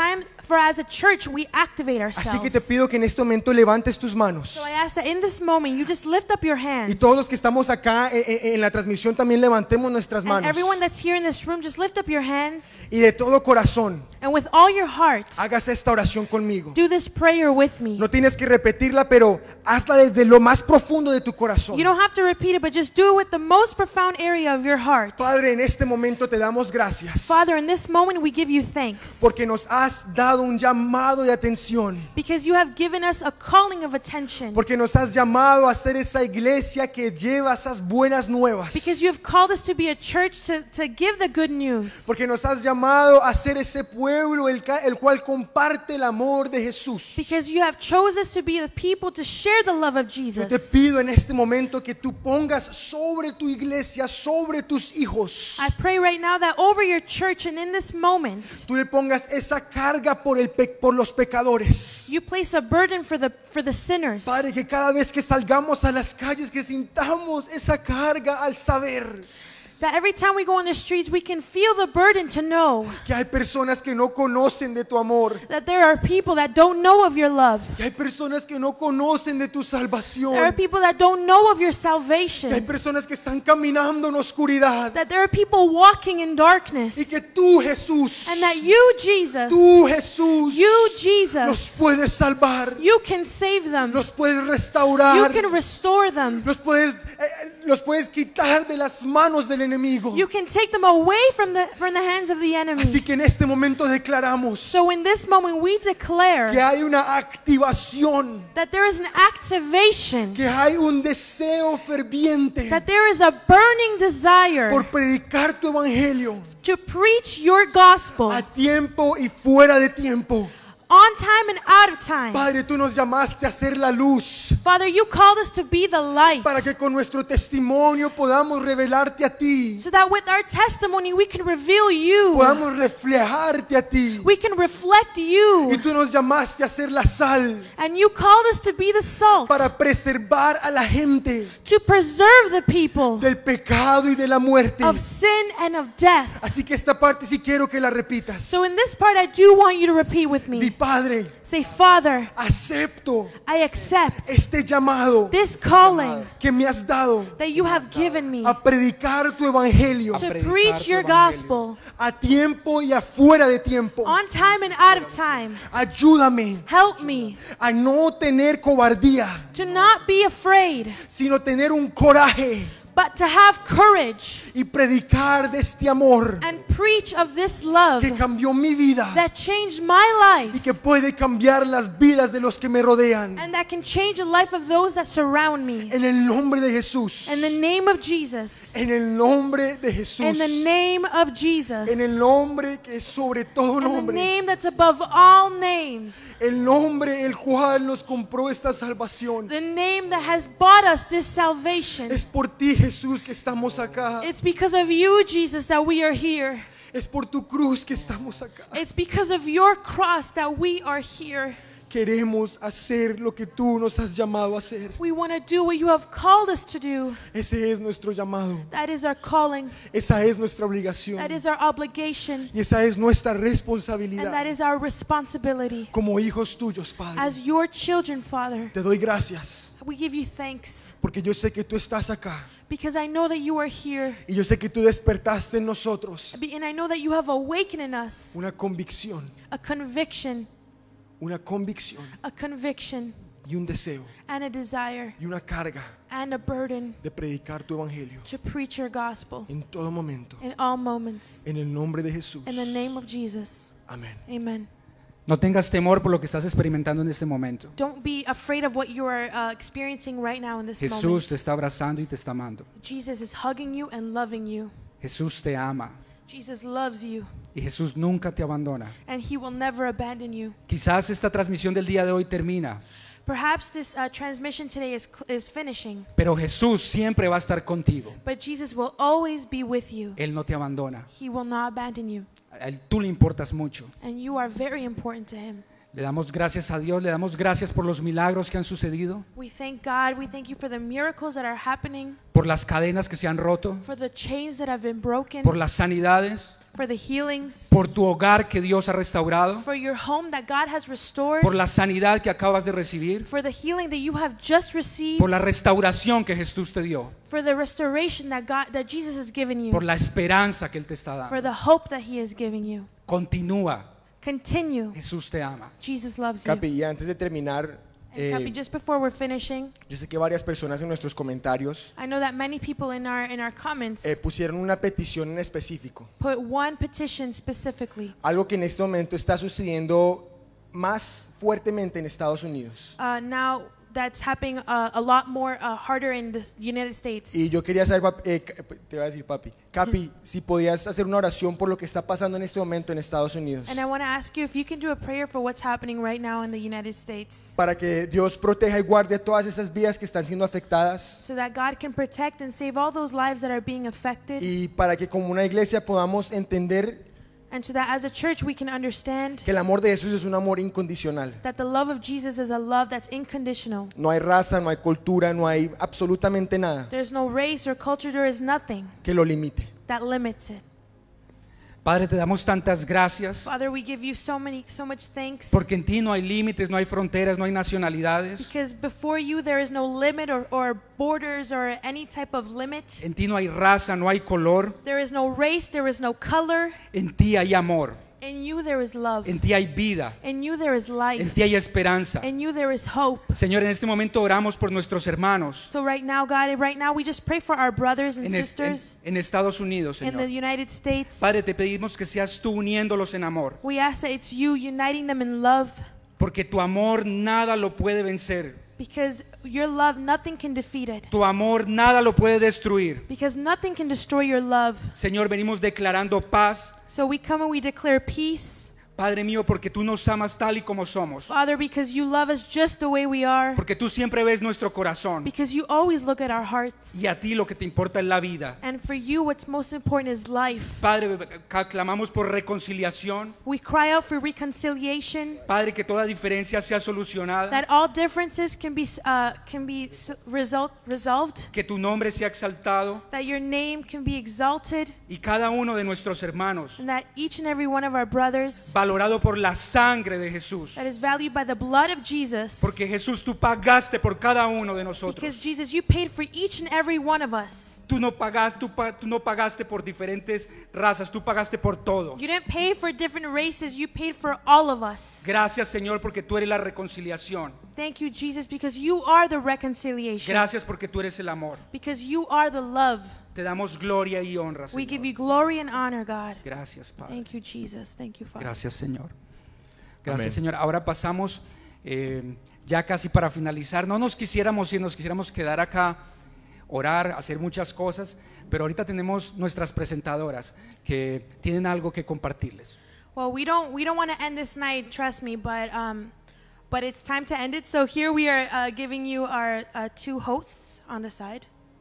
for as a church we activate ourselves. Así que te pido que en este momento levantes tus manos. So I ask that in this moment you just lift up your hands. Y todos los que estamos acá en la transmisión también levantemos nuestras And manos. everyone that's here in this room, just lift up your hands. Y de todo corazón, And with all your heart, hagas esta oración conmigo. do this prayer with me. No tienes que repetirla, pero hazla desde lo más profundo de tu corazón. You don't have to repeat it, but just do it with the most profound area of your heart. Padre, en este momento te damos gracias. Father, in this moment we give you thanks. Porque nos has dado un llamado de atención. Because you have given us a calling of attention. Porque nos has llamado a ser esa iglesia que lleva esas buenas nuevas. Because you have called us to be a church to give the good news. Porque nos has llamado a ser ese pueblo el cual comparte el amor de Jesús. Because you have chosen us to be the people to share the love of Yo te Jesus. pido en este momento que tú pongas sobre tu iglesia, sobre tus hijos, I pray right now that over your church and in this moment, tú le pongas esa carga por los pecadores. you place a burden for the sinners. Padre, que cada vez que salgamos a las calles que sintamos esa carga al saber That every time we go on the streets, we can feel the burden to know que hay personas que no conocen de tu amor, that there are people that don't know of your love. que hay personas que no conocen de tu salvación, There are people that don't know of your que hay salvation. personas que están caminando en oscuridad That there are people walking in darkness. y que tú, Jesús, And that you, Jesus, tú, Jesús, you, los Jesus, puedes salvar, you can save them. los puedes You restaurar, can restore them. los puedes quitar de las manos del enemigo. You can take them away from the hands of the enemy. Así que en este momento declaramos So in this moment we declare que hay una activación, that there is an activation, que hay un deseo ferviente that there is a burning desire por predicar tu evangelio to preach your gospel a tiempo y fuera de tiempo. on time and out of time. Padre, tú nos llamaste a ser la luz Father, you called us to be the light, para que con nuestro testimonio podamos revelarte a ti, so that with our testimony we can reveal you, podamos reflejarte a ti. we can reflect you. Y tú nos llamaste a ser la sal And you called us to be the salt, para preservar a la gente to preserve the people del pecado y de la muerte. of sin and of death. Así que esta parte sí quiero que la repitas. So in this part I do want you to repeat with Di, me. Padre, Say, Father, acepto I accept este llamado this calling que me has dado that you have given me a predicar tu evangelio to preach your gospel a tiempo y afuera de tiempo. on time and out of time. Ayúdame Help me a no tener cobardía, to not be afraid, sino tener un coraje but to have courage y predicar de este amor and preach of this love que cambió mi vida that changed my y life que puede cambiar las vidas de los que me rodean. and that can change the life of those that surround me. En el nombre de Jesús. In the name of Jesus. En el nombre de Jesús. In the name of Jesus. En el nombre que es sobre todo In the nombre. name that's above all names. El nombre el cual nos compró esta salvación. The name that has bought us this salvation. Es por ti, Jesús, que estamos acá. It's because of you, Jesus, that we are here. Es por tu cruz que estamos acá. It's because of your cross that we are here. Queremos hacer lo que tú nos has llamado a hacer. We want to do what you have called us to do. Ese es nuestro llamado. That is our calling. Esa es nuestra obligación. That is our obligation. Y esa es nuestra And that responsabilidad. is our responsibility. Como hijos tuyos, Padre. As your children, Father, Te doy gracias. we give you thanks. Porque yo sé que tú estás acá. Because I know that you are here. Y yo sé que tú despertaste en nosotros And I know that you have awakened in us una convicción. a conviction, Una convicción. Y un deseo. and a desire, Y una carga and a burden de predicar tu evangelio. to preach your gospel En todo momento. in all moments. En el nombre de Jesús. In the name of Jesus. Amén. Amen. No tengas temor por lo que estás experimentando en este momento. Don't be afraid of what you are experiencing right now in this Jesús moment. te está abrazando y te está amando. Jesus is hugging you and loving you. Jesús te ama Jesus loves you, y Jesús nunca te abandona. and He will never abandon you. Quizás esta transmisión del día de hoy termina, Perhaps this transmission today is finishing, pero Jesús siempre va a estar contigo. but Jesus will always be with you. Él no te abandona. He will not abandon you, A él tú le importas mucho. and you are very important to Him. Le damos gracias a Dios, le damos gracias por los milagros que han sucedido, We thank God. We thank you for the miracles that are happening, por las cadenas que se han roto, for the chains that have been broken, por las sanidades, for the healings, por tu hogar que Dios ha restaurado, for your home that God has restored, por la sanidad que acabas de recibir, for the healing that you have just received, por la restauración que Jesús te dio, for the restoration that Jesus has given you, por la esperanza que Él te está for dando. the hope that He has given you. Continúa. Continue. Jesús te ama. Jesus loves you. Capi, y antes de terminar, Capi, just before we're finishing, yo sé que varias personas en nuestros comentarios I know that many people in our comments pusieron una petición en específico. put one petition specifically. Algo que en este momento está sucediendo más fuertemente en Estados Unidos. Now that's happening a lot more harder in the United States. Y yo quería saber, te voy a decir, papi, Capi, si podías hacer una oración por lo que está pasando en este momento en Estados Unidos. And I want to ask you if you can do a prayer for what's happening right now in the United States, Para que Dios proteja y guarde todas esas vidas que están siendo afectadas. so that God can protect and save all those lives that are being affected, Y para que como una iglesia podamos entender and so that as a church we can understand que el amor de Jesús es un amor incondicional. that the love of Jesus is a love that's unconditional. No hay raza, no hay cultura, no hay absolutamente nada There's no race or culture, there is nothing que lo limite. that limits it. Padre, te damos tantas gracias Father, we give you so much thanks, porque en ti no hay límites, no hay fronteras, no hay nacionalidades. because before you there is no limit or borders or any type of limit. En ti no hay raza, no hay color. There is no race, there is no color. En ti hay amor. In you there is love. En ti hay vida. In you there is life. En ti hay esperanza. In you there is hope. Señor, en este momento oramos por nuestros hermanos So right now, God, right now we just pray for our brothers and sisters en Estados Unidos, in the Señor. United States. Padre, te pedimos que seas tú uniéndolos en amor, We ask that it's you uniting them in love, porque tu amor nada lo puede vencer. because your love, nothing can defeat it. Tu amor nada lo puede destruir. Because nothing can destroy your love. Señor, venimos declarando paz, So we come and we declare peace, Padre mío, porque tú nos amas tal y como somos. Father, because you love us just the way we are, Porque tú siempre ves nuestro corazón. because you always look at our hearts. Y a ti lo que te importa es la vida. And for you, what's most important is life. Padre, clamamos por reconciliación. We cry out for reconciliation, Padre, que toda diferencia sea solucionada. that all differences can be resolved, Que tu nombre sea exaltado. that your name can be exalted, Y cada uno de nuestros hermanos, and that each and every one of our brothers valorado por la sangre de Jesús. that is valued by the blood of Jesus, Porque Jesús, tú pagaste por cada uno de nosotros. because Jesus, you paid for each and every one of us. Tú no pagaste por diferentes razas, tú pagaste por todo. You didn't pay for different races, you paid for all of us. Gracias, Señor, porque tú eres la reconciliación. Thank you, Jesus, because you are the reconciliation, Gracias porque tú eres el amor. because you are the love. Te damos gloria y honra, We Señor. give you glory and honor, God. Gracias, Padre. Thank you, Jesus. Thank you, Father. Gracias, Señor. Gracias, Amén. Señor. Ahora pasamos ya casi para finalizar. No nos quisiéramos ir, nos quisiéramos quedar acá, orar, hacer muchas cosas, pero ahorita tenemos nuestras presentadoras que tienen algo que compartirles. Well, we don't want to end this night, trust me, but it's time to end it. So here we are giving you our two hosts on the side.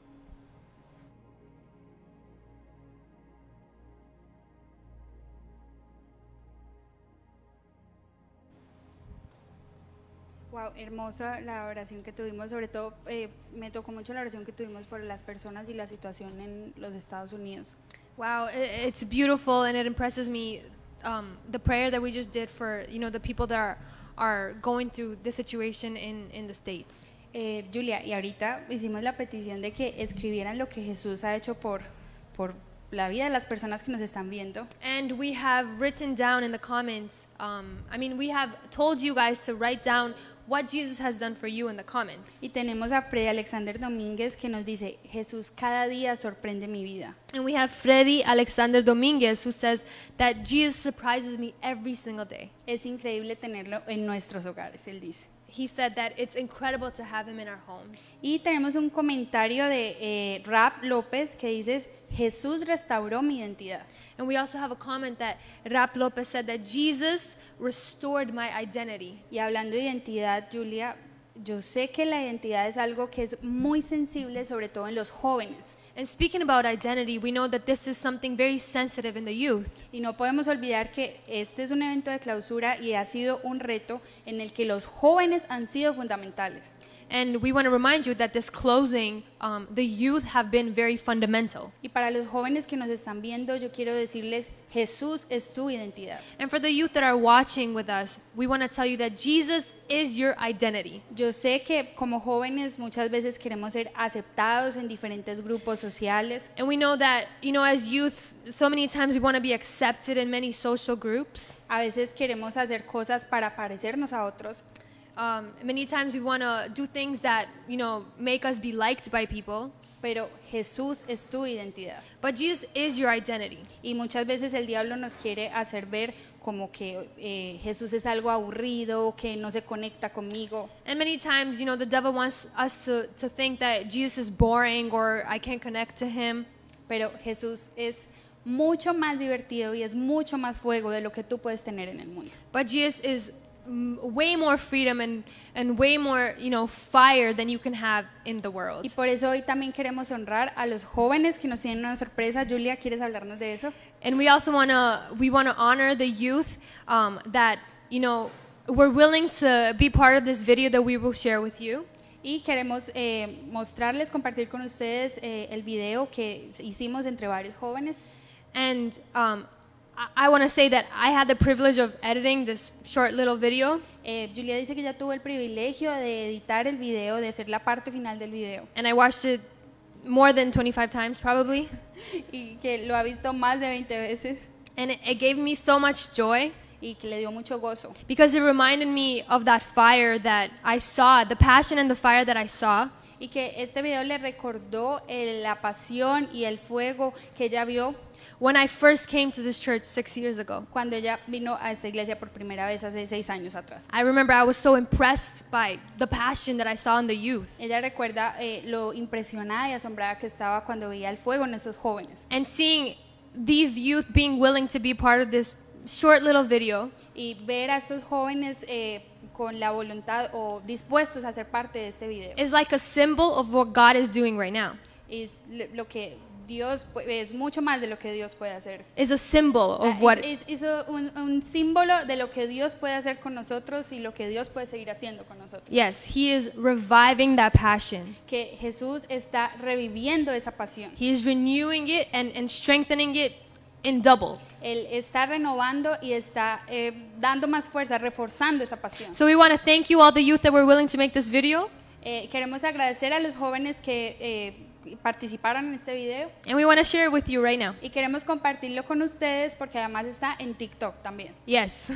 Wow, hermosa la oración que tuvimos, sobre todo me tocó mucho la oración que tuvimos por las personas y la situación en los Estados Unidos. Wow, it's beautiful and it impresses me, the prayer that we just did for, the people that are going through the situation in the States. Julia, y ahorita hicimos la petición de que escribieran lo que Jesús ha hecho por la vida de las personas que nos están viendo. And we have written down in the comments, we have told you guys to write down what Jesus has done for you in the comments. Y tenemos a Freddy Alexander Domínguez que nos dice, Jesús cada día sorprende mi vida. And we have Freddy Alexander Dominguez who says that Jesus surprises me every single day. Es increíble tenerlo en nuestros hogares, él dice. He said that it's incredible to have him in our homes. Y tenemos un comentario de Rap López que dice, Jesús restauró mi identidad. And we also have a comment that Rap Lopez said that Jesus restored my identity. Y hablando de identidad, Julia, yo sé que la identidad es algo que es muy sensible, sobre todo en los jóvenes. And speaking about identity, we know that this is something very sensitive in the youth. Y no podemos olvidar que este es un evento de clausura y ha sido un reto en el que los jóvenes han sido fundamentales. And we want to remind you that this closing, the youth have been very fundamental. Y para los jóvenes que nos están viendo, yo quiero decirles, Jesús es tu identidad. And for the youth that are watching with us, we want to tell you that Jesus is your identity. Yo sé que como jóvenes muchas veces queremos ser aceptados en diferentes grupos sociales. And we know that, as youth, so many times we want to be accepted in many social groups. A veces queremos hacer cosas para parecernos a otros. Many times we want to do things that, make us be liked by people. Pero Jesús es tu identidad. But Jesus is your identity. Y muchas veces el diablo nos quiere hacer ver como que Jesús es algo aburrido, que no se conecta conmigo. And many times, the devil wants us to think that Jesus is boring or I can't connect to him. Pero Jesús es mucho más divertido y es mucho más fuego de lo que tú puedes tener en el mundo. But Jesus is way more freedom and way more, fire than you can have in the world. Y por eso hoy también queremos honrar a los jóvenes que nos tienen una sorpresa. Julia, ¿quieres hablarnos de eso? And we also want to honor the youth that, we're willing to be part of this video that we will share with you. Y queremos mostrarles, compartir con ustedes el video que hicimos entre varios jóvenes. And I want to say that I had the privilege of editing this short little video. Julia dice que ya tuvo el privilegio de editar el video, de hacer la parte final del video. And I watched it more than 25 times probably. Y que lo ha visto más de 20 veces. And it gave me so much joy. Y que le dio mucho gozo. Because it reminded me of that fire that I saw, the passion and the fire that I saw. Y que este video le recordó la pasión y el fuego que ella vio. When I first came to this church 6 years ago. Cuando ella vino a esta iglesia por primera vez hace 6 años atrás. I remember I was so impressed by the passion that I saw in the youth. Ella recuerda lo impresionada y asombrada que estaba cuando veía el fuego en esos jóvenes. And seeing these youth being willing to be part of this short little video. Y ver a estos jóvenes con la voluntad o dispuestos a ser parte de este video. Is like a symbol of what God is doing right now. Es lo que Dios es mucho más de lo que Dios puede hacer. Is a symbol of what es un símbolo de lo que Dios puede hacer con nosotros y lo que Dios puede seguir haciendo con nosotros. Yes, he is reviving that passion. Que Jesús está reviviendo esa pasión. He is renewing it and strengthening it in double. Él está renovando y está dando más fuerza, reforzando esa pasión. So we want to thank you all the youth that were willing to make this video. Queremos agradecer a los jóvenes que participaron en este video. And we want to share it with you right now. Y queremos compartirlo con ustedes porque además está en TikTok también. Yes.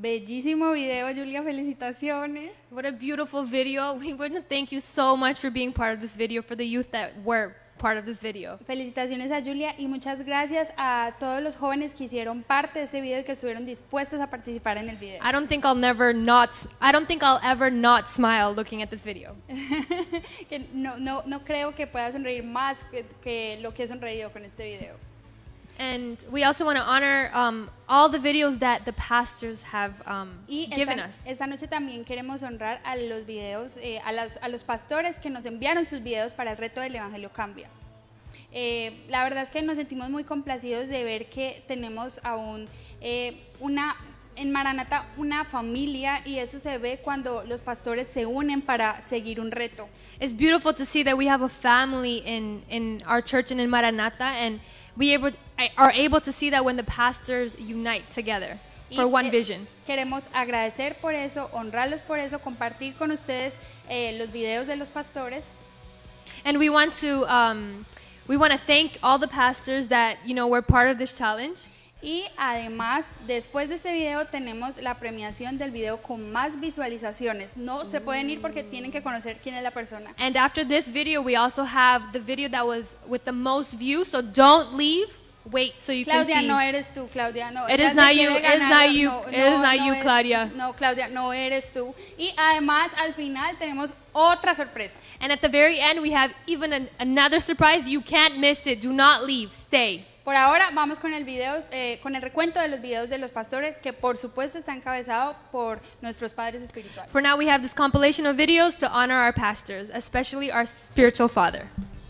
Bellísimo video, Julia, felicitaciones. What a beautiful video. We want to thank you so much for being part of this video, for the youth that were part of this video. Felicitaciones a Julia y muchas gracias a todos los jóvenes que hicieron parte de este video y que estuvieron dispuestos a participar en el video. I don't think I'll ever not smile looking at this video. Que no creo que pueda sonreír más que lo que he sonreído con este video. And we also want to honor all the videos that the pastors have given us. Esta noche también queremos honrar a los videos, a los pastores que nos enviaron sus videos para el reto del Evangelio Cambia. La verdad es que nos sentimos muy complacidos de ver que tenemos aún en Maranata una familia, y eso se ve cuando los pastores se unen para seguir un reto. It's beautiful to see that we have a family in our church and in Maranata, and we are able to see that when the pastors unite together for one vision. Queremos agradecer por eso, honrarlos por eso, compartir con ustedes los videos de los pastores. And we want to thank all the pastors that were part of this challenge. Y además, después de este video tenemos la premiación del video con más visualizaciones. No se pueden ir porque tienen que conocer quién es la persona. And after this video, we also have the video that was with the most views, so don't leave. Wait, so you Claudia, can see. no eres tú, Claudia, no. It is not you. It is not you. It is not you, Claudia. No, Claudia, no eres tú. Y además, al final tenemos otra sorpresa. And at the very end, we have even another surprise. You can't miss it. Do not leave. Stay. Por ahora vamos con el recuento de los videos de los pastores, que por supuesto está encabezado por nuestros padres espirituales. For now, we have this compilation of videos to honor our pastors, especially our spiritual father.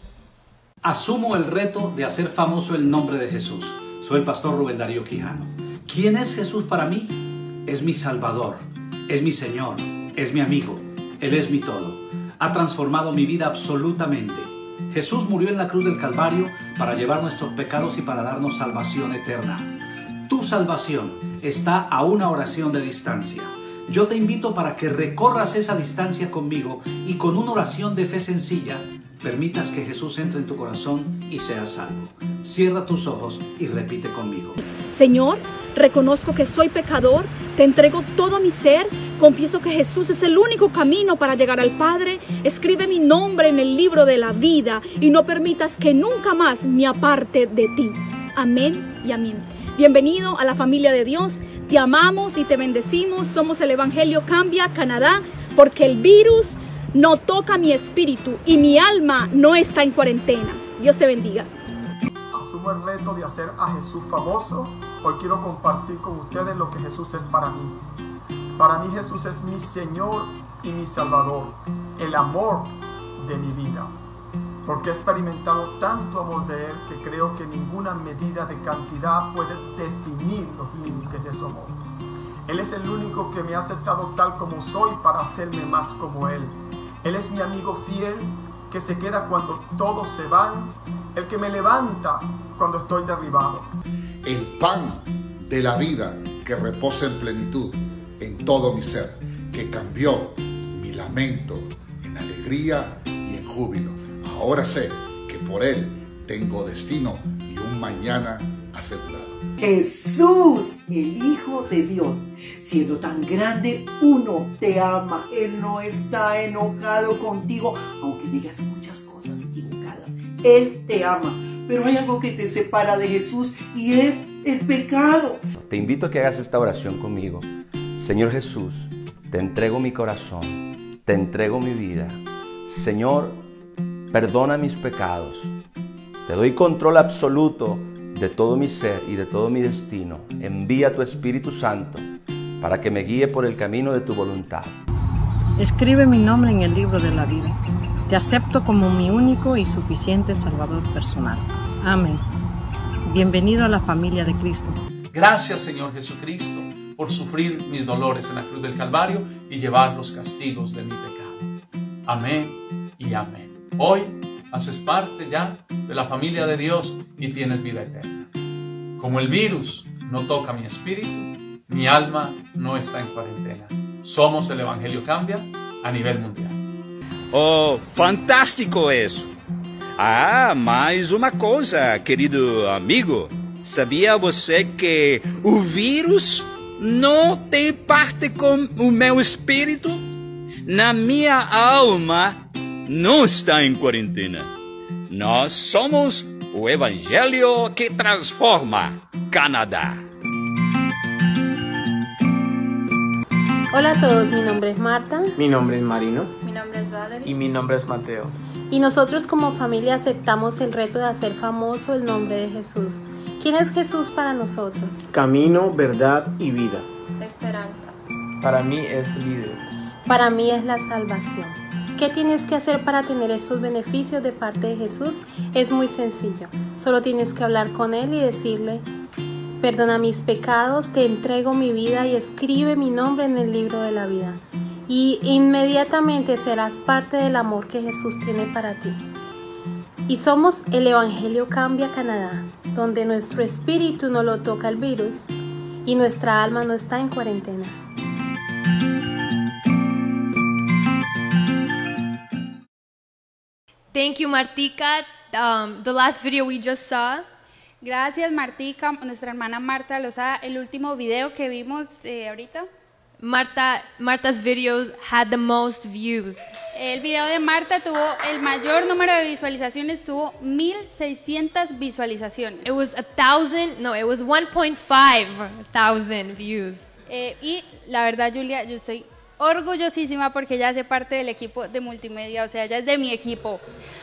Asumo el reto de hacer famoso el nombre de Jesús. Soy el pastor Rubén Darío Quijano. ¿Quién es Jesús para mí? Es mi Salvador, es mi Señor, es mi amigo, Él es mi todo. Ha transformado mi vida absolutamente. Jesús murió en la cruz del Calvario para llevar nuestros pecados y para darnos salvación eterna. Tu salvación está a una oración de distancia. Yo te invito para que recorras esa distancia conmigo y con una oración de fe sencilla permitas que Jesús entre en tu corazón y seas salvo. Cierra tus ojos y repite conmigo. Señor, reconozco que soy pecador, te entrego todo mi ser, confieso que Jesús es el único camino para llegar al Padre. Escribe mi nombre en el libro de la vida y no permitas que nunca más me aparte de ti. Amén y amén. Bienvenido a la familia de Dios. Te amamos y te bendecimos. Somos el Evangelio Cambia Canadá, porque el virus no toca mi espíritu y mi alma no está en cuarentena. Dios te bendiga. Asumo el reto de hacer a Jesús famoso. Hoy quiero compartir con ustedes lo que Jesús es para mí. Para mí Jesús es mi Señor y mi Salvador, el amor de mi vida. Porque he experimentado tanto amor de Él que creo que ninguna medida de cantidad puede definir los límites de su amor. Él es el único que me ha aceptado tal como soy para hacerme más como Él. Él es mi amigo fiel que se queda cuando todos se van, el que me levanta cuando estoy derribado. El pan de la vida que reposa en plenitud en todo mi ser, que cambió mi lamento en alegría y en júbilo. Ahora sé que por Él tengo destino y un mañana asegurado. Jesús, el Hijo de Dios, siendo tan grande, uno te ama. Él no está enojado contigo, aunque digas muchas cosas equivocadas. Él te ama, pero hay algo que te separa de Jesús y es el pecado. Te invito a que hagas esta oración conmigo. Señor Jesús, te entrego mi corazón, te entrego mi vida. Señor, perdona mis pecados. Te doy control absoluto de todo mi ser y de todo mi destino. Envía tu Espíritu Santo para que me guíe por el camino de tu voluntad. Escribe mi nombre en el libro de la vida. Te acepto como mi único y suficiente Salvador personal. Amén. Bienvenido a la familia de Cristo. Gracias, Señor Jesucristo, por sufrir mis dolores en la cruz del Calvario y llevar los castigos de mi pecado. Amén y amén. Hoy haces parte ya de la familia de Dios y tienes vida eterna. Como el virus no toca mi espíritu, mi alma no está en cuarentena. Somos el Evangelio Cambia a nivel mundial. Oh, fantástico isso! Ah, mais uma coisa, querido amigo. Sabia você que o vírus não tem parte com o meu espírito? Na minha alma não está em quarentena. Nós somos o Evangelho que transforma Canadá. Hola a todos, mi nombre es Marta. Mi nombre es Marino. Mi nombre es Valerie. Y mi nombre es Mateo. Y nosotros como familia aceptamos el reto de hacer famoso el nombre de Jesús. ¿Quién es Jesús para nosotros? Camino, verdad y vida. Esperanza. Para mí es líder. Para mí es la salvación. ¿Qué tienes que hacer para tener estos beneficios de parte de Jesús? Es muy sencillo. Solo tienes que hablar con Él y decirle: perdona mis pecados, te entrego mi vida y escribe mi nombre en el libro de la vida. Y inmediatamente serás parte del amor que Jesús tiene para ti. Y somos el Evangelio Cambia Canadá, donde nuestro espíritu no lo toca el virus y nuestra alma no está en cuarentena. Thank you, Martika. The last video we just saw. Gracias, Martica, nuestra hermana Marta Lozada. El último video que vimos ahorita. Marta's videos had the most views. El video de Marta tuvo el mayor número de visualizaciones, tuvo 1,600 visualizaciones. It was 1.5,000 views. Y la verdad, Julia, yo estoy orgullosísima porque ella hace parte del equipo de multimedia, o sea, ella es de mi equipo.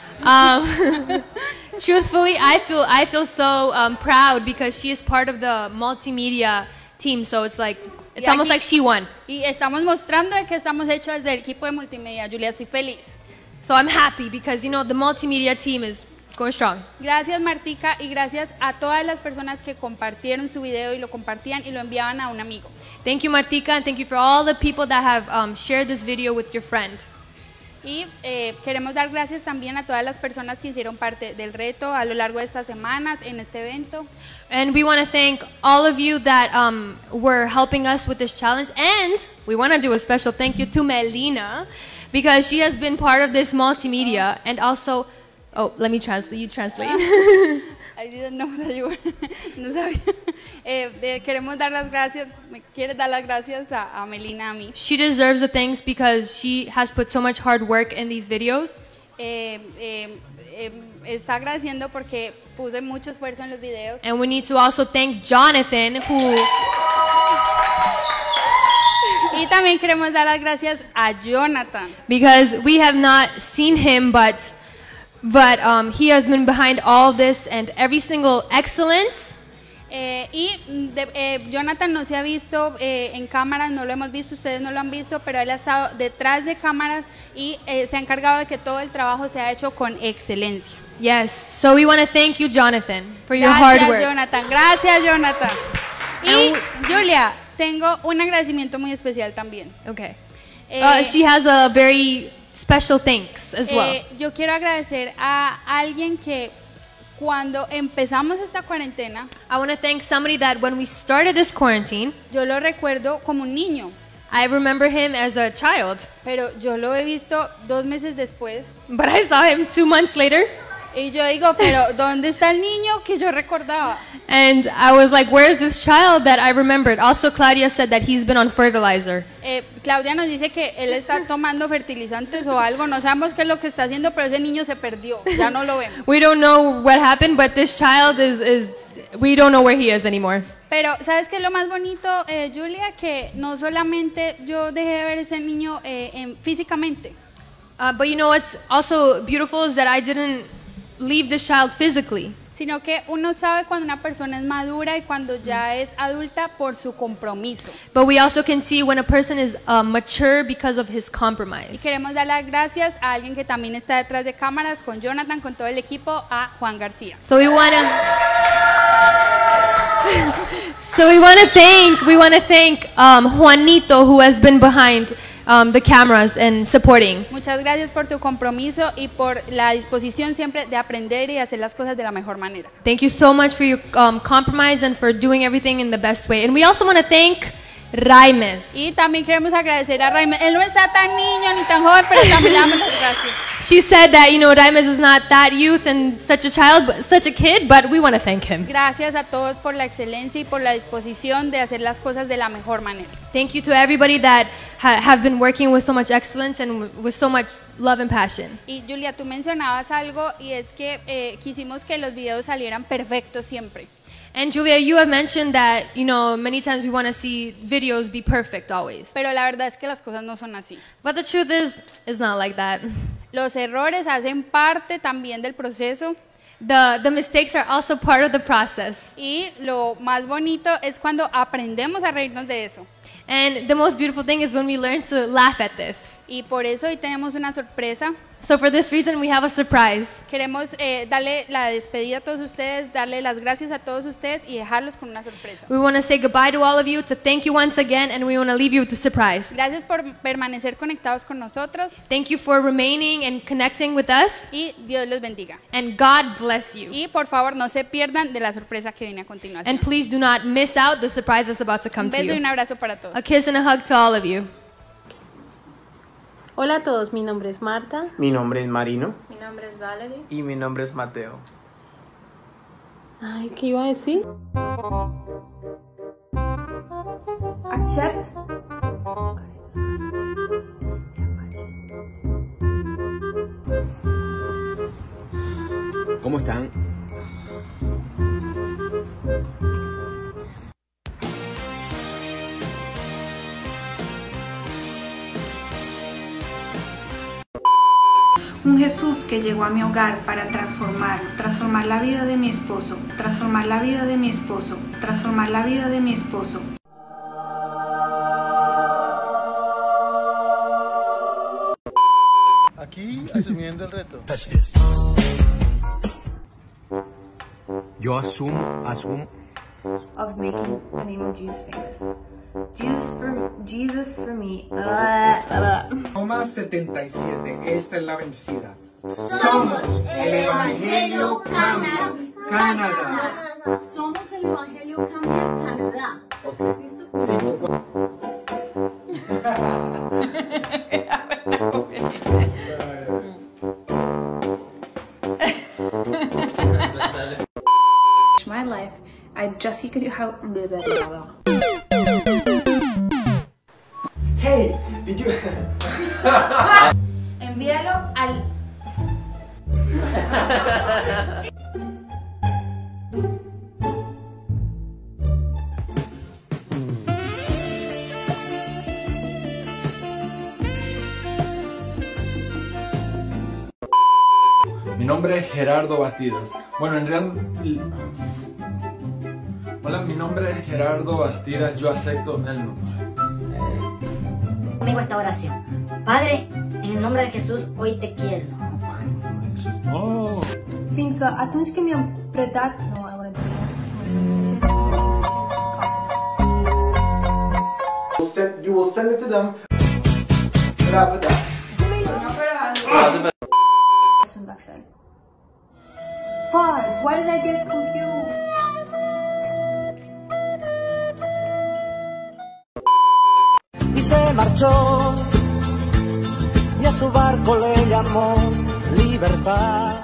Truthfully, I feel so proud because she is part of the multimedia team, so it's almost like she won. Y estamos mostrando que estamos hechos del equipo de multimedia. Julia, estoy feliz. So I'm happy because, the multimedia team is going strong. Gracias, Martica, y gracias a todas las personas que compartieron su video y lo compartían y lo enviaban a un amigo. Thank you, Martika, and thank you for all the people that have shared this video with your friend. Y queremos dar gracias también a todas las personas que hicieron parte del reto a lo largo de estas semanas en este evento. And we want to thank all of you that were helping us with this challenge. And we want to do a special thank you to Melina because she has been part of this multimedia. And also, let me translate. You translate. I didn't know that you were. No sabía. Queremos dar las gracias. Me quieres dar las gracias a Melina, a mí. She deserves the thanks because she has put so much hard work in these videos. Está agradeciendo porque puse mucho esfuerzo en los videos. And we need to also thank Jonathan, who. Y también queremos dar las gracias a Jonathan. Because we have not seen him, but he has been behind all this and every single excellence. Jonathan no se ha visto en cámaras, no lo hemos visto, ustedes no lo han visto, pero él ha estado detrás de cámaras y se ha encargado de que todo el trabajo se ha hecho con excelencia. Yes, so we want to thank you, Jonathan, for your hard work. Gracias, Jonathan. Y Julia, tengo un agradecimiento muy especial también. Okay. She has a very special thanks as well. Yo quiero agradecer a alguien que cuando empezamos esta cuarentena, I want to thank somebody that when we started this quarantine, yo lo recuerdo como un niño. I remember him as a child. Pero yo lo he visto 2 meses después. But I saw him 2 months later. Y yo digo, pero ¿dónde está el niño que yo recordaba? And I was like, where's this child that I remembered? Also, Claudia said that he's been on fertilizer. Claudia nos dice que él está tomando fertilizantes o algo. No sabemos qué es lo que está haciendo, pero ese niño se perdió. Ya no lo vemos. We don't know what happened, but this child we don't know where he is anymore. Pero, ¿sabes qué es lo más bonito, Julia? Que no solamente yo dejé de ver ese niño físicamente. But you know what's also beautiful is that I didn't leave this child physically. Sino que uno sabe cuando una persona es madura y cuando ya es adulta por su compromiso. But we also can see when a person is mature because of his compromise. Y queremos dar las gracias a alguien que también está detrás de cámaras, con Jonathan, con todo el equipo, a Juan García. So we want to thank Juanito, who has been behind the cameras and supporting. Muchas gracias por tu compromiso y por la disposición siempre de aprender y hacer las cosas de la mejor manera. Thank you so much for your compromise and for doing everything in the best way. And we also want to thank Raimes. Y también queremos agradecer a Raimes. Él no está tan niño ni tan joven, pero también le damos las gracias. She said that, you know, Raimes is not that youth and such a child, but such a kid, but we want to thank him. Gracias a todos por la excelencia y por la disposición de hacer las cosas de la mejor manera. Thank you to everybody that have been working with so much excellence and with so much love and passion. Y Julia, tú mencionabas algo y es que quisimos que los videos salieran perfectos siempre. And Julia, you have mentioned that, you know, many times we want to see videos be perfect always. Pero la verdad es que las cosas no son así. But the truth is, it's not like that. Los errores hacen parte también del proceso. The mistakes are also part of the process. Y lo más bonito es cuando aprendemos a reírnos de eso. And the most beautiful thing is when we learn to laugh at this. Y por eso hoy tenemos una sorpresa. So for this reason we have a surprise. Queremos darle la despedida a todos ustedes, darle las gracias a todos ustedes y dejarlos con una sorpresa. We want to say goodbye to all of you, to thank you once again, and we want to leave you with a surprise. Gracias por permanecer conectados con nosotros. Thank you for remaining and connecting with us. Y Dios los bendiga. And God bless you. Y por favor no se pierdan de la sorpresa que viene a continuación. And please do not miss out the surprise that's about to come to you. Un beso y un abrazo para todos. A kiss and a hug to all of you. Hola a todos, mi nombre es Marta. Mi nombre es Marino. Mi nombre es Valerie. Y mi nombre es Mateo. Ay, ¿qué iba a decir? Accept. ¿Cómo están? Un Jesús que llegó a mi hogar para transformarlo, transformar la vida de mi esposo, transformar la vida de mi esposo, transformar la vida de mi esposo. Aquí asumiendo el reto. Yo asumo Of making the name of Jesus famous. Jesus for me. Roma 77, esta es la vencida. Somos el Evangelio Canadá. Somos el Evangelio Canadá. My life, I just could how. Hey, did you? Envíalo al. Mi nombre es Gerardo Bastidas. Bueno, en realidad... Hola, mi nombre es Gerardo Bastidas, yo acepto el nombre. Conmigo esta oración. Padre, en el nombre de Jesús, hoy te quiero. No. Fiindcă atunci când mi-am predat... You will send it to them. Pause, why did I get confused? Y se marchó y a su barco le llamó libertad.